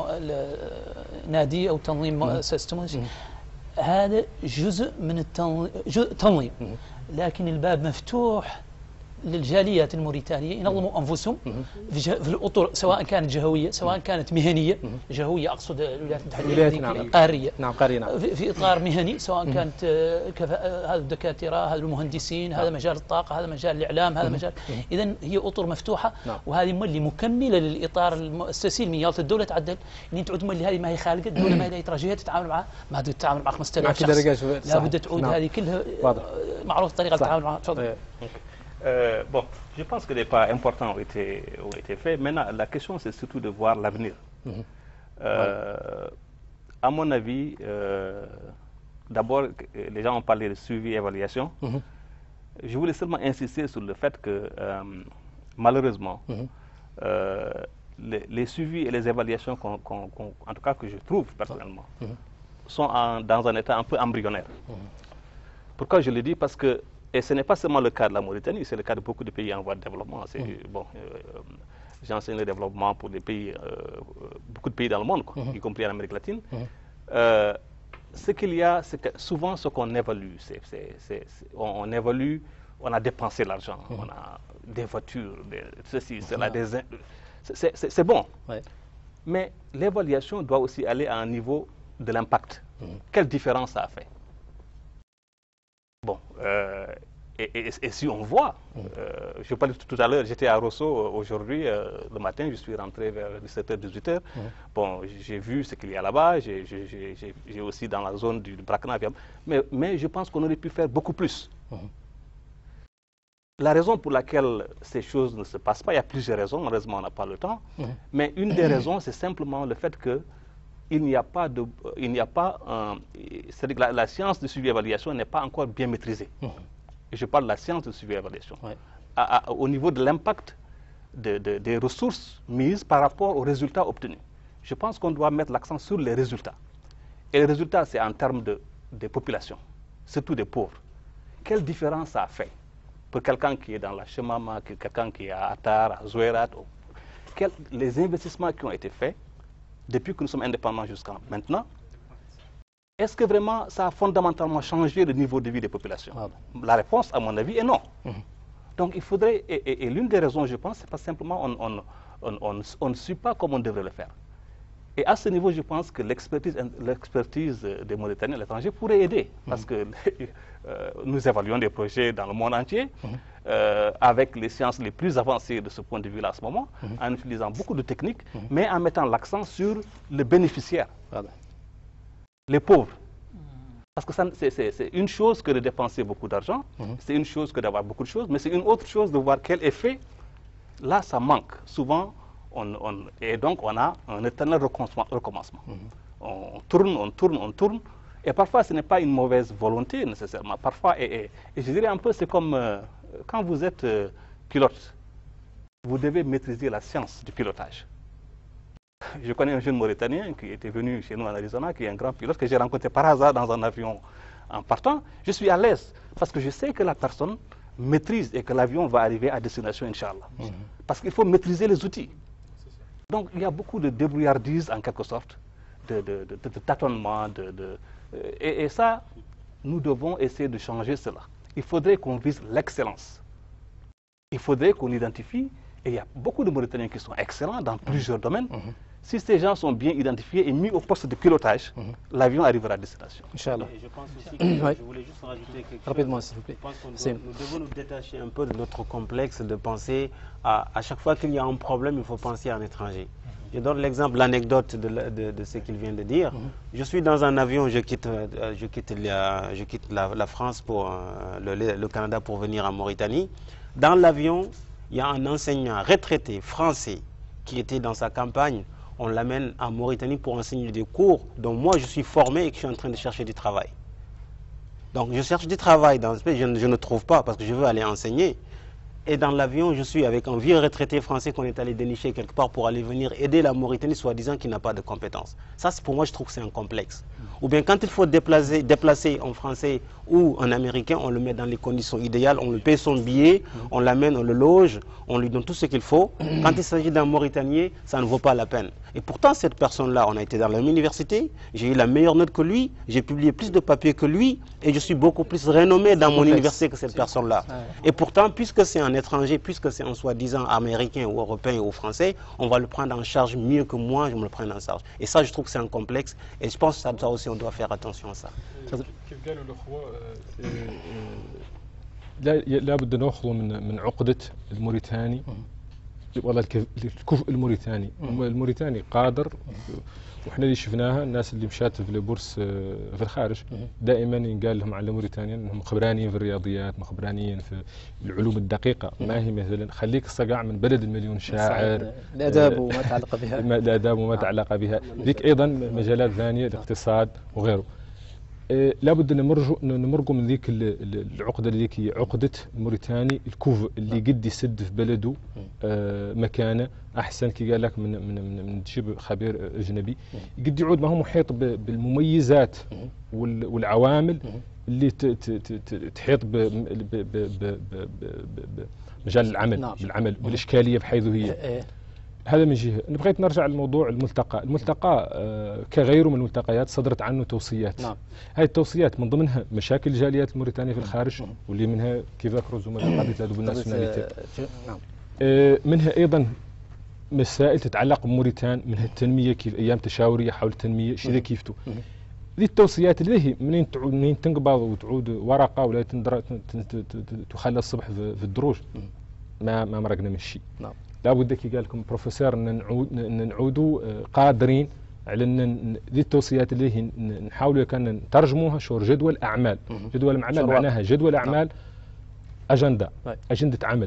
Speaker 4: لنادي أو تنظيم مؤسسة، هذا جزء من التنظيم، لكن الباب مفتوح للجاليات الموريتانية ينظموا أنفسهم في الأطر، سواء كانت جهوية سواء كانت مهنية. جهوية أقصد الولايات المتحدة الأمريكية، قارية.
Speaker 13: نعم قارية. نعم.
Speaker 4: في إطار مهني، سواء كانت كفاءة، هذا الدكاترة، هذا المهندسين، هذا مجال الطاقة، هذا مجال الإعلام، هذا مجال. إذن هي أطر مفتوحة، وهذه اللي مكملة للإطار المؤسسي الميال الدولة تعدل. إن تعود اللي هذه ما هي خالقة الدولة، ما هي تراجعها تتعامل معها، ما تقدر تتعامل مع خمسة آلاف شخص، لابد تعود هذه كلها معروف طريقة التعامل معها. تفضل.
Speaker 5: Euh, bon, je pense que des pas importants ont été, ont été faits. Maintenant, la question, c'est surtout de voir l'avenir. Mm-hmm. euh, ouais. À mon avis, euh, d'abord, les gens ont parlé de suivi et évaluation. Mm-hmm. Je voulais seulement insister sur le fait que, euh, malheureusement, mm-hmm. euh, les, les suivis et les évaluations, qu'on, qu'on, qu'on, en tout cas que je trouve personnellement, mm-hmm. sont en, dans un état un peu embryonnaire. Mm-hmm. Pourquoi je le dis? Parce que et ce n'est pas seulement le cas de la Mauritanie, c'est le cas de beaucoup de pays en voie de développement. Mmh. Bon, euh, j'enseigne le développement pour des pays, euh, beaucoup de pays dans le monde, quoi, mmh. y compris en Amérique latine. Mmh. Euh, ce qu'il y a, c'est que souvent ce qu'on évalue, c'est, c'est, c'est, c'est, on, on évalue, on a dépensé l'argent, mmh. on a des voitures, des, ceci, cela, des, c'est, c'est, c'est bon. Ouais. Mais l'évaluation doit aussi aller à un niveau de l'impact. Mmh. Quelle différence ça a fait? Bon, euh, et, et, et si on voit, euh, je parlais tout à l'heure, j'étais à Rosso aujourd'hui, euh, le matin, je suis rentré vers dix-sept heures, dix-huit heures. Mmh. Bon, j'ai vu ce qu'il y a là-bas, j'ai, j'ai, j'ai, j'ai aussi dans la zone du Brakna, mais, mais je pense qu'on aurait pu faire beaucoup plus. Mmh. La raison pour laquelle ces choses ne se passent pas, il y a plusieurs raisons, malheureusement on n'a pas le temps, mmh. mais une des raisons, c'est simplement le fait que il n'y a pas de, il n'y a pas, euh, c'est-à-dire que la, la science de suivi-évaluation n'est pas encore bien maîtrisée. Mmh. Et je parle de la science de suivi-évaluation. Ouais. Au niveau de l'impact de, de, des ressources mises par rapport aux résultats obtenus. Je pense qu'on doit mettre l'accent sur les résultats. Et les résultats, c'est en termes de, de population, surtout des pauvres. Quelle différence ça a fait pour quelqu'un qui est dans la Chemama, quelqu'un qui est à Attar, à Zouerat, quel, les investissements qui ont été faits depuis que nous sommes indépendants jusqu'à maintenant, est-ce que vraiment ça a fondamentalement changé le niveau de vie des populations? Ah bon. La réponse, à mon avis, est non. Mmh. Donc il faudrait, et, et, et l'une des raisons, je pense, c'est pas simplement on, on, on, on, on ne suit pas comme on devrait le faire. Et à ce niveau, je pense que l'expertise, l'expertise des Mauritaniens à l'étranger pourrait aider, mmh. parce que euh, nous évaluons des projets dans le monde entier, mmh. euh, avec les sciences les plus avancées de ce point de vue-là à ce moment, mmh. en utilisant beaucoup de techniques, mmh. mais en mettant l'accent sur le bénéficiaire, voilà. les pauvres. Parce que ça, c'est, c'est, c'est une chose que de dépenser beaucoup d'argent, mmh. c'est une chose que d'avoir beaucoup de choses, mais c'est une autre chose de voir quel effet, là ça manque. Souvent, On, on, et donc on a un éternel recommencement. Mm-hmm. On tourne, on tourne, on tourne. Et parfois ce n'est pas une mauvaise volonté nécessairement. Parfois, et, et, et je dirais un peu, c'est comme euh, quand vous êtes euh, pilote, vous devez maîtriser la science du pilotage. Je connais un jeune Mauritanien qui était venu chez nous en Arizona, qui est un grand pilote, que j'ai rencontré par hasard dans un avion en partant. Je suis à l'aise parce que je sais que la personne maîtrise et que l'avion va arriver à destination, Inch'Allah. Mm-hmm. Parce qu'il faut maîtriser les outils. Donc il y a beaucoup de débrouillardise en quelque sorte, de, de, de, de tâtonnement, de, de, et, et ça, nous devons essayer de changer cela. Il faudrait qu'on vise l'excellence. Il faudrait qu'on identifie Et il y a beaucoup de Mauritaniens qui sont excellents dans plusieurs domaines. Mm-hmm. Si ces gens sont bien identifiés et mis au poste de pilotage, mm-hmm. l'avion arrivera à destination.
Speaker 2: Inch'Allah. Je pense aussi que ouais. je voulais juste rajouter quelque
Speaker 13: Rapidement,
Speaker 2: chose.
Speaker 13: s'il vous plaît.
Speaker 2: Je pense qu'on doit, nous devons nous détacher un peu de notre complexe de penser à, à chaque fois qu'il y a un problème, il faut penser à un étranger. Je donne l'exemple, l'anecdote de, de, de ce qu'il vient de dire. Mm-hmm. Je suis dans un avion, je quitte, je quitte, la, je quitte la, la France pour euh, le, le Canada pour venir en Mauritanie. Dans l'avion, il y a un enseignant retraité français qui était dans sa campagne. On l'amène en Mauritanie pour enseigner des cours dont moi je suis formé et que je suis en train de chercher du travail. Donc je cherche du travail dans ce pays, je, je ne trouve pas parce que je veux aller enseigner. Et dans l'avion, je suis avec un vieux retraité français qu'on est allé dénicher quelque part pour aller venir aider la Mauritanie, soi-disant qu'il n'a pas de compétences. Ça, pour moi, je trouve que c'est un complexe. Ou bien quand il faut déplacer, déplacer un Français ou un Américain, on le met dans les conditions idéales, on lui paye son billet, on l'amène, on le loge, on lui donne tout ce qu'il faut. Quand il s'agit d'un Mauritanien, ça ne vaut pas la peine. Et pourtant, cette personne-là, on a été dans la même université, j'ai eu la meilleure note que lui, j'ai publié plus de papiers que lui, et je suis beaucoup plus renommé dans mon université que cette personne-là. Et pourtant, puisque c'est un étranger, puisque c'est un soi-disant américain ou européen ou français, on va le prendre en charge mieux que moi, je me le prends en charge. Et ça, je trouve que c'est un complexe, et je pense que ça, ça aussi, on doit faire attention à ça.
Speaker 3: لا لابد ناخذ من من عقدة الموريتاني والله الكفء الموريتاني الموريتاني قادر واحنا اللي شفناها الناس اللي مشات في البورس في الخارج دائما ينقال لهم على موريتانيا انهم خبرانيين في الرياضيات خبرانيين في العلوم الدقيقه ما هي مثلا خليك الصقاع من بلد المليون شاعر
Speaker 13: الاداب وما تعلق بها
Speaker 3: الاداب وما تعلق بها ذيك ايضا مجالات ثانيه الاقتصاد وغيره. لابد ان نمرجوا نمرقوا من ذيك العقده اللي هي عقده الموريتاني الكوف اللي قد يسد في بلده آه مكانه احسن كي قال لك من من من تجيب خبير اجنبي قد يعود ما هو محيط بالمميزات والعوامل اللي تحيط بمجال العمل بالعمل والاشكاليه بحيث هي. هذا من جهه. بغيت نرجع لموضوع الملتقى، الملتقى آه كغيره من الملتقيات صدرت عنه توصيات. نعم. هذه التوصيات من ضمنها مشاكل الجاليات الموريتانيه في الخارج نعم. واللي منها كيف ذكروا الزملاء قبل تدوب الناسيوناليتي. نعم. آه منها ايضا مسائل تتعلق بموريتان، منها التنميه كيف ايام تشاوريه حول التنميه شذا كيفتو. ذي التوصيات اللي هي منين تعود منين تنقبض وتعود ورقه ولا تخلى الصبح في الدروج ما ما مرقنا من الشيء. نعم. لابد كي قال لكم بروفيسور ان نعود ان نعودوا قادرين على ان ذي التوصيات اللي هي نحاولوا كان نترجموها شور جدول اعمال، جدول اعمال معناها جدول اعمال اجنده اجنده عمل.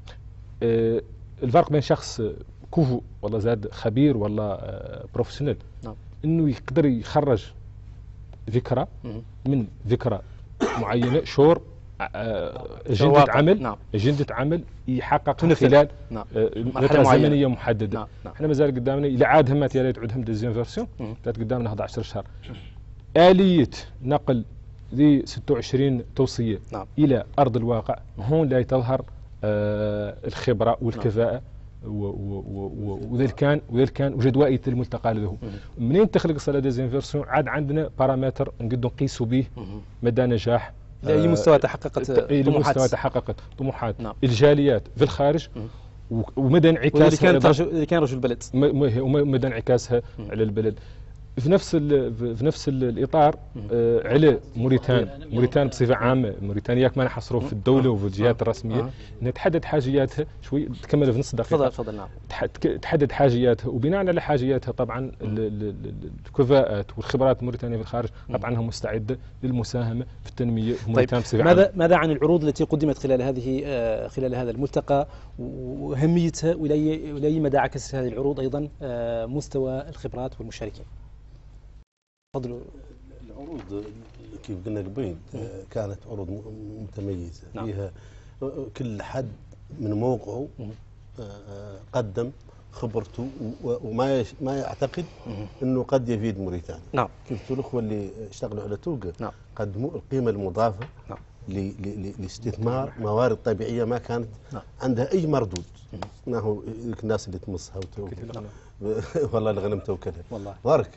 Speaker 3: آه الفرق بين شخص كوفو والله زاد خبير والله آه بروفيسيونيل انه يقدر يخرج فكره من فكره معينه شور أجندة عمل نعم. أجندة عمل يحقق خلال نعم. فترة زمنية محددة. نعم. نعم. احنا مازال قدامنا إلى عاد همات يا ريت عودهم ديزيام فيرسيون كانت قدامنا أحد عشر شهر. آلية نقل ذي ستة وعشرين توصية نعم. إلى أرض الواقع هون لا تظهر آه الخبرة والكفاءة نعم. وذلك كان وذلك كان وجدوائية الملتقى له منين تخلق الصلاة ديزيام فيرسيون عاد عندنا بارامتر نقدر نقيسوا به مدى نجاح
Speaker 13: لأي مستوى تحققت
Speaker 3: طموحات مستوى تحققت طموحات نعم. الجاليات في الخارج ومدى انعكاسها
Speaker 13: اللي كان رجل البلد
Speaker 3: ومدى انعكاسها على البلد في نفس في نفس الاطار آه على موريتان موريتان بصفه عامه موريتانيا كما نحصروا في الدوله وفي الجهات الرسميه انها تحدد حاجياتها شوي تكمل في نص دقيقه
Speaker 13: تفضل تفضل نعم
Speaker 3: تحدد حاجياتها وبناء على حاجياتها طبعا الكفاءات والخبرات الموريتانيه في الخارج قطعا انها مستعده للمساهمه في التنميه في موريتان بصفه عامه.
Speaker 13: ماذا ماذا عن العروض التي قدمت خلال هذه آه خلال هذا الملتقى واهميتها ولاي مدى عكست هذه العروض ايضا آه مستوى الخبرات والمشاركين؟
Speaker 8: تفضلوا. العروض كيف قلنا قبل كانت عروض متميزه نعم. فيها كل حد من موقعه قدم خبرته وما ما يعتقد انه قد يفيد موريتانيا. نعم. كيف الاخوه اللي اشتغلوا على توقع نعم. قدموا القيمه المضافه نعم. لاستثمار موارد طبيعيه ما كانت نعم. عندها اي مردود. ما هو الناس اللي تمصها وتوكل نعم. والله الغنم توكلها والله بارك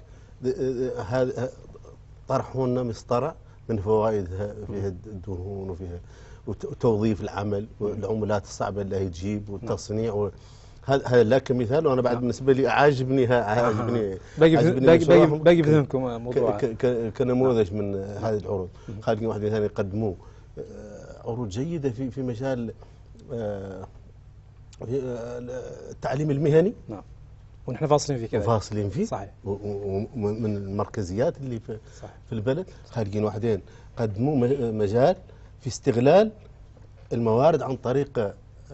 Speaker 8: هذا طرحوا لنا مسطره من فوائدها فيها الدهون وفيها وتوظيف العمل والعملات الصعبه اللي هي تجيب والتصنيع و... هذا هذا لا كمثال. وانا بعد بالنسبه لي عاجبني عاجبني
Speaker 13: باقي باقي باقي بذهنكم موضوع
Speaker 8: كنموذج من هذه العروض. خالقين واحد ثاني قدموه عروض جيده في في مجال التعليم المهني.
Speaker 13: نعم. ونحن فاصلين فيه كذا.
Speaker 8: فاصلين فيه.
Speaker 13: صحيح.
Speaker 8: ومن المركزيات اللي في, في البلد. خالقين واحدين قدموا مجال في استغلال الموارد عن طريق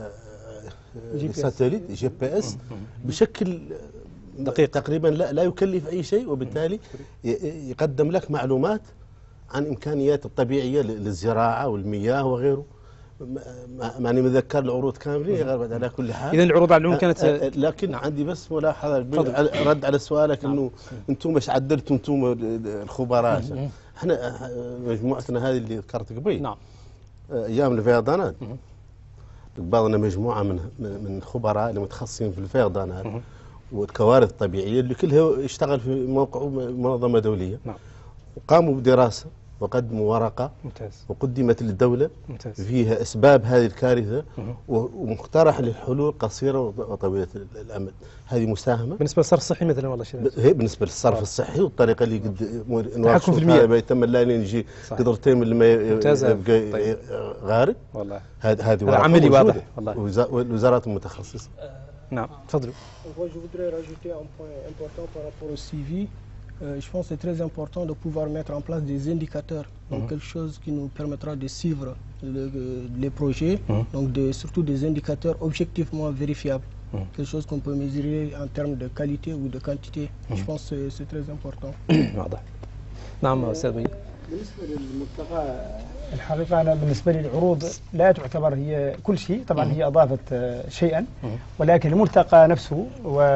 Speaker 8: ساتليت جي بي اس بشكل دقيق تقريبا لا لا يكلف اي شيء، وبالتالي يقدم لك معلومات عن امكانيات الطبيعيه للزراعه والمياه وغيره. ماني متذكر العروض كاملين على كل حال.
Speaker 13: اذا العروض على العموم كانت
Speaker 8: لكن عندي بس ملاحظه رد على سؤالك انه انتم مش عدلتوا انتم الخبراء. احنا مجموعتنا هذه اللي ذكرت قبل
Speaker 13: نعم
Speaker 8: ايام الفيضانات بعضنا مجموعه من من الخبراء المتخصصين في الفيضانات والكوارث الطبيعيه اللي كلها يشتغل في موقع منظمه دوليه.
Speaker 13: نعم.
Speaker 8: وقاموا بدراسه وقدموا ورقه
Speaker 13: ممتاز
Speaker 8: وقدمت للدوله
Speaker 13: ممتاز.
Speaker 8: فيها اسباب هذه الكارثه ومقترح للحلول قصيره وطويله الامد. هذه مساهمه
Speaker 13: بالنسبه للصرف الصحي مثلا والله شيء
Speaker 8: هي بالنسبه للصرف الصحي والطريقه اللي قد
Speaker 13: تحكم في المياه
Speaker 8: يتم الليل يجي قدرتين من الماء يبقى
Speaker 13: طيب.
Speaker 8: غارق.
Speaker 13: والله
Speaker 8: هذه هذه
Speaker 13: عملي واضح والله.
Speaker 8: والوزارات المتخصصه.
Speaker 13: نعم تفضلوا.
Speaker 7: Je voudrais rajouter un point important par rapport au suivi. Euh, je pense que c'est très important de pouvoir mettre en place des indicateurs, donc mmh. quelque chose qui nous permettra de suivre le, les projets, mmh. donc de, surtout des indicateurs objectivement vérifiables, mmh. quelque chose qu'on peut mesurer en termes de qualité ou de quantité. Mmh. Je pense que c'est très important.
Speaker 13: واضح. نعم أستاذ مين.
Speaker 9: بالنسبة للملتقى الحقيقة أنا بالنسبة لي العروض لا تعتبر هي كل شيء، طبعا هي أضافت شيئا، ولكن الملتقى نفسه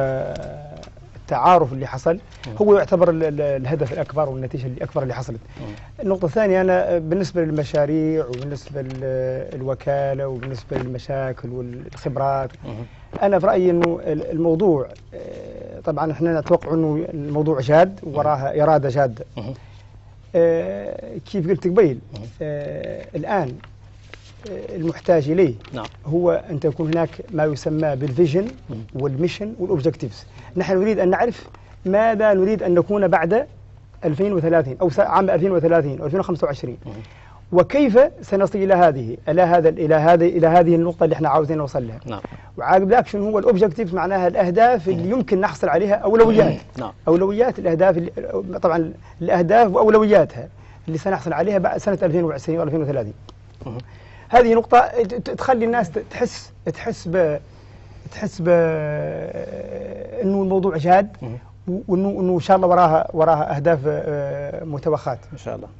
Speaker 9: والتعارف اللي حصل هو يعتبر الهدف الأكبر والنتيجة الأكبر اللي حصلت. النقطة الثانية أنا بالنسبة للمشاريع وبالنسبة للوكالة وبالنسبة للمشاكل والخبرات، أنا في رأيي أنه الموضوع طبعا احنا نتوقع أنه الموضوع جاد وراها إرادة جادة. آه كيف قلت قبيل آه الآن آه المحتاج إليه
Speaker 13: نعم.
Speaker 9: هو أن تكون هناك ما يسمى بالفيجن والميشن والأوبجكتيفز. نحن نريد أن نعرف ماذا نريد أن نكون بعد ألفين وثلاثين أو عام ألفين وثلاثين أو ألفين وخمسة وعشرين، وكيف سنصل إلى هذه إلى هذا إلى هذه إلى هذه النقطة اللي احنا عاوزين نوصل لها.
Speaker 13: نعم.
Speaker 9: وعاقب ذاك شنو هو الأوبجكتيف، معناها الأهداف اللي يمكن نحصل عليها، أولويات.
Speaker 13: نعم.
Speaker 9: أولويات الأهداف اللي طبعا الأهداف وأولوياتها اللي سنحصل عليها بعد سنة ألفين وعشرين و ألفين وثلاثين. هذه نقطة تخلي الناس تحس تحس ب تحس ب إنه الموضوع جاد، وإنه إنه إن شاء الله وراها وراها أهداف متوخاة
Speaker 13: إن شاء الله.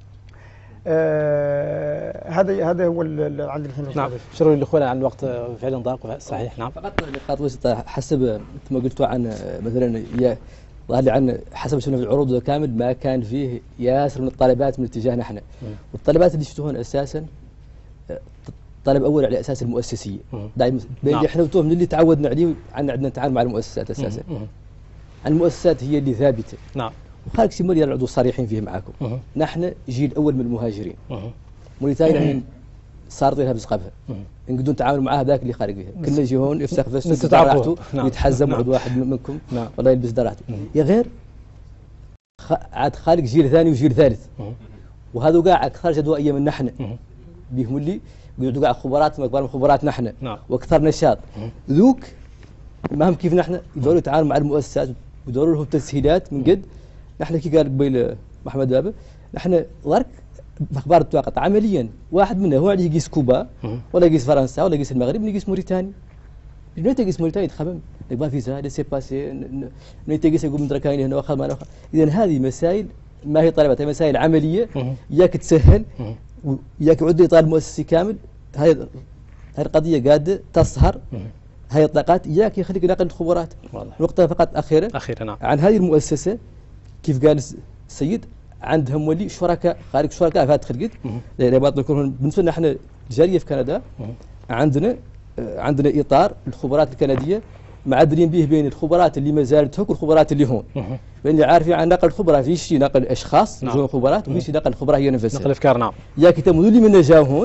Speaker 9: آه هذا هذا هو اللي عندي الحين.
Speaker 13: نعم. شكرا للاخوان عن الوقت فعلا ضاق صحيح. نعم.
Speaker 10: فقط نقاط بسيطه حسب مثل ما قلتوا عن مثلا يا ظهر لي عن حسب شنو في العروض كامل ما كان فيه ياسر من الطلبات من اتجاهنا احنا، والطلبات اللي شفتوهن اساسا طلب اول على اساس المؤسسيه دائما بين نعم. احنا وتوهم من اللي تعودنا عليه عن عندنا نتعامل مع المؤسسات اساسا. عن المؤسسات هي اللي ثابته.
Speaker 13: نعم.
Speaker 10: وخارج سي مولي العضو صريحين فيه معاكم. أه. نحن جيل اول من المهاجرين. أه. موريتانيا الحين صار لها بسقفها. نقدروا نتعامل معاها ذاك اللي خارج فيها. كنا نجي هون يفسخ فيس دراعته ويتحزم عضو واحد منكم
Speaker 13: نعم.
Speaker 10: والله يلبس دراعته. يا غير خ... عاد خارج جيل ثاني وجيل ثالث. أه. وهذا قاعد خارج ادوائيه من نحن. أه. بهم اللي يقعدوا قاعد خبرات ما كبار خبرات نحن.
Speaker 13: نعم.
Speaker 10: واكثر نشاط. أه. ذوك ما هم كيف نحن يدوروا يتعاملوا مع المؤسسات ويدوروا لهم تسهيلات من قد. نحن كي قال قبيل محمد بابا نحن ضرك اخبار الطاقه عمليا واحد منا هو اللي يقيس كوبا ولا يقيس فرنسا ولا يقيس المغرب ولا يقيس موريتانيا. من تقيس موريتانيا تخمم يبغى فيزا لسي باسي من تقيس يقول من دركاين هنا واخذ ما اخذ. اذا هذه مسائل ما هي طلبات، هي مسائل عمليه اياك تسهل وياك يعد اطار مؤسسي كامل. هاي هاي القضيه قاعده تسهر هاي الطاقات اياك يخليك نقل الخبرات. نقطه فقط اخيره
Speaker 13: اخيره نعم.
Speaker 10: عن هذه المؤسسه كيف قال السيد عندهم ولي شركاء خارج شركاء فات خلقت رباط نكون بالنسبه لنا احنا الجاليه في كندا عندنا عندنا اطار الخبرات الكنديه معدلين به بين الخبرات اللي ما زالت هوك والخبرات اللي هون، لان عارفين عن نقل الخبره في شيء نقل اشخاص نعم. خبرات وفي شيء نقل الخبره هي نفسها
Speaker 13: نقل افكار. نعم.
Speaker 10: يا كتاب اللي من جاو هون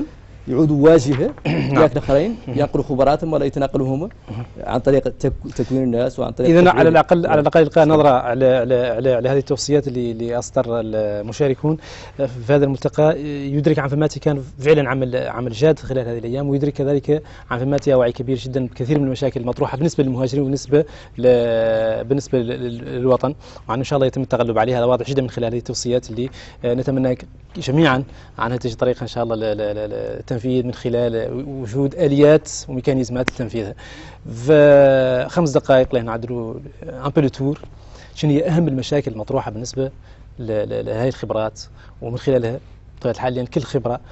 Speaker 10: يعودوا واجهه ياك الاخرين ينقلوا خبراتهم ولا يتناقلوهم عن طريق تكوين الناس وعن طريق
Speaker 13: اذا على الاقل على الاقل القاء نظره على على على, على هذه التوصيات اللي اللي اصدر المشاركون في هذا الملتقى، يدرك عن فماتي كان فعلا عمل عمل جاد خلال هذه الايام، ويدرك كذلك عن فماتي وعي كبير جدا بكثير من المشاكل المطروحه بالنسبه للمهاجرين وبالنسبه بالنسبه للوطن، وعن ان شاء الله يتم التغلب عليها. هذا واضح جدا من خلال هذه التوصيات اللي نتمنى جميعا عنها تجد طريقه ان شاء الله للتنفيذ من خلال وجود اليات وميكانيزمات لتنفيذها. في خمس دقائق لين نعدلوا ان بو لو تور، شنو هي اهم المشاكل المطروحه بالنسبه لهذه الخبرات، ومن خلالها بطبيعه الحال لان كل خبره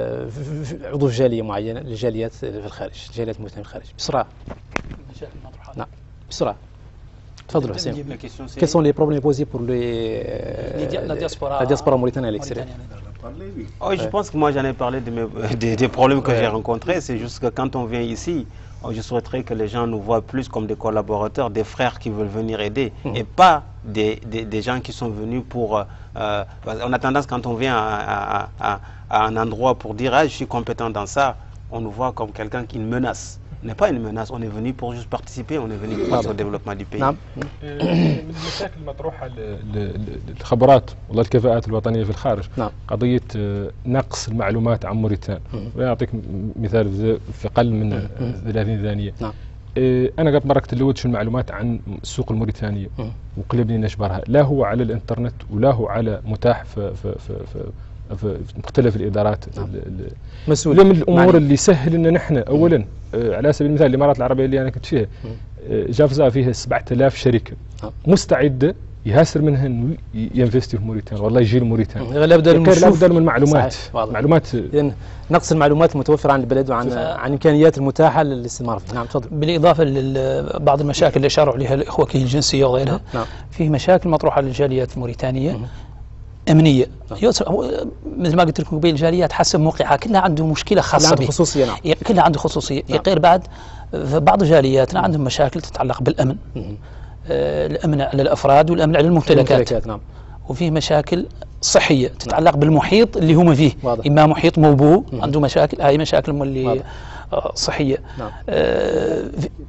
Speaker 13: عضو في جاليه معينه للجاليات في الخارج، الجاليات الموجوده في الخارج. بسرعه.
Speaker 4: المشاكل المطروحه.
Speaker 13: نعم بسرعه. تفضلوا حسين. Quels sont les problèmes posés pour les,
Speaker 4: la diaspora,
Speaker 13: la diaspora mauritanienne à l'extérieur?
Speaker 2: Oh, je pense que moi j'en ai parlé de mes, des, des problèmes que ouais. j'ai rencontrés. C'est juste que quand on vient ici, oh, je souhaiterais que les gens nous voient plus comme des collaborateurs, des frères qui veulent venir aider, mmh. et pas des, des, des gens qui sont venus pour... Euh, on a tendance quand on vient à, à, à, à un endroit pour dire ah, je suis compétent dans ça, on nous voit comme quelqu'un qui nous menace. On n'est pas une menace, on est venu pour juste participer, on est venu pour le développement du pays.
Speaker 3: نعم. من المشاكل المطروحة للخبرات والله الكفاءات الوطنية في الخارج نعم. قضية نقص المعلومات عن موريتان. ويعطيك مثال في أقل من ثلاثين ثانية. نعم. أنا قد مركت اللود شو المعلومات عن السوق الموريتانية وقلبني نشبرها، لا هو على الإنترنت ولا هو على متاح في في في, في في مختلف الادارات. نعم. مسؤوليه من الامور معني. اللي سهل ان نحن اولا آه على سبيل المثال الامارات العربيه اللي انا كنت فيها آه جافزا فيها سبعة آلاف شركه نعم. مستعده يهاسر منها انه ينفستي في موريتان، والله يجي لموريتان
Speaker 13: لابد
Speaker 3: من معلومات معلومات
Speaker 13: لان نقص المعلومات المتوفره عن البلد وعن عن الامكانيات المتاحه للاستثمار فيه. نعم تفضل.
Speaker 4: بالاضافه لبعض المشاكل اللي اشاروا عليها الاخوه كي الجنسيه وغيرها نعم. فيه مشاكل مطروحه للجاليات الموريتانيه مم. أمنية. مثل ما قلت لكم قبيل الجاليات حسب موقعها كلها عنده مشكلة خاصة به.
Speaker 13: خصوصية نعم.
Speaker 4: كلها عنده خصوصية. نعم. غير بعد بعض جالياتنا عندهم مشاكل تتعلق بالأمن. آه الأمن على الأفراد والأمن على الممتلكات. الممتلكات نعم. وفيه مشاكل صحية تتعلق نعم. بالمحيط اللي هم فيه. واضح. إما محيط موبوء عنده مشاكل، هاي مشاكل اللي آه صحية. نعم. آه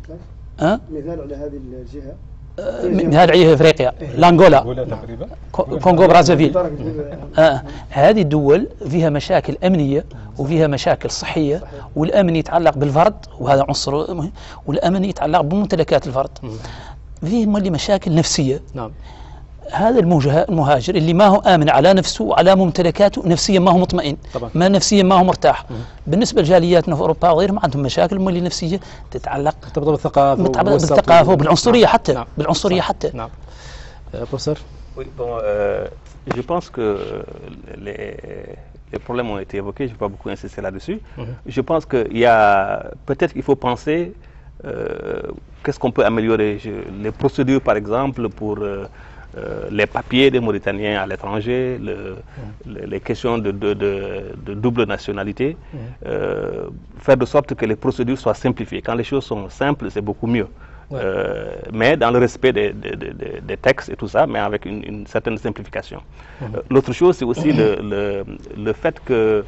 Speaker 14: أه؟ مثال على هذه الجهة
Speaker 4: مثال عليها افريقيا لانغولا كونغو برازافيل. آه. هذه الدول فيها مشاكل امنيه وفيها مشاكل صحيه، والامن يتعلق بالفرد وهذا عنصر مهم، والامن يتعلق بممتلكات الفرد. فيه اللي مشاكل نفسيه. نعم. هذا المهاجر اللي ما هو آمن على نفسه وعلى ممتلكاته نفسيا ما هو مطمئن طبعا. ما نفسيا ما هو مرتاح. مم. بالنسبة لجالياتنا في أوروبا وغيرهم ما عندهم مشاكل اللي نفسية تتعلق
Speaker 13: مرتبطة بالثقافة
Speaker 4: بالثقافة وبالعنصرية حتى نعم. بالعنصرية حتى
Speaker 13: نعم. بروفيسور.
Speaker 5: Oui, bon, euh, je pense que les, les problèmes ont été évoqués, je ne vais pas beaucoup insister là-dessus. Mm-hmm. Je pense qu'il y a, peut-être qu'il faut penser euh, qu'est-ce qu'on peut améliorer. Je, les procédures par exemple pour euh, Euh, les papiers des Mauritaniens à l'étranger, le, mmh. le, les questions de, de, de, de double nationalité, mmh. euh, faire de sorte que les procédures soient simplifiées. Quand les choses sont simples, c'est beaucoup mieux. Ouais. Euh, mais dans le respect des, des, des, des textes et tout ça, mais avec une, une certaine simplification. Mmh. Euh, l'autre chose, c'est aussi le, le, le fait qu'on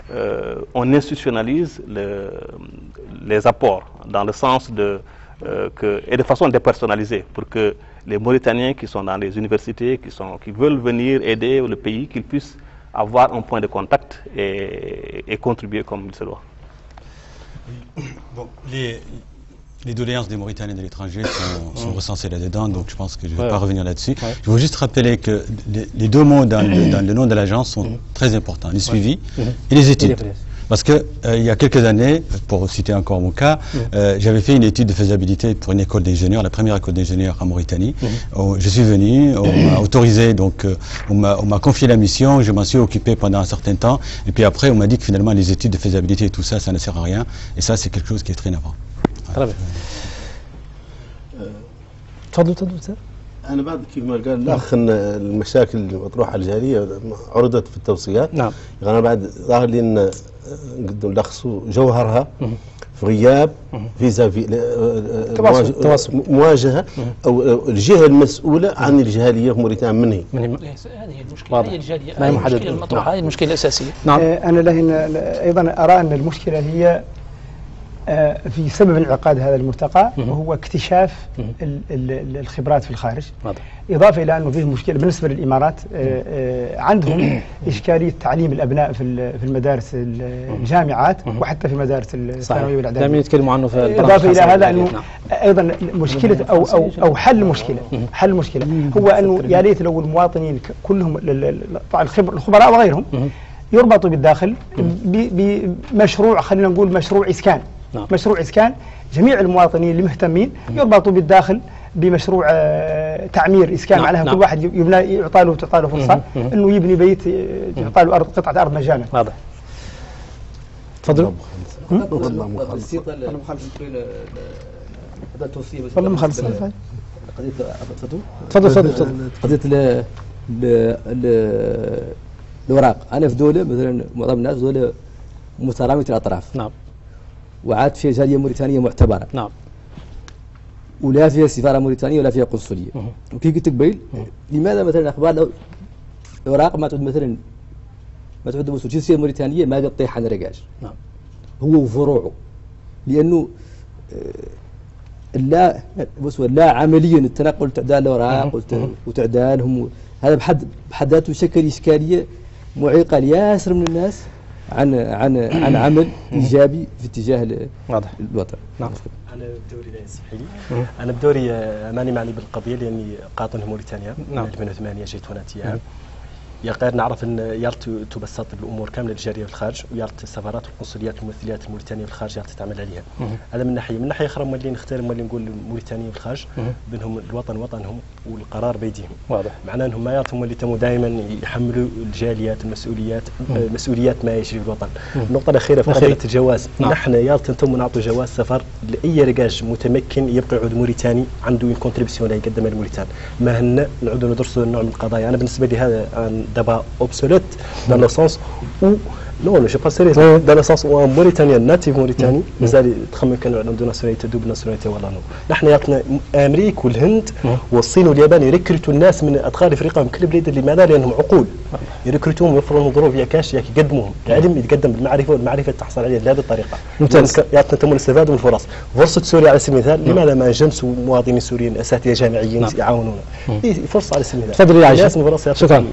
Speaker 5: euh, institutionnalise le, les apports dans le sens de Euh, que, et de façon dépersonnalisée pour que les Mauritaniens qui sont dans les universités, qui, sont, qui veulent venir aider le pays, qu'ils puissent avoir un point de contact et, et contribuer comme il se doit.
Speaker 6: Bon, les, les doléances des Mauritaniens de l'étranger sont, sont recensées là-dedans, donc je pense que je ne vais ouais. pas revenir là-dessus. Ouais. Je veux juste rappeler que les, les deux mots dans le, dans le nom de l'agence sont très importants, les suivis ouais. et les études. Parce que euh, il y a quelques années, pour citer encore mon cas, mmh. euh, j'avais fait une étude de faisabilité pour une école d'ingénieurs, la première école d'ingénieurs en Mauritanie. Mmh. Oh, je suis venu, on m'a autorisé, donc euh, on m'a confié la mission, je m'en suis occupé pendant un certain temps, et puis après on m'a dit que finalement les études de faisabilité et tout ça, ça ne sert à rien, et ça c'est quelque chose qui est très navrant.
Speaker 13: Très bien. تفضل تفضل
Speaker 8: أنا بعد كيف ما قال الأخ أن المشاكل المطروحة على الجالية عرضت في التوصيات.
Speaker 13: نعم.
Speaker 8: يعني أنا بعد ظاهر لي أن قد نلخصوا جوهرها في غياب فيزا في تواصل مواجهة أو الجهة المسؤولة عن الجالية في موريتانيا من هي؟
Speaker 4: من هي هذه المشكلة، هي الجالية، هذه المشكلة المطروحة، هذه المشكلة الأساسية.
Speaker 9: نعم. أنا لهن أيضا أرى أن المشكلة هي في سبب انعقاد هذا الملتقى، وهو اكتشاف ال ال الخبرات في الخارج. واضح. إضافة إلى أنه فيه مشكلة بالنسبة للإمارات، عندهم إشكالية تعليم الأبناء في في المدارس الجامعات وحتى في المدارس الثانوية والإعدادية.
Speaker 13: دائما يتكلموا عنه في
Speaker 9: إضافة إلى هذا أنه أيضا مشكلة أو أو أو حل مشكلة حل مشكلة هو أنه يا ليت لو المواطنين كلهم الخبراء وغيرهم يربطوا بالداخل بمشروع، خلينا نقول مشروع إسكان. نعم. مشروع إسكان، جميع المواطنين اللي مهتمين يربطوا بالداخل بمشروع تعمير إسكان. نعم. معناها نعم. كل واحد يبنى يعطى له تعطى له فرصة إنه يبني بيت، يعطى له أرض قطعة أرض مجانا.
Speaker 13: واضح. تفضلوا.
Speaker 9: والله مخلص.
Speaker 13: تفضل تفضل.
Speaker 10: قضية الأوراق، أنا في دولة مثلا معظم الناس دولة مترامية الأطراف. نعم. وعاد فيها جالية موريتانية معتبرة. نعم. ولا فيها سفارة موريتانية ولا فيها قنصلية. وكي قلت قبيل، لماذا مثلا أخبار الأوراق ما تعود مثلا ما تعود الجنسية الموريتانية ما قد طيح عن رقاش. نعم. هو وفروعه، لأنه لا بص لا عمليا التنقل تعدال الأوراق وتعدالهم، هذا بحد بحد ذاته يشكل إشكالية معيقة لياسر من الناس عن عن عن عمل ايجابي في اتجاه
Speaker 13: واضح
Speaker 10: الوطن.
Speaker 13: نعم.
Speaker 12: انا بدوري لا يسمح لي، انا بدوري ماني معني بالقضيه لاني قاطن في موريتانيا. نعم. من ألفين وثمانية جيت هنا تيام. يا غير نعرف ان يارت تبسط الامور كامله للجاريه في الخارج، ويارت السفارات والقنصليات والممثليات الموريتانيه في الخارج يارت تعمل عليها. هذا من ناحيه، من ناحيه اخرى مولي نختار مولي نقول الموريتانيين في الخارج بينهم الوطن وطنهم والقرار بيديهم. واضح. معناه انهم ما يارتهم اللي تموا دائما يحملوا الجاليات المسؤوليات مسؤوليات ما يجري في الوطن. النقطه الاخيره في قضيه الجواز، نعم. نحن يارت انتم نعطوا جواز سفر لاي رجاج متمكن يبقى يعود موريتاني عنده une contribution يقدمها لموريتانيا، ما هن نعودوا ندرسوا النوع من القضايا. انا بالنسبه لي هذا دابا obsolète dans le sens où non je sais pas sérieux dans le sens où un Mauritanien natif موريتاني مازال تخمم كانوا عنده ناسيوناليتي دوبل ناسيوناليتي ولا نو. نحن يعطينا امريكا والهند والصين واليابان يركرتوا الناس من ادخال افريقيا من كل البلاد اللي ماذا لانهم عقول يركرتوهم ويوفروا لهم ظروف يا كاش ياك يقدموهم. العلم يتقدم بالمعرفه والمعرفه تحصل عليها بهذه الطريقه. ممتاز. يعطينا تم الاستفاده من الفرص. فرصه سوريا على سبيل المثال، لماذا ما نجمسوا مواطنين سوريين اساتذه جامعيين نعم. يعاونونا؟ هي فرصه على سبيل المثال.
Speaker 13: تفضلي يا عائشه.
Speaker 11: شكرا.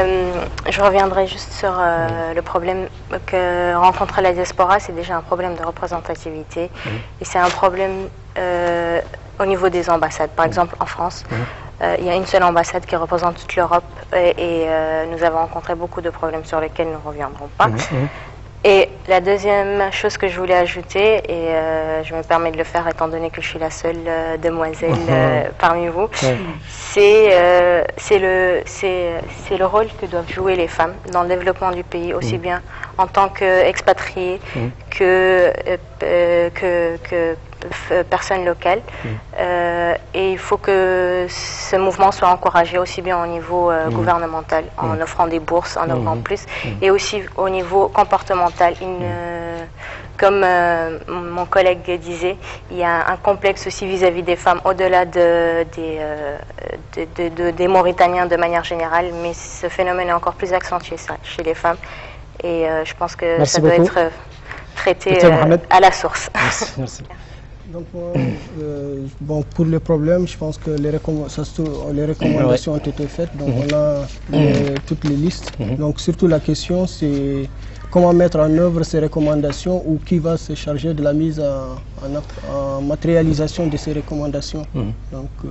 Speaker 11: Je reviendrai juste sur euh, le problème que rencontre la diaspora. C'est déjà un problème de représentativité et c'est un problème euh, au niveau des ambassades. Par exemple, en France, euh, il y a une seule ambassade qui représente toute l'Europe et, et euh, nous avons rencontré beaucoup de problèmes sur lesquels nous ne reviendrons pas. Et la deuxième chose que je voulais ajouter, et euh, je me permets de le faire étant donné que je suis la seule euh, demoiselle euh, parmi vous, c'est euh, le, c'est le rôle que doivent jouer les femmes dans le développement du pays, aussi bien en tant qu'expatriées que, euh, que, que personnes locales. Euh, et il faut que ce mouvement soit encouragé aussi bien au niveau euh, mmh. gouvernemental, en mmh. offrant des bourses, en offrant mmh. plus, mmh. et aussi au niveau comportemental. Une, euh, comme euh, mon collègue disait, il y a un complexe aussi vis-à-vis des femmes, au-delà de, des, euh, de, de, de, des Mauritaniens de manière générale, mais ce phénomène est encore plus accentué chez les femmes. Et euh, je pense que Merci ça beaucoup. doit être traité euh, à la source.
Speaker 13: Merci. Merci.
Speaker 7: Donc, euh, bon, pour les problèmes, je pense que les, recomm ça, les recommandations ouais. ont été faites. Donc, mm-hmm. on a les, toutes les listes. Mm-hmm. Donc, surtout la question, c'est comment mettre en œuvre ces recommandations ou qui va se charger de la mise en, en, en matérialisation de ces recommandations. Mm-hmm. Donc, euh,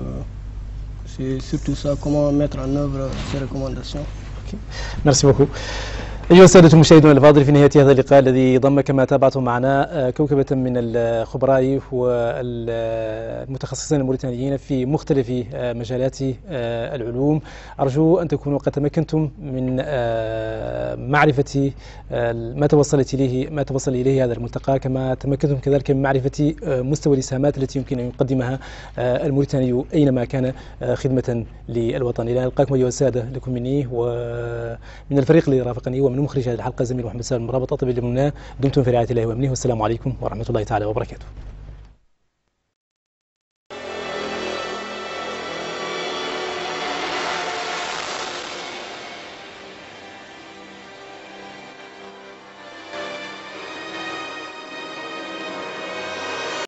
Speaker 7: c'est surtout ça, comment mettre en œuvre ces recommandations.
Speaker 13: Okay. Merci beaucoup.
Speaker 1: أيها السادة المشاهدون الأفاضل، في نهاية هذا اللقاء الذي ضم كما تابعتم معنا كوكبة من الخبراء والمتخصصين الموريتانيين في مختلف مجالات العلوم، أرجو أن تكونوا قد تمكنتم من معرفة ما توصلت إليه ما توصل إليه هذا الملتقى، كما تمكنتم كذلك من معرفة مستوى الإسهامات التي يمكن أن يقدمها الموريتاني أينما كان خدمة للوطن. إلى أن نلقاكم أيها السادة، لكم مني ومن الفريق الذي رافقني ومن مخرج هذه الحلقة زميل محمد سالم مرابط، أطيب لمنا. دمتم في رعاية الله وأمنه، والسلام عليكم ورحمة الله تعالى وبركاته.